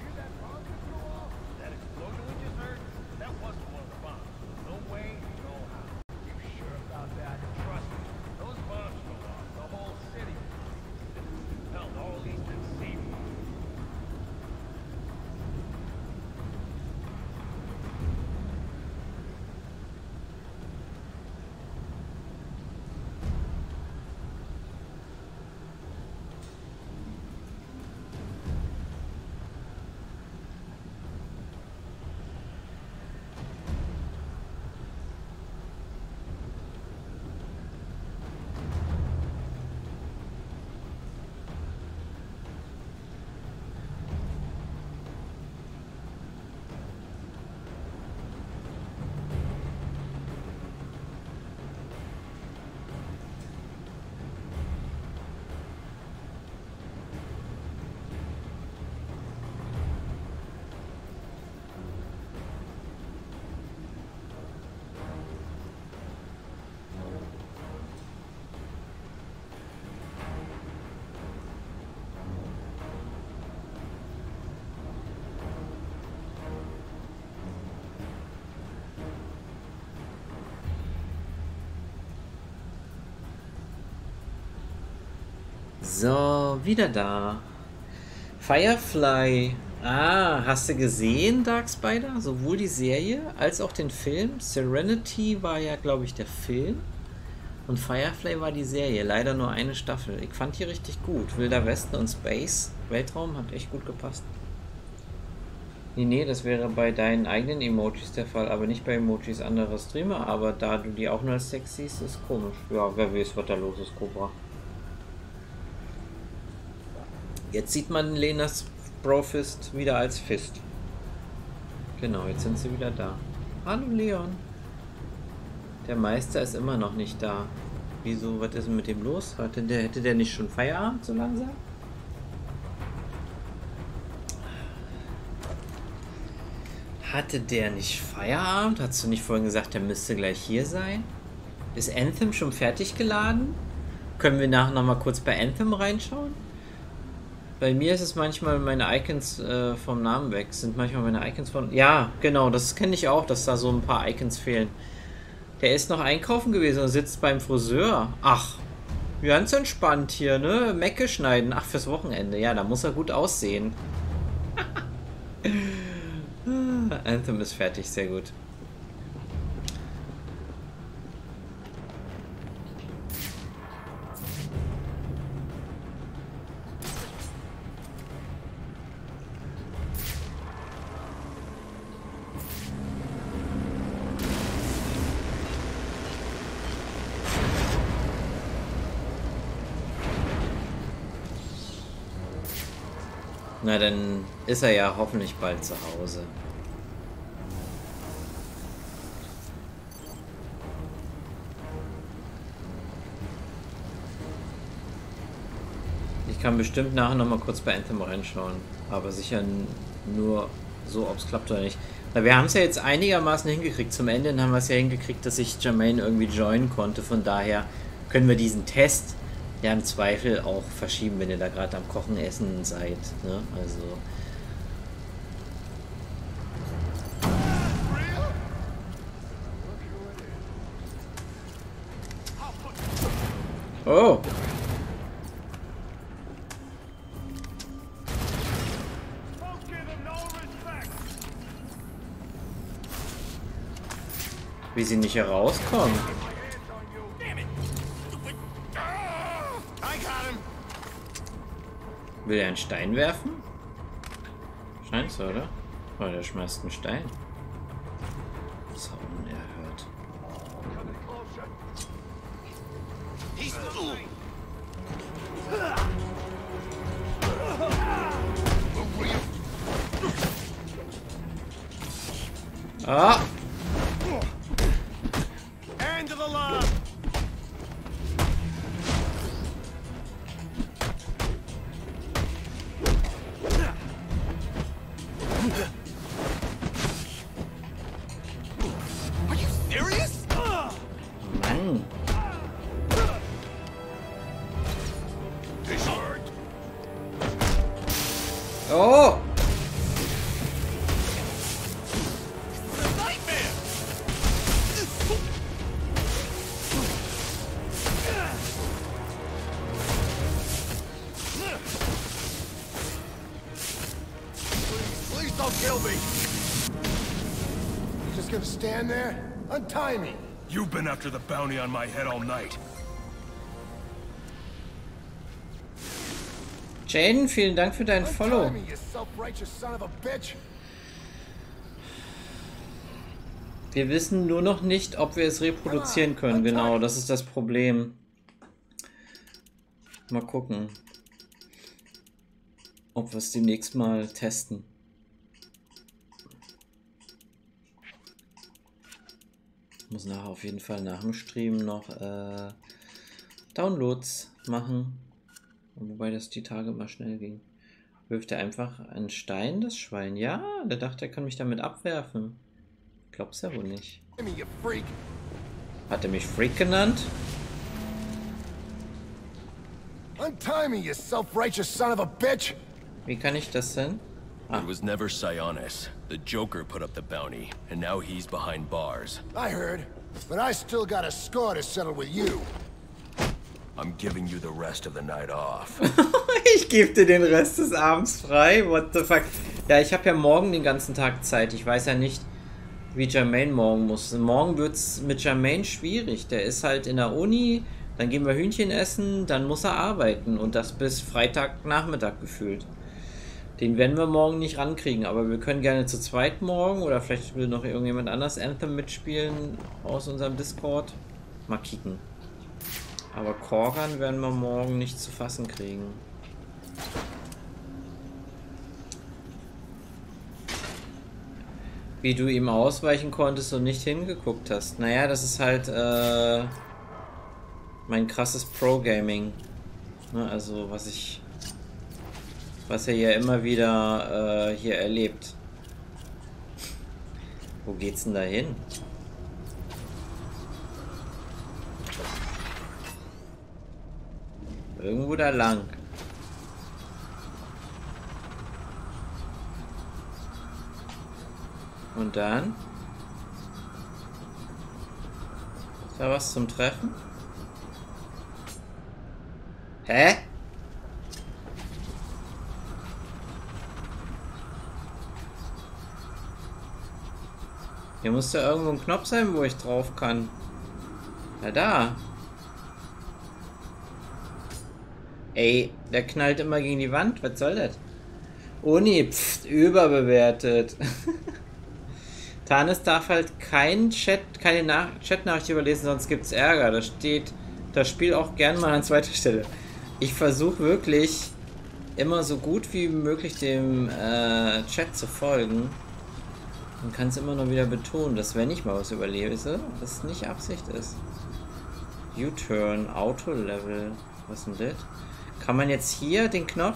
So, wieder da. Firefly. Ah, hast du gesehen, Dark Spider? Sowohl die Serie als auch den Film. Serenity war ja, glaube ich, der Film. Und Firefly war die Serie. Leider nur eine Staffel. Ich fand die richtig gut. Wilder Westen und Space. Weltraum hat echt gut gepasst. Nee, das wäre bei deinen eigenen Emojis der Fall, aber nicht bei Emojis anderer Streamer. Aber da du die auch nur als Sex siehst, ist komisch. Ja, wer weiß, was da los ist, Cobra. Jetzt sieht man Lenas Brofist wieder als Fist. Genau, jetzt sind sie wieder da. Hallo Leon. Der Meister ist immer noch nicht da. Wieso, was ist denn mit dem los? Hätte der nicht schon Feierabend so langsam? Hatte der nicht Feierabend? Hast du nicht vorhin gesagt, der müsste gleich hier sein? Ist Anthem schon fertig geladen? Können wir nachher noch mal kurz bei Anthem reinschauen? Bei mir ist es manchmal meine Icons vom Namen weg. Sind manchmal meine Icons von... Ja, genau, das kenne ich auch, dass da so ein paar Icons fehlen. Der ist noch einkaufen gewesen und sitzt beim Friseur. Ach, ganz entspannt hier, ne? Mecke schneiden. Ach, fürs Wochenende. Ja, da muss er gut aussehen. Anthem ist fertig, sehr gut. Na, dann ist er ja hoffentlich bald zu Hause. Ich kann bestimmt nachher noch mal kurz bei Anthem reinschauen. Aber sicher nur so, ob es klappt oder nicht. Na, wir haben es ja jetzt einigermaßen hingekriegt. Zum Ende haben wir es ja hingekriegt, dass ich Jermaine irgendwie joinen konnte. Von daher können wir diesen Test ja im Zweifel auch verschieben, wenn ihr da gerade am Kochen, Essen seid. Ne? Also... Oh! Wie sie nicht herauskommen. Will er einen Stein werfen? Scheint so, oder? Oh, der schmeißt einen Stein. Das ist unerhört. Ah! End of the line. Are you serious? Mann. Oh! Please don't kill me. You just gonna stand there? Untie me. You've been after the bounty on my head all night. Jaden, vielen Dank für dein Follow. Untie me, you self-righteous son of a bitch. Wir wissen nur noch nicht, ob wir es reproduzieren können. Genau, das ist das Problem. Mal gucken, ob wir es demnächst mal testen. Ich muss nachher auf jeden Fall nach dem Stream noch Downloads machen. Wobei das die Tage mal schnell ging. Wirft er einfach einen Stein, das Schwein? Ja, der dachte, er kann mich damit abwerfen. Glaub's ja wohl nicht. Hat er mich Freak genannt? Untie me, you self-righteous son of a bitch. Wie kann ich das denn? It was never Sionis. The Joker put up the bounty, and now he's behind bars. I heard, but I still got a score to settle with you. I'm giving you the rest of the night off. Ich gebe dir den Rest des Abends frei. What the fuck? Ja, ich habe ja morgen den ganzen Tag Zeit. Ich weiß ja nicht, wie Jermaine morgen muss. Morgen wird's mit Jermaine schwierig. Der ist halt in der Uni, dann gehen wir Hühnchen essen, dann muss er arbeiten. Und das bis Freitagnachmittag gefühlt. Den werden wir morgen nicht rankriegen, aber wir können gerne zu zweit morgen oder vielleicht will noch irgendjemand anders Anthem mitspielen aus unserem Discord. Mal kicken. Aber Korgan werden wir morgen nicht zu fassen kriegen. Wie du ihm ausweichen konntest und nicht hingeguckt hast. Naja, das ist halt mein krasses Pro-Gaming. Ne, also was er ja immer wieder hier erlebt. Wo geht's denn da hin? Irgendwo da lang. Und dann? Ist da was zum Treffen? Hä? Hier muss ja irgendwo ein Knopf sein, wo ich drauf kann. Ja, da. Ey, der knallt immer gegen die Wand. Was soll das? Uni, pfft, überbewertet. Tanis darf halt keine Chatnachricht überlesen, sonst gibt's Ärger. Da steht das Spiel auch gern mal an zweiter Stelle. Ich versuche wirklich immer so gut wie möglich dem Chat zu folgen. Man kann es immer nur wieder betonen, dass wenn ich mal was überlese, das nicht Absicht ist. U-Turn, Auto-Level. Was ist denn das? Kann man jetzt hier den Knopf?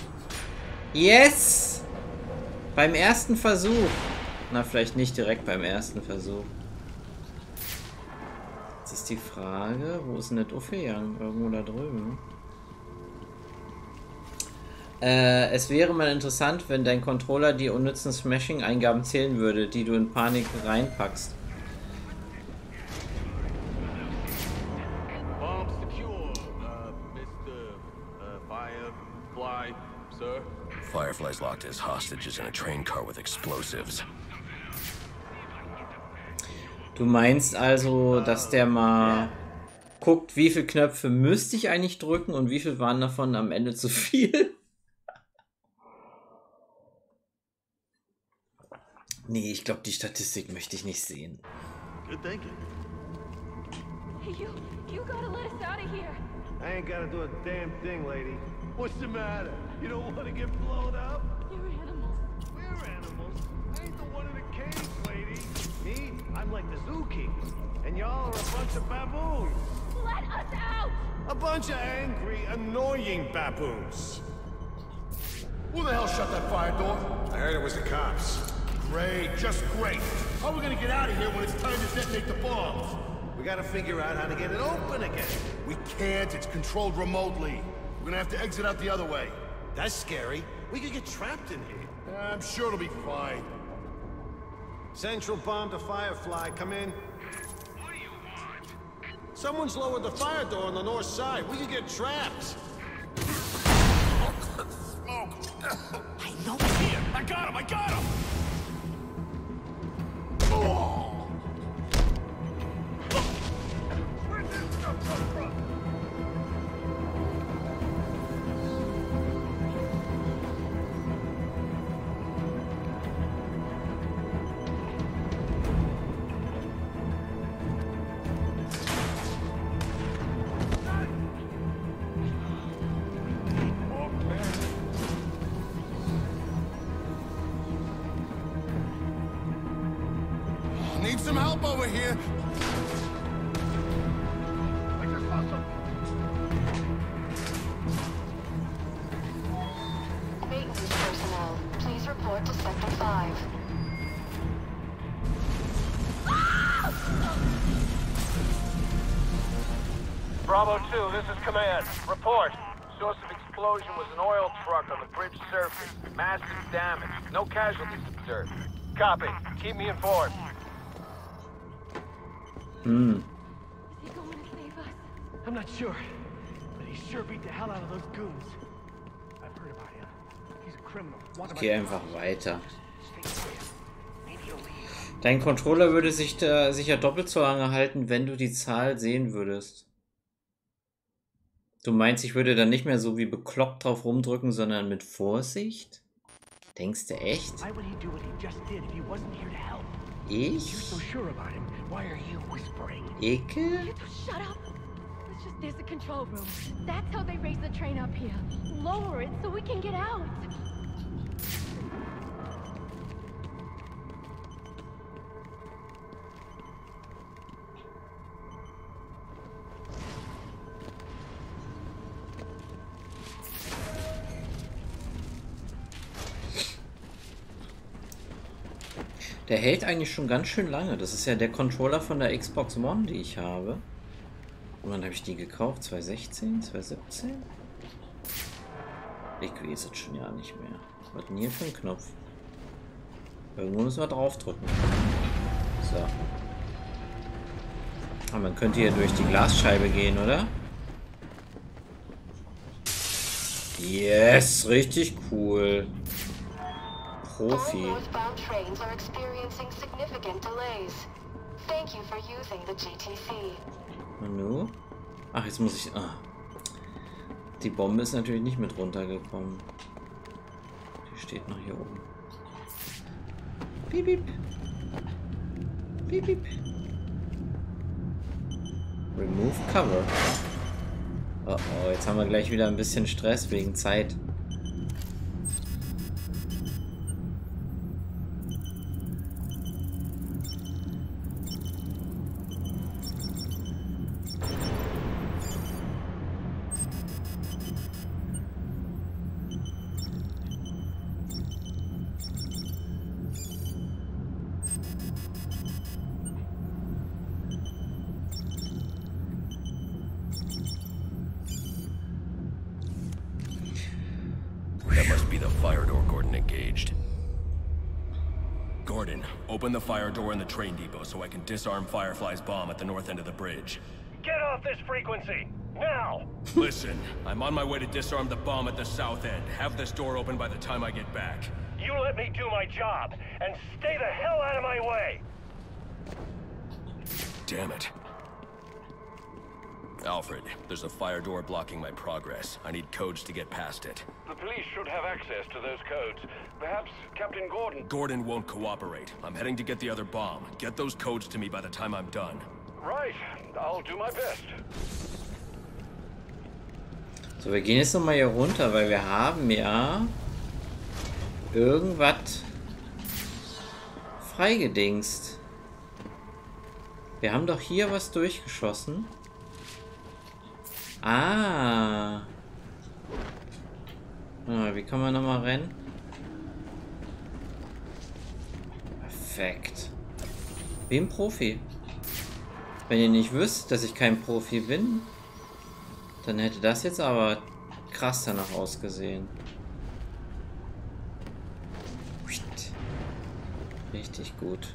Yes! Beim ersten Versuch. Na, vielleicht nicht direkt beim ersten Versuch. Jetzt ist die Frage, wo ist denn das aufgegangen? Irgendwo da drüben. Es wäre mal interessant, wenn dein Controller die unnützen Smashing-Eingaben zählen würde, die du in Panik reinpackst. Firefly's locked his hostages in a train car with explosives. Du meinst also, dass der mal guckt, wie viele Knöpfe müsste ich eigentlich drücken und wie viel waren davon am Ende zu viel? Nee, ich glaube, die Statistik möchte ich nicht sehen. Good thinking. Hey, you gotta let us out of here. I ain't gotta do a damn thing, lady. What's the matter? You don't want to get blown up? You're animals. We're animals. I ain't the one in the cage, lady. Me? I'm like the zookeeper. And y'all are a bunch of baboons. Let us out! A bunch of angry, annoying baboons. Who the hell shut that fire door? I heard it was the cops. Great, just great. How are we gonna get out of here when it's time to detonate the bombs? We gotta figure out how to get it open again. We can't, it's controlled remotely. We're gonna have to exit out the other way. That's scary. We could get trapped in here. I'm sure it'll be fine. Central bomb to Firefly, come in. What do you want? Someone's lowered the fire door on the north side. We could get trapped. Smoke! I know. Here! I got him! I got him! Oh! Where'd this stuff come from? Need some help over here. I just saw some. Maintenance personnel, please report to Sector 5. Bravo 2, this is Command. Report. Source of explosion was an oil truck on the bridge surface. Massive damage. No casualties observed. Copy. Keep me informed. Is he going to save us? I'm not sure, but he sure beat the hell out of those goons. I've heard about him. He's a criminal. Geh einfach weiter. Dein Controller würde sich da sicher doppelt so lange halten, wenn du die Zahl sehen würdest. Du meinst, ich würde dann nicht mehr so wie bekloppt drauf rumdrücken, sondern mit Vorsicht? Denkst du echt? Ich? Ekel? Shut up! There's a control room. That's how they raise the train up here. Lower it so we can get out. Der hält eigentlich schon ganz schön lange. Das ist ja der Controller von der Xbox One, die ich habe. Und wann habe ich die gekauft? 2016? 2017? Ich weiß es schon ja nicht mehr. Was ist denn hier für ein Knopf? Irgendwo müssen wir draufdrücken. So. Aber man könnte hier durch die Glasscheibe gehen, oder? Yes, richtig cool. Profi. All northbound trains are experiencing significant delays. Thank you for using the GTC. Und nu? Ach, jetzt muss ich... Ah. Die Bombe ist natürlich nicht mit runtergekommen. Die steht noch hier oben. Piep, piep. Piep, piep. Remove cover. Oh oh, jetzt haben wir gleich wieder ein bisschen Stress wegen Zeit. Fire door Gordon engaged. Gordon, open the fire door in the train depot so I can disarm Firefly's bomb at the north end of the bridge. Get off this frequency! Now! Listen, I'm on my way to disarm the bomb at the south end. Have this door open by the time I get back. You let me do my job, and stay the hell out of my way! Damn it. Alfred, there's a fire door blocking my progress. I need codes to get past it. The police should have access to those codes. Perhaps Captain Gordon... Gordon won't cooperate. I'm heading to get the other bomb. Get those codes to me by the time I'm done. Right. I'll do my best. So, wir gehen jetzt nochmal hier runter, weil wir haben ja irgendwas freigedingst. Wir haben doch hier was durchgeschossen. Ah. Wie kann man nochmal rennen? Perfekt. Wie ein Profi. Wenn ihr nicht wüsst, dass ich kein Profi bin, dann hätte das jetzt aber krass danach ausgesehen. Richtig gut.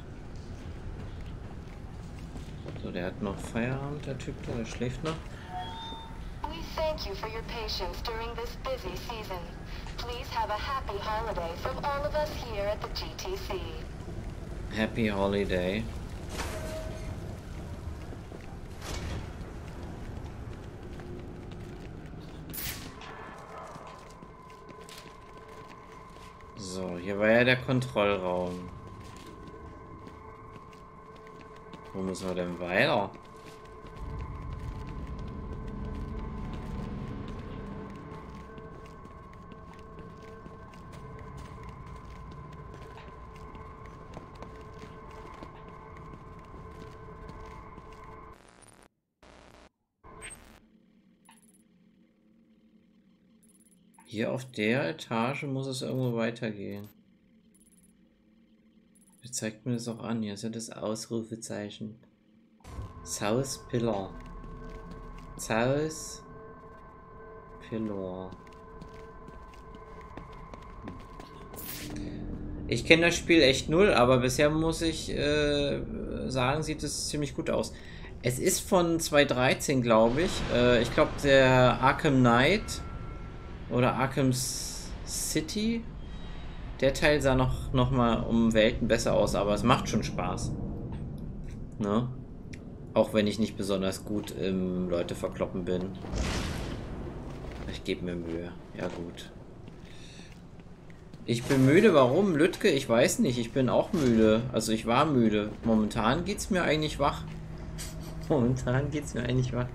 So, der hat noch Feierabend, der Typ da, der schläft noch. We thank you for your patience during this busy season. Please have a happy holiday from all of us here at the GTC. Happy holiday. So, hier war ja der Kontrollraum. Wo müssen wir denn weiter? Hier auf der Etage muss es irgendwo weitergehen. Jetzt zeigt mir das auch an. Hier ist ja das Ausrufezeichen. South Pillar. South Pillar. Ich kenne das Spiel echt null, aber bisher muss ich sagen, sieht es ziemlich gut aus. Es ist von 2013, glaube ich. Ich glaube, der Arkham Knight oder Arkham City, der Teil sah noch mal um Welten besser aus, aber es macht schon Spaß. Ne? Auch wenn ich nicht besonders gut im Leute verkloppen bin. Ich gebe mir Mühe. Ja gut. Ich bin müde. Warum? Lütke? Ich weiß nicht. Ich bin auch müde. Also ich war müde. Momentan geht's mir eigentlich wach. Momentan geht's mir eigentlich wach.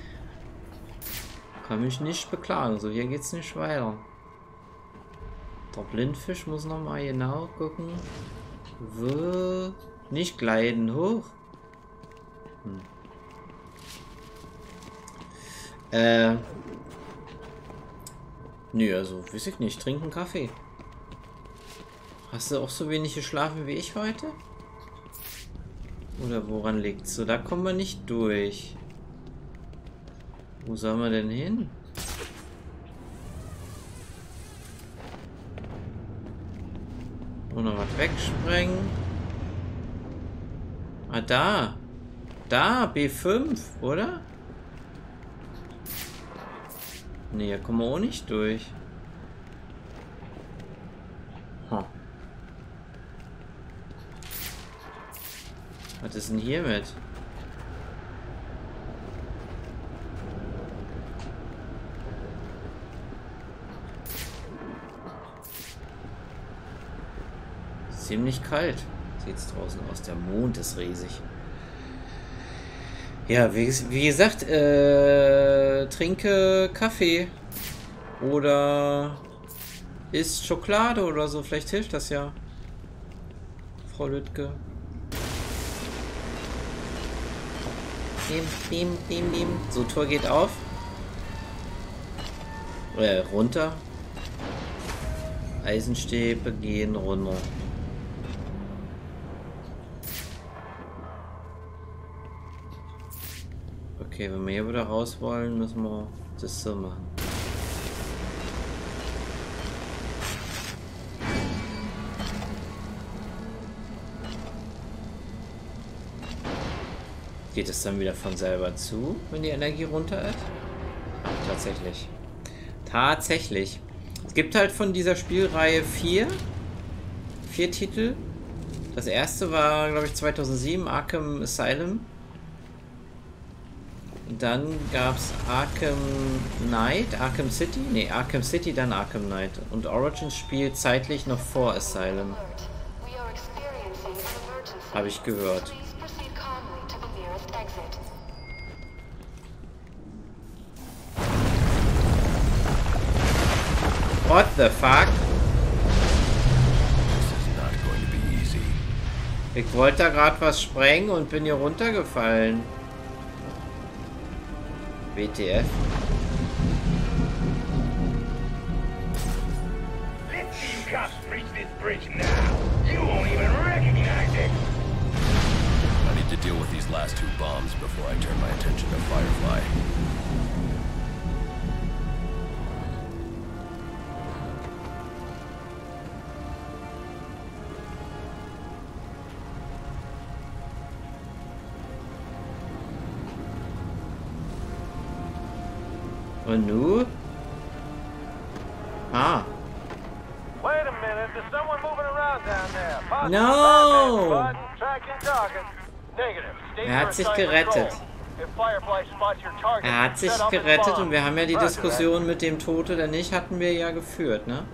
Kann mich nicht beklagen. So, hier geht's nicht weiter. Der Blindfisch muss noch mal genau gucken. Wo? Nicht gleiten. Hoch. Nö, also, weiß ich nicht. Trinken Kaffee. Hast du auch so wenig geschlafen wie ich heute? Oder woran liegt's? So, da kommen wir nicht durch. Wo sollen wir denn hin? Und noch was wegsprengen. Ah, da. Da, B5, oder? Ne, hier kommen wir auch nicht durch. Huh. Was ist denn hier mit? Ziemlich kalt sieht es draußen aus. Der Mond ist riesig. Ja, wie gesagt, trinke Kaffee oder isst Schokolade oder so. Vielleicht hilft das ja, Frau Lütke. So, Tor geht auf. Runter. Eisenstäbe gehen runter. Okay, wenn wir hier wieder raus wollen, müssen wir das so machen. Geht es dann wieder von selber zu, wenn die Energie runter ist? Tatsächlich. Tatsächlich. Es gibt halt von dieser Spielreihe 4 Titel. Das erste war, glaube ich, 2007, Arkham Asylum. Dann gab es Arkham Knight, Arkham City. Ne, Arkham City, dann Arkham Knight. Und Origins spielt zeitlich noch vor Asylum. Habe ich gehört. What the fuck? Ich wollte da gerade was sprengen und bin hier runtergefallen. WTF? Let's see you cops breach this bridge now. You won't even recognize it. I need to deal with these last 2 bombs before I turn my attention to Firefly. Und nu? Ah. Wait a minute, there's someone moving around down there. No! Negative. Er hat sich gerettet. Er hat sich gerettet und wir haben ja die Diskussion mit dem Tod oder nicht, hatten wir ja geführt, ne?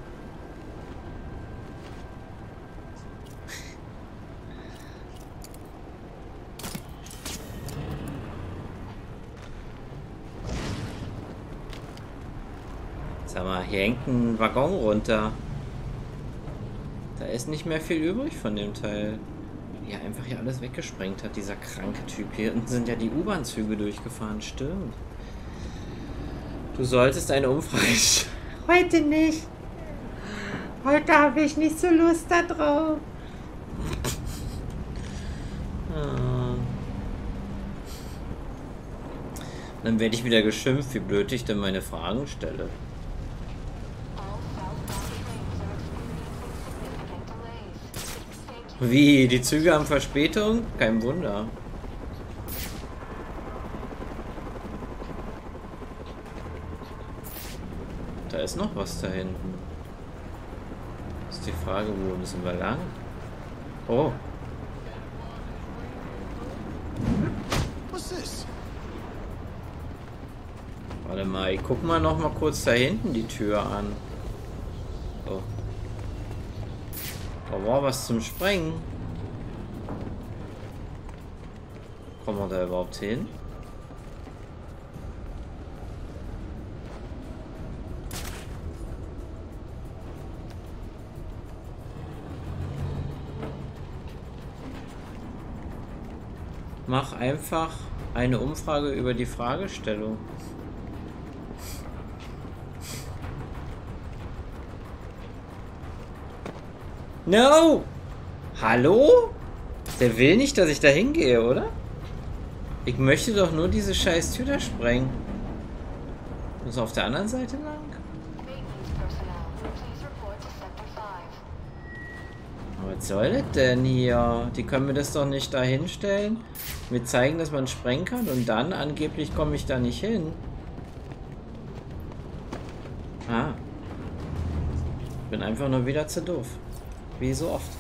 Sag mal, hier hängt ein Waggon runter. Da ist nicht mehr viel übrig von dem Teil. Ja, einfach hier alles weggesprengt hat, dieser kranke Typ. Hier unten sind ja die U-Bahn-Züge durchgefahren, stimmt. Du solltest eine Umfrage... Heute nicht. Heute habe ich nicht so Lust da drauf. Dann werde ich wieder geschimpft, wie blöd ich denn meine Fragen stelle. Wie? Die Züge haben Verspätung? Kein Wunder. Da ist noch was da hinten. Ist die Frage, wo müssen wir lang? Oh. Warte mal, ich guck mal noch mal kurz da hinten die Tür an. Oh. Da war was zum Sprengen. Kommen wir da überhaupt hin? Mach einfach eine Umfrage über die Fragestellung. No! Hallo? Der will nicht, dass ich da hingehe, oder? Ich möchte doch nur diese scheiß Tür da sprengen. Muss auf der anderen Seite lang? Was soll das denn hier? Die können mir das doch nicht da hinstellen. Mir zeigen, dass man sprengen kann und dann angeblich komme ich da nicht hin. Ah. Bin einfach nur wieder zu doof. Wie so oft.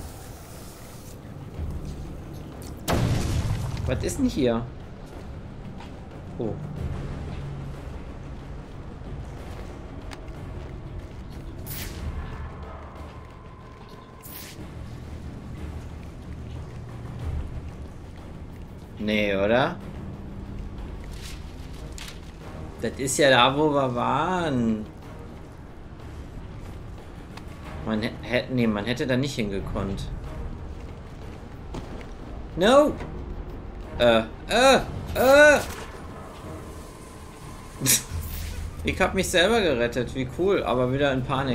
Was ist denn hier? Oh. Nee, oder? Das ist ja da, wo wir waren. Man hätte da nicht hingekonnt. No! Ich hab mich selber gerettet, wie cool, aber wieder in Panik.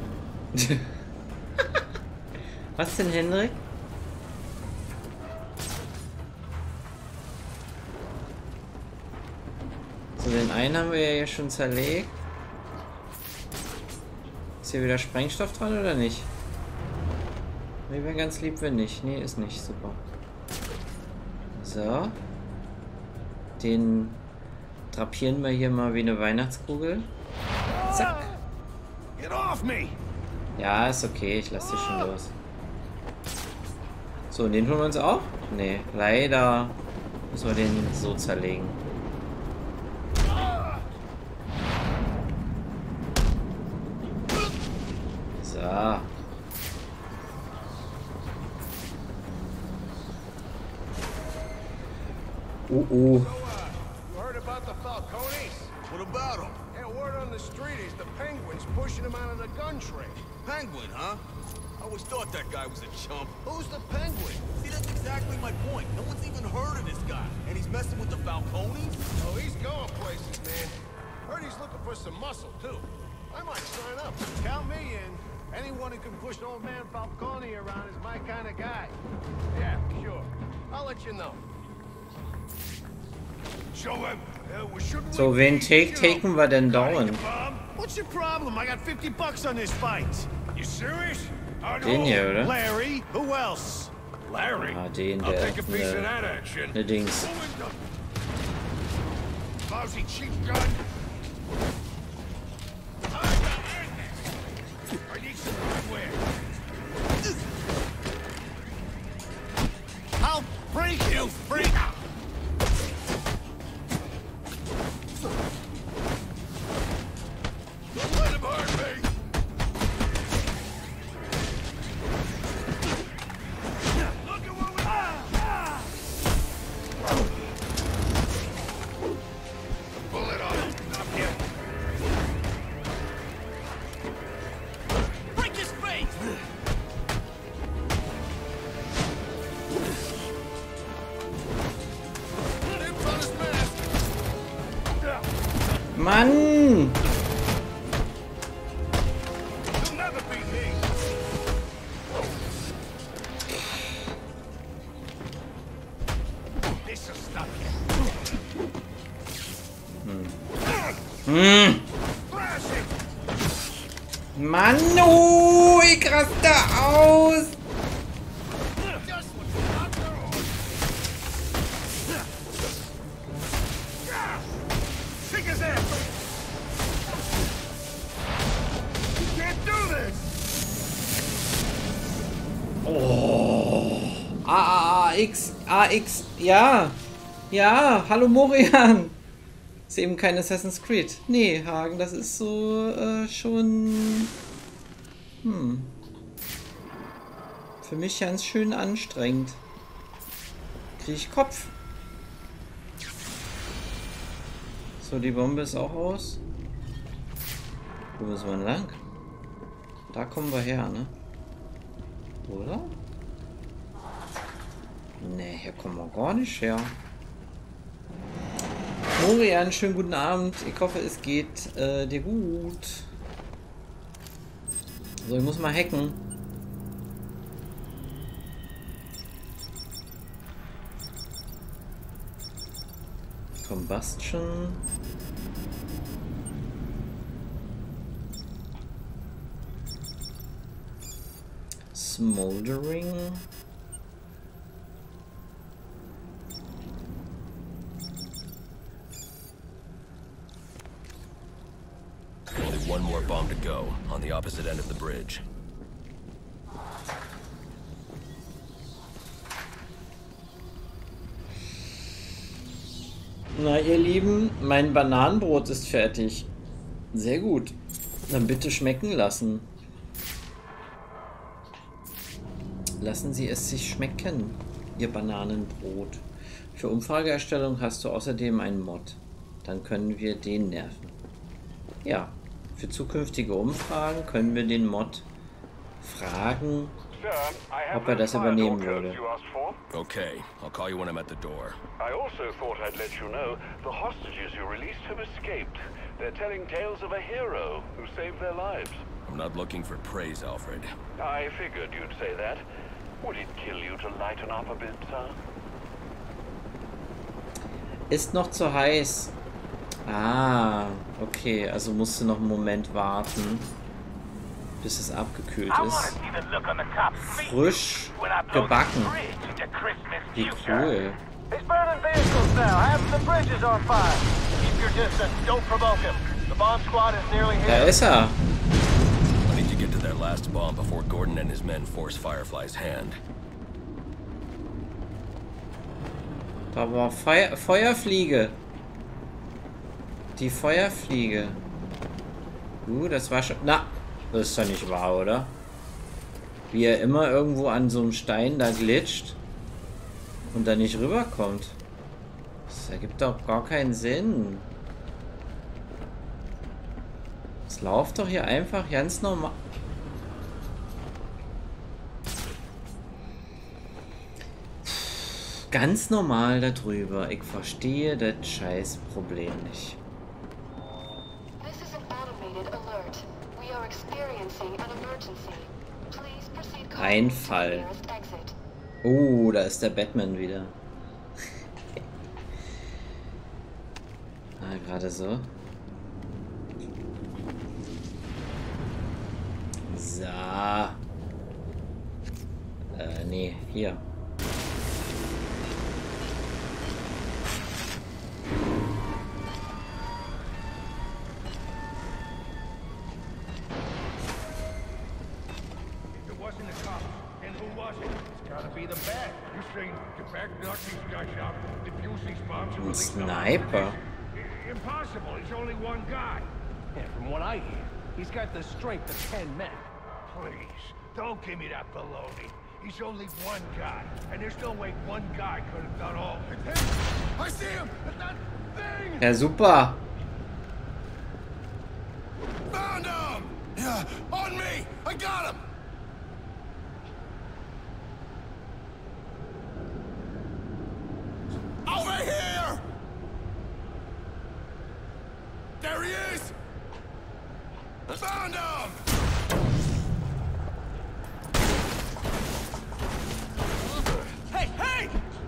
Was denn, Henrik? So, den einen haben wir ja schon zerlegt. Ist hier wieder Sprengstoff dran oder nicht? Ne, wäre ganz lieb, wenn nicht. Ne, ist nicht. Super. So. Den drapieren wir hier mal wie eine Weihnachtskugel. Zack. Ja, ist okay, ich lasse dich schon los. So, und den holen wir uns auch? Nee, leider müssen wir den so zerlegen. So. You heard about the Falcones? What about them? Yeah, word on the street is the Penguins pushing them out of the gun trade. Penguin, huh? I always thought that guy was a chump. Who's the Penguin? See, that's exactly my point. No one's even heard of this guy. And he's messing with the Falcones? Oh, he's going places, man. Heard he's looking for some muscle, too. I might sign up. Count me in. Anyone who can push old man Falcone around is my kind of guy. Yeah, sure. I'll let you know. So, wen taken wir denn down? What's your problem? I got $50 on this fight. You serious? Den hier, oder? Larry, who else? Larry. Ah, den, der ne Dings. Lousy cheap gun. I need some hardware. I'll break you, freak! Don't let him hurt me! Look at what we bullet on him. Knock him. Break his face! Mann! Mann, oh, ich raste aus! Oh. AX, ja. Ja, hallo Morian. Ist eben kein Assassin's Creed. Nee, Hagen, das ist so schon... Für mich ganz schön anstrengend. Krieg ich Kopf. So, die Bombe ist auch aus. Wo müssen wir denn lang? Da kommen wir her, ne? Oder? Ne, hier kommen wir gar nicht her. Morian, schönen guten Abend. Ich hoffe, es geht dir gut. So, ich muss mal hacken. Combustion. Smoldering. Only one more bomb to go, on the opposite end of the bridge. Na, ihr Lieben, mein Bananenbrot ist fertig. Sehr gut. Dann bitte schmecken lassen. Lassen Sie es sich schmecken, Ihr Bananenbrot. Für Umfrageerstellung hast du außerdem einen Mod. Dann können wir den nerven. Ja, für zukünftige Umfragen können wir den Mod fragen, ob er das übernehmen würde. Okay, I'll call you when I'm at the door. I also thought I'd let you know the hostages you released have escaped. They're telling tales of a hero who saved their lives. I'm not looking for praise, Alfred. I figured you'd say that. Would it kill you to lighten up a bit, sir? Ist noch zu heiß. Ah, okay, also musst du noch einen Moment warten, bis es abgekühlt ist. Frisch gebacken. Wie cool. He's burning vehicles now. Half the bridge is on fire. Keep your distance. Don't provoke him. The bomb squad is nearly here. Da ist er. I need to get to their last bomb before Gordon and his men force Firefly's hand. Da war Feuerfliege. Die Feuerfliege. Das war schon... Na, das ist doch nicht wahr, oder? Wie er immer irgendwo an so einem Stein da glitscht und da nicht rüberkommt. Das ergibt doch gar keinen Sinn. Es läuft doch hier einfach ganz normal. Ganz normal darüber. Ich verstehe das scheiß Problem nicht. Ein Fall. Oh, da ist der Batman wieder. Ah, gerade so. So. Nee, hier. Ein Sniper. Impossible. He's only one guy. Yeah, from what I hear, he's got the strength of 10 men. Please, don't give me that baloney. He's only one guy, and there's no way one guy could have done all. I see him! That thing! Ja, super. Found him! Yeah, on me! I got him! Over here! There he is! Found him! Hey, hey!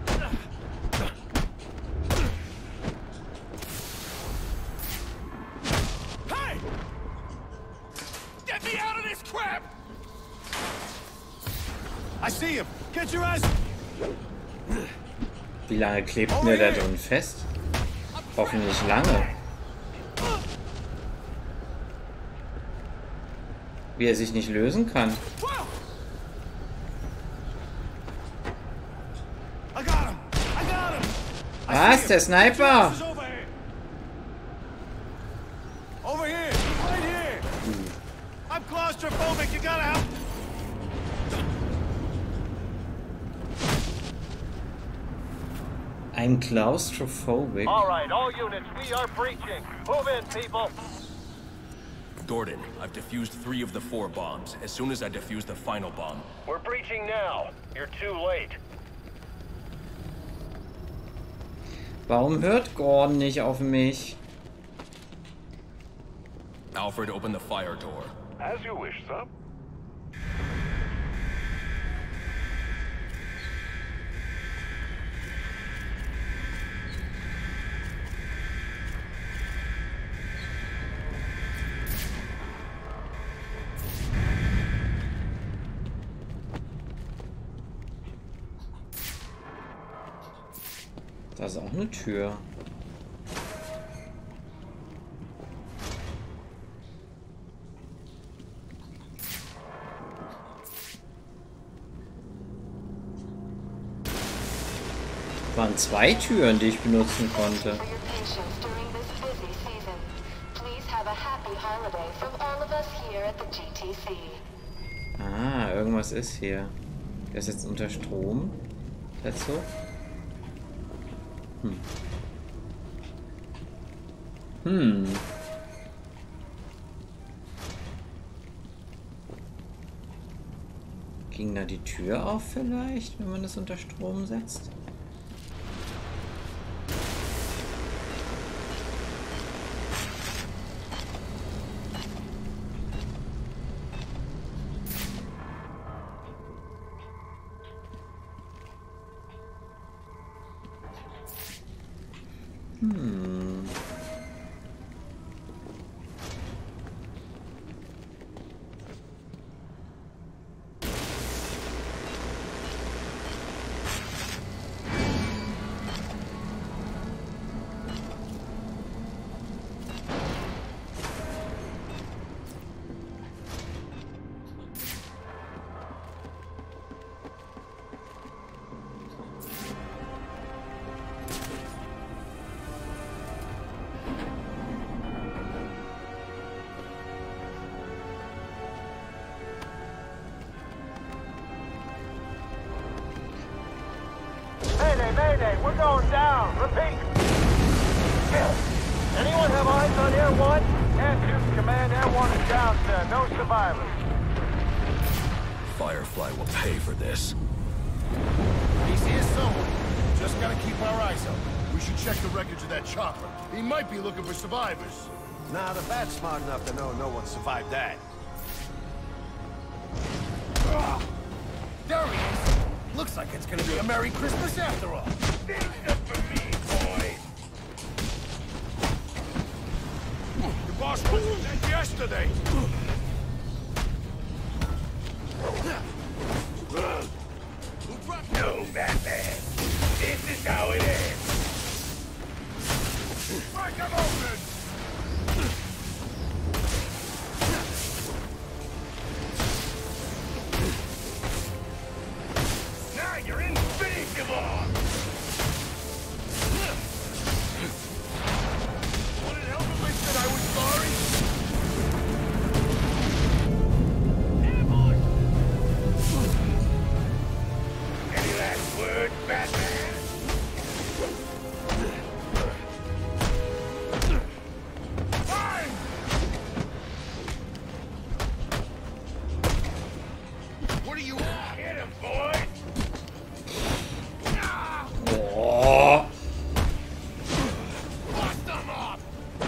Hey! Get me out of this crap! I see him! Get your ass! Wie lange klebt mir der drin fest? Hoffentlich lange. Wie er sich nicht lösen kann. Was? Der Sniper? Over here, right here. I'm claustrophobic. You gotta help. I'm claustrophobic. All right, all units, we are breaching. Move in, people. Gordon, I've defused 3 of the 4 bombs. As soon as I defuse the final bomb... We're breaching now. You're too late. Warum hört Gordon nicht auf mich? Alfred, open the fire door. As you wish, sir. Da ist auch eine Tür. Waren 2 Türen, die ich benutzen konnte. Ah, irgendwas ist hier. Der ist jetzt unter Strom. Dazu. Ging da die Tür auf vielleicht, wenn man das unter Strom setzt? Mayday, we're going down. Repeat. Anyone have eyes on Air 1? Answer, Command, Air 1 is down, sir. No survivors. Firefly will pay for this. He's here somewhere. Just gotta keep our eyes open. We should check the wreckage of that chopper. He might be looking for survivors. Nah, the Bat's smart enough to know no one survived that. There he is. Looks like it's gonna be a Merry Christmas after all. Things up for me, boy. The boss wasn't dead yesterday. No, Batman. This is how it ends. Break him open! Now you're invincible! Would it help if I said I was sorry? Any last words, Batman? Fine! What do you want? Get him, boy! Oh. Bust them up!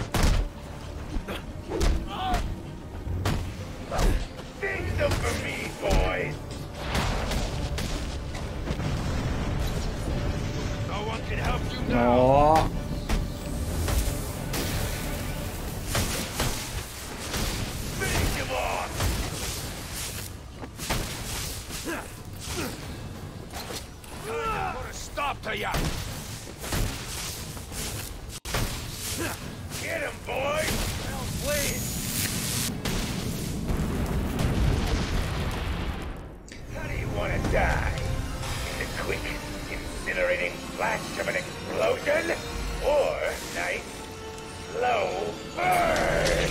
Things up for me, boys! No one can help you now. Oh. Finish him off! Put a stop to ya! Get him, boys! Well played! How do you want to die? In the quick, incinerating flash of an explosion? Or nice, slow burn?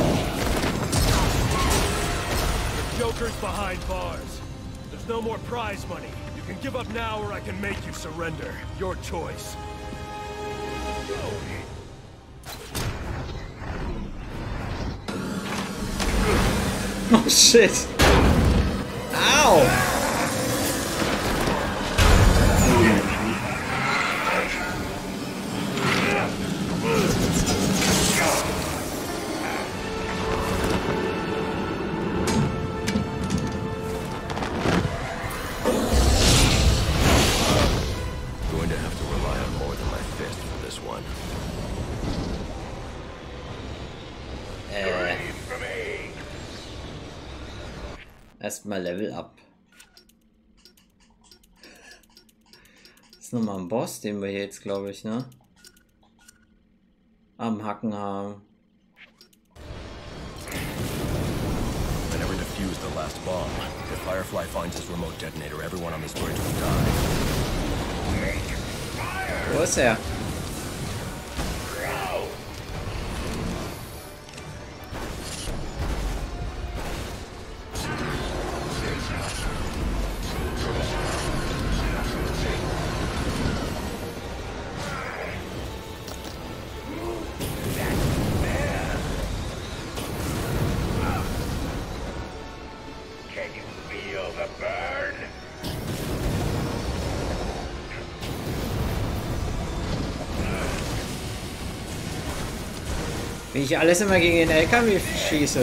The Joker's behind bars. There's no more prize money. You can give up now or I can make you surrender. Your choice. Oh shit! Ow! Going to have to rely on more than my fist for this one. Erstmal Level up. Das ist nochmal ein Boss, den wir hier jetzt, glaube ich, ne? Am Hacken haben. I never defused the last bomb. If Firefly finds his remote detonator, everyone on this bridge will die. Wo ist er? Can you feel the burn? Wie ich alles immer gegen den LKW schieße.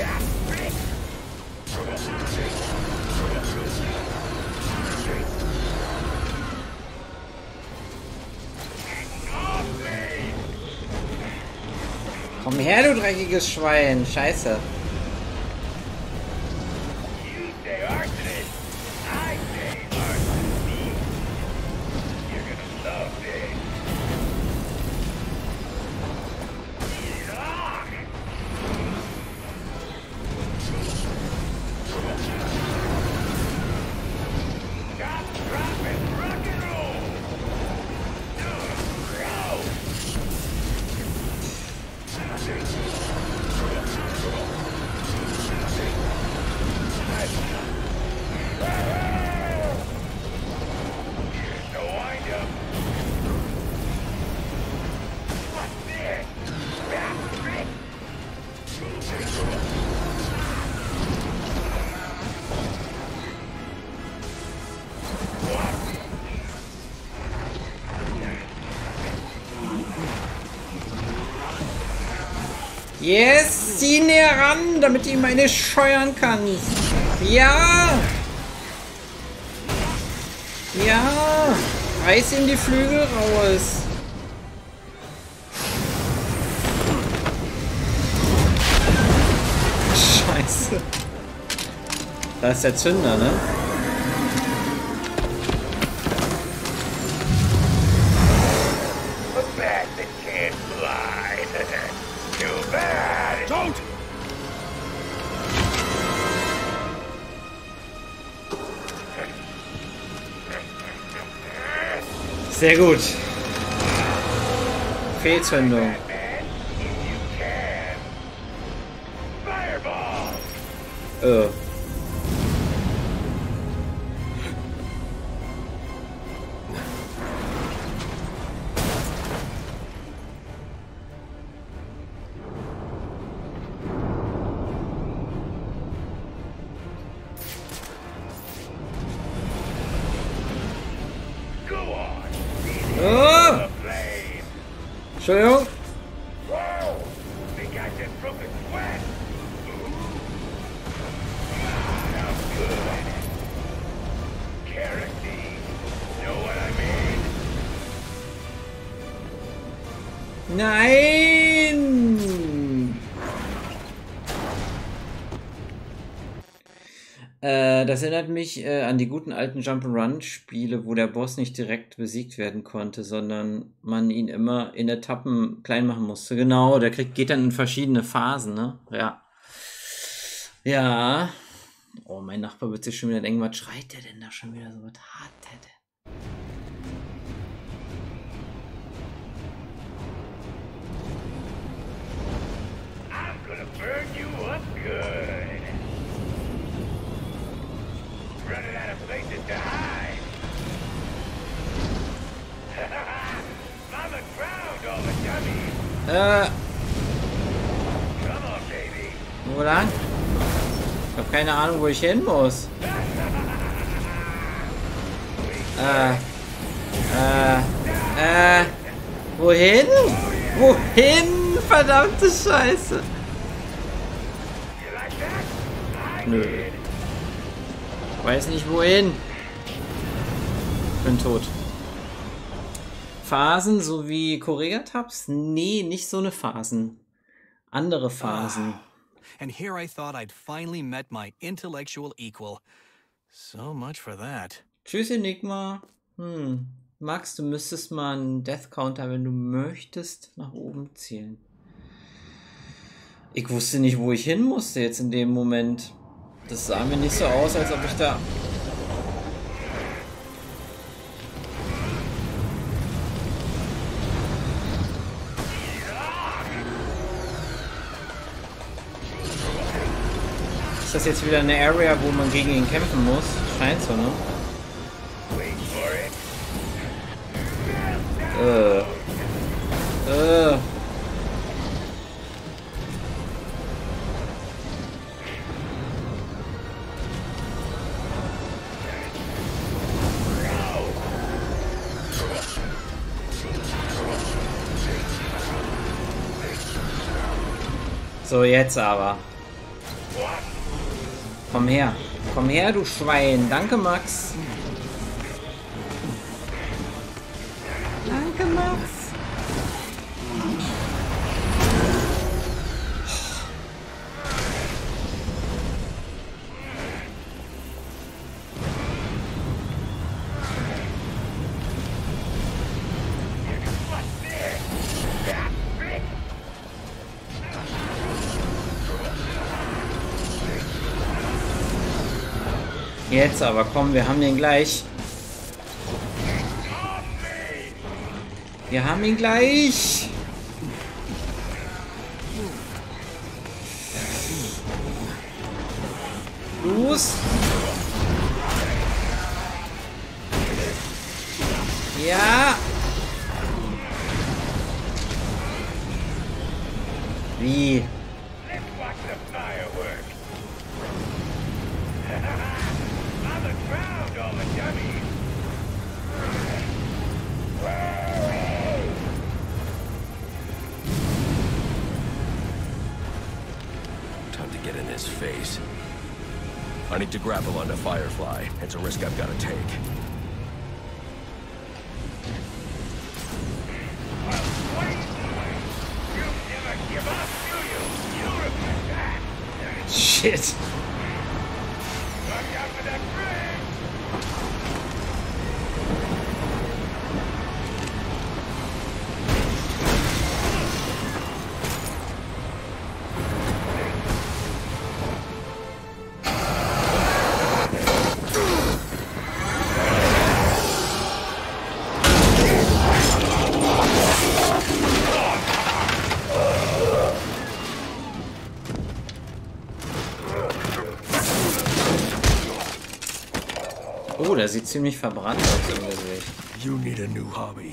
Komm her, du dreckiges Schwein. Scheiße. You say arsonist. I say arsonist. You're gonna love this. Stop, drop, and rock and roll. Roll. Yes, zieh näher ran, damit du meine scheuern kannst. Ja! Ja! Reiß ihm die Flügel raus. Scheiße. Da ist der Zünder, ne? Sehr gut. Fehlzündung. Entschuldigung. Nein! Das erinnert mich an die guten alten Jump'n'Run-Spiele, wo der Boss nicht direkt besiegt werden konnte, sondern man ihn immer in Etappen klein machen musste. Genau, der geht dann in verschiedene Phasen, ne? Ja. Ja. Oh, mein Nachbar wird sich schon wieder denken, was schreit der denn da schon wieder so? Was hat der denn? I'm gonna burn you up good. Running out of places to hide. Mama drowned all the dummies. Come on, baby. Wo lang? Ich habe keine Ahnung, wo ich hin muss. Wohin? Wohin? Verdammte Scheiße. Nö. Ich weiß nicht wohin. Ich bin tot. Phasen sowie Korea-Tabs? Nee, nicht so eine Phasen. Andere Phasen. And here I thought I'd finally met my intellectual equal. So much for that. Tschüss, Enigma. Max, du müsstest mal einen Death Counter, wenn du möchtest, nach oben zielen. Ich wusste nicht, wo ich hin musste jetzt in dem Moment. Das sah mir nicht so aus, als ob ich da... Ist das jetzt wieder eine Area, wo man gegen ihn kämpfen muss? Scheint so, ne? So, jetzt aber. Komm her. Komm her, du Schwein. Danke, Max. Danke, Max. Jetzt aber, komm, wir haben den gleich. Wir haben ihn gleich. Los. Ja. Wie? I need to grapple onto Firefly. It's a risk I've got to take. Shit. Oh, der sieht ziemlich verbrannt aus im Gesicht. You need a new hobby.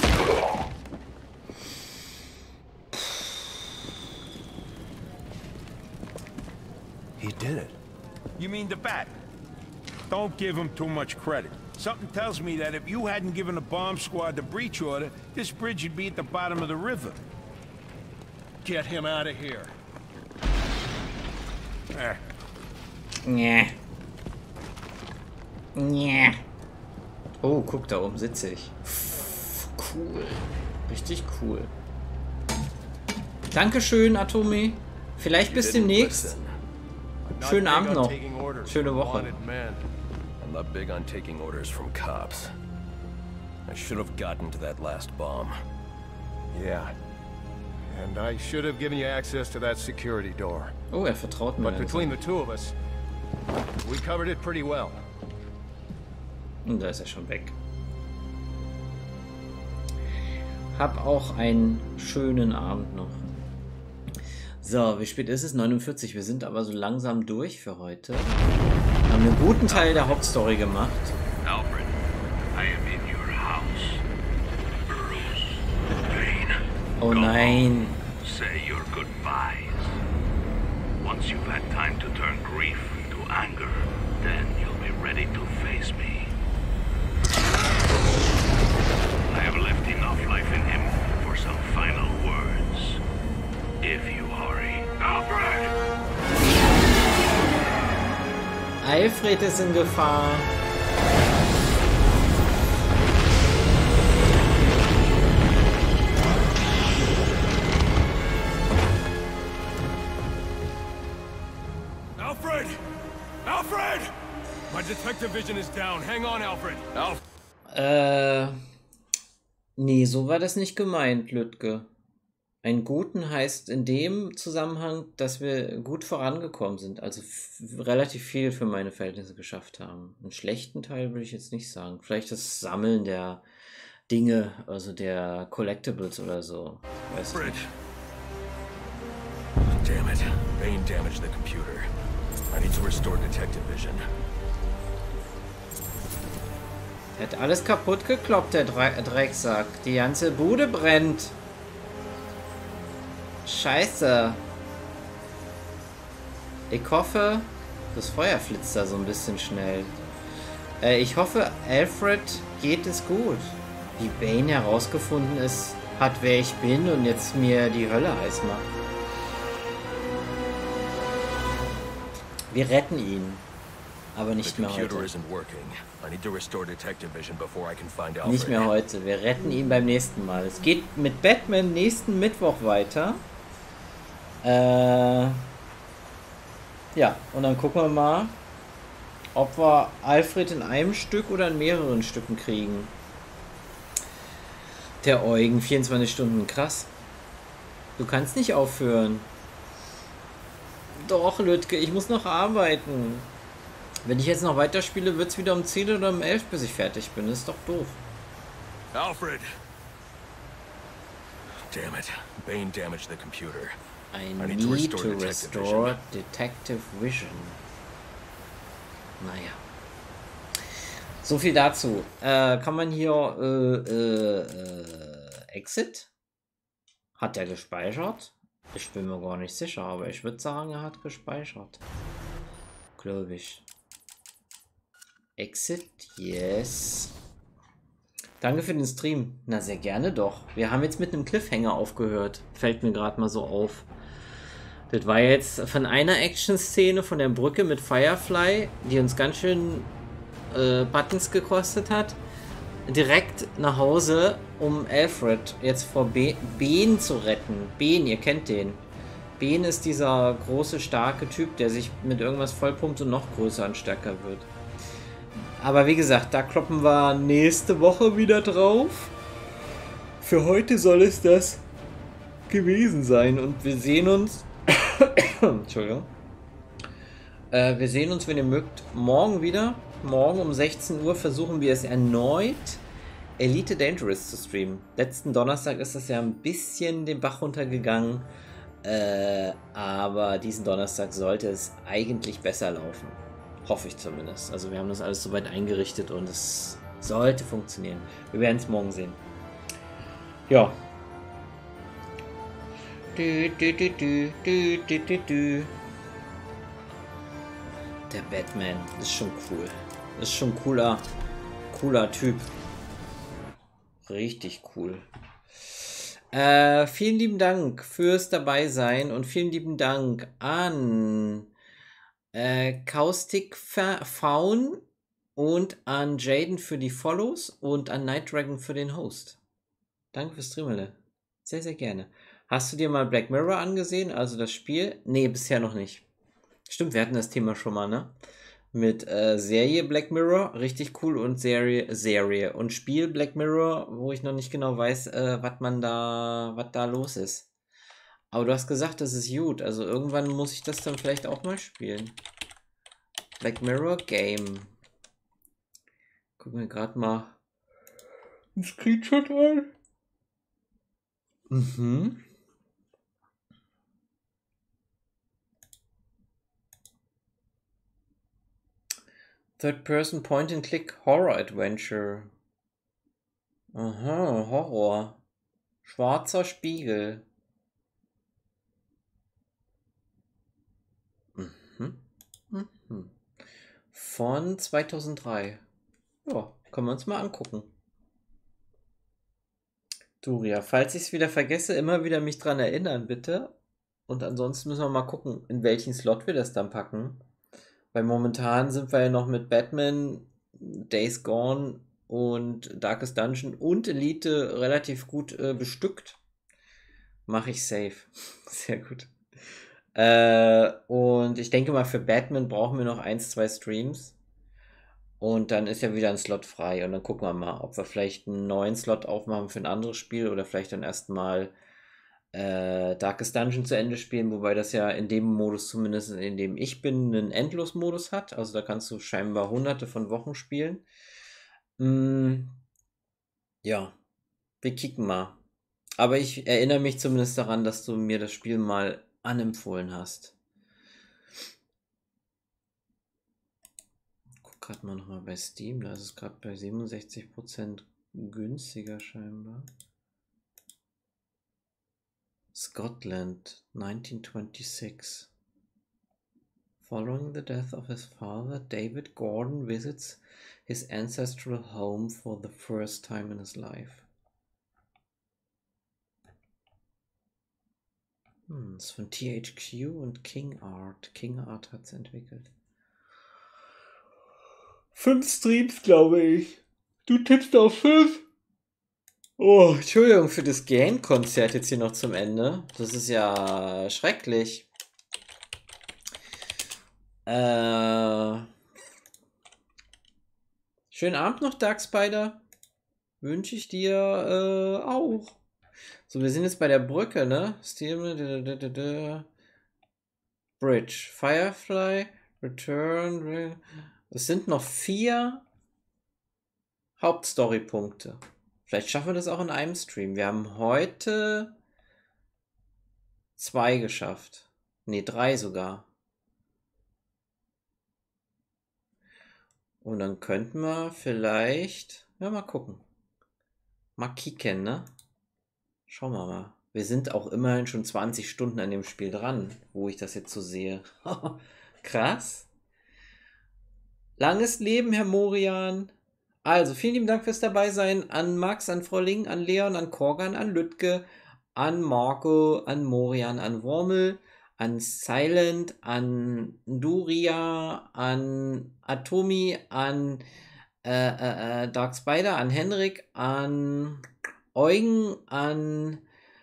He did it. You mean the bat? Don't give him too much credit. Something tells me that if you hadn't given the bomb squad the breach order, this bridge would be at the bottom of the river. Get him out of here. Nee. Nee. Oh, guck, da oben sitze ich. Cool. Richtig cool. Dankeschön, Atome. Vielleicht bis demnächst. Schönen Abend noch. Schöne Woche. I'm not big on taking orders from cops. I should have gotten to that last bomb. Yeah. And I should have given you access to that security door. Oh, vertraut mir. But between the two of us, we covered it pretty well. Und da ist er schon weg. Hab auch einen schönen Abend noch. So, wie spät ist es? 49. Wir sind aber so langsam durch für heute. Wir haben einen guten Teil der Hauptstory gemacht. Alfred, I am in your house. Bruce Wayne. Oh nein. Say your goodbyes. Once you've had time to turn grief into anger, then you'll be ready to face me. I have left enough life in him for some final words. If you hurry. Alfred! Alfred ist in Gefahr. Alfred! Alfred! My detective vision is down. Hang on, Alfred. Nee, so war das nicht gemeint, Lütke. Einen guten heißt in dem Zusammenhang, dass wir gut vorangekommen sind, also relativ viel für meine Verhältnisse geschafft haben. Einen schlechten Teil würde ich jetzt nicht sagen. Vielleicht das Sammeln der Dinge, also der Collectibles oder so. Weiß nicht. Damn it. Bane damaged the computer. I need to restore detective vision. Er hat alles kaputt gekloppt, der Drecksack. Die ganze Bude brennt. Scheiße. Ich hoffe, das Feuer flitzt da so ein bisschen schnell. Ich hoffe, Alfred geht es gut. Wie Bane herausgefunden hat, wer ich bin und jetzt mir die Hölle heiß macht. Wir retten ihn. Aber nicht mehr heute. Nicht mehr heute. Wir retten ihn beim nächsten Mal. Es geht mit Batman nächsten Mittwoch weiter. Ja, und dann gucken wir mal, ob wir Alfred in einem Stück oder in mehreren Stücken kriegen. Der Eugen, 24 Stunden, krass. Du kannst nicht aufhören. Doch, Lütke, ich muss noch arbeiten. Wenn ich jetzt noch weiterspiele, wird es wieder um 10 oder um 11, bis ich fertig bin. Das ist doch doof. Alfred! Damn it. Bane damaged the computer. I need to restore detective vision. Naja. So viel dazu. Kann man hier Exit? Hat er gespeichert? Ich bin mir gar nicht sicher, aber ich würde sagen, er hat gespeichert. Glaube ich. Exit, yes. Danke für den Stream. Na, sehr gerne doch. Wir haben jetzt mit einem Cliffhanger aufgehört. Fällt mir gerade mal so auf. Das war jetzt von einer Action-Szene von der Brücke mit Firefly, die uns ganz schön Buttons gekostet hat, direkt nach Hause, um Alfred jetzt vor Ben zu retten. Ben, ihr kennt den. Ben ist dieser große, starke Typ, der sich mit irgendwas vollpumpt und noch größer und stärker wird. Aber wie gesagt, da kloppen wir nächste Woche wieder drauf. Für heute soll es das gewesen sein und wir sehen uns Entschuldigung. Wir sehen uns, wenn ihr mögt, morgen wieder. Morgen um 16 Uhr versuchen wir es erneut, Elite Dangerous zu streamen. Letzten Donnerstag ist das ja ein bisschen den Bach runtergegangen. Aber diesen Donnerstag sollte es eigentlich besser laufen. Hoffe ich zumindest. Also wir haben das alles soweit eingerichtet und es sollte funktionieren. Wir werden es morgen sehen. Ja. Der Batman ist schon cool. Ist schon cooler Typ. Richtig cool. Vielen lieben Dank fürs dabei sein und vielen lieben Dank an Caustic Faun und an Jaden für die Follows und an Night Dragon für den Host. Danke fürs Streamen. Sehr, sehr gerne. Hast du dir mal Black Mirror angesehen, also das Spiel? Nee, bisher noch nicht. Stimmt, wir hatten das Thema schon mal, ne? Mit Serie Black Mirror, richtig cool, und Serie und Spiel Black Mirror, wo ich noch nicht genau weiß, was da los ist. Aber du hast gesagt, das ist gut, also irgendwann muss ich das dann vielleicht auch mal spielen. Black Mirror Game. Gucken wir gerade mal ein Screenshot an. Mhm. Third-Person Point-and-Click Horror Adventure. Aha, Horror. Schwarzer Spiegel. Mhm. Mhm. Von 2003. Ja, können wir uns mal angucken. Duria, falls ich es wieder vergesse, immer wieder mich dran erinnern, bitte. Und ansonsten müssen wir mal gucken, in welchen Slot wir das dann packen. Weil momentan sind wir ja noch mit Batman, Days Gone und Darkest Dungeon und Elite relativ gut bestückt. Mache ich safe. Sehr gut. Und ich denke mal, für Batman brauchen wir noch 1, 2 Streams. Und dann ist ja wieder ein Slot frei. Und dann gucken wir mal, ob wir vielleicht einen neuen Slot aufmachen für ein anderes Spiel oder vielleicht dann erstmal Darkest Dungeon zu Ende spielen, wobei das ja in dem Modus, zumindest in dem ich bin, einen Endlos-Modus hat. Also da kannst du scheinbar hunderte von Wochen spielen. Ja, wir kicken mal. Aber ich erinnere mich zumindest daran, dass du mir das Spiel mal anempfohlen hast. Guck gerade mal nochmal bei Steam, da ist es gerade bei 67% günstiger scheinbar. Scotland, 1926. Following the death of his father, David Gordon visits his ancestral home for the first time in his life. Das ist von THQ und King Art. King Art hat es entwickelt. 5 Streams, glaube ich. Du tippst auf 5. Oh, Entschuldigung für das Game-Konzert jetzt hier noch zum Ende. Das ist ja schrecklich. Schönen Abend noch, Dark Spider. Wünsche ich dir auch. So, wir sind jetzt bei der Brücke, ne? Bridge. Firefly. Return. Es sind noch 4 Hauptstory-Punkte. Vielleicht schaffen wir das auch in einem Stream. Wir haben heute 2 geschafft. Ne, 3 sogar. Und dann könnten wir vielleicht... Ja, mal gucken. Mal kicken, ne? Schauen wir mal. Wir sind auch immerhin schon 20 Stunden an dem Spiel dran, wo ich das jetzt so sehe. Krass. Langes Leben, Herr Morian. Also, vielen lieben Dank fürs Dabeisein an Max, an Frau Ling, an Leon, an Korgan, an Lütke, an Marco, an Morian, an Wormel, an Silent, an Duria, an Atomi, an Dark Spider, an Henrik, an Eugen, an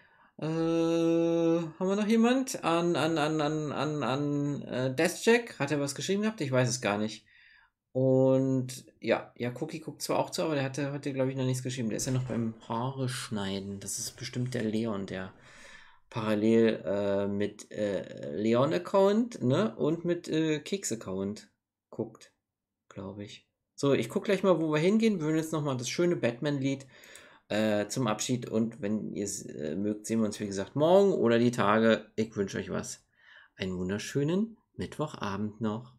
haben wir noch jemand? An Deathjack. Hat er was geschrieben gehabt? Ich weiß es gar nicht. Und ja, Cookie guckt zwar auch zu, aber der hatte heute, glaube ich, noch nichts geschrieben. Der ist ja noch beim Haare schneiden. Das ist bestimmt der Leon, der parallel mit Leon-Account, ne, und mit Keks-Account guckt, glaube ich. So, ich gucke gleich mal, wo wir hingehen. Wir hören jetzt nochmal das schöne Batman-Lied zum Abschied. Und wenn ihr es mögt, sehen wir uns, wie gesagt, morgen oder die Tage. Ich wünsche euch was. Einen wunderschönen Mittwochabend noch.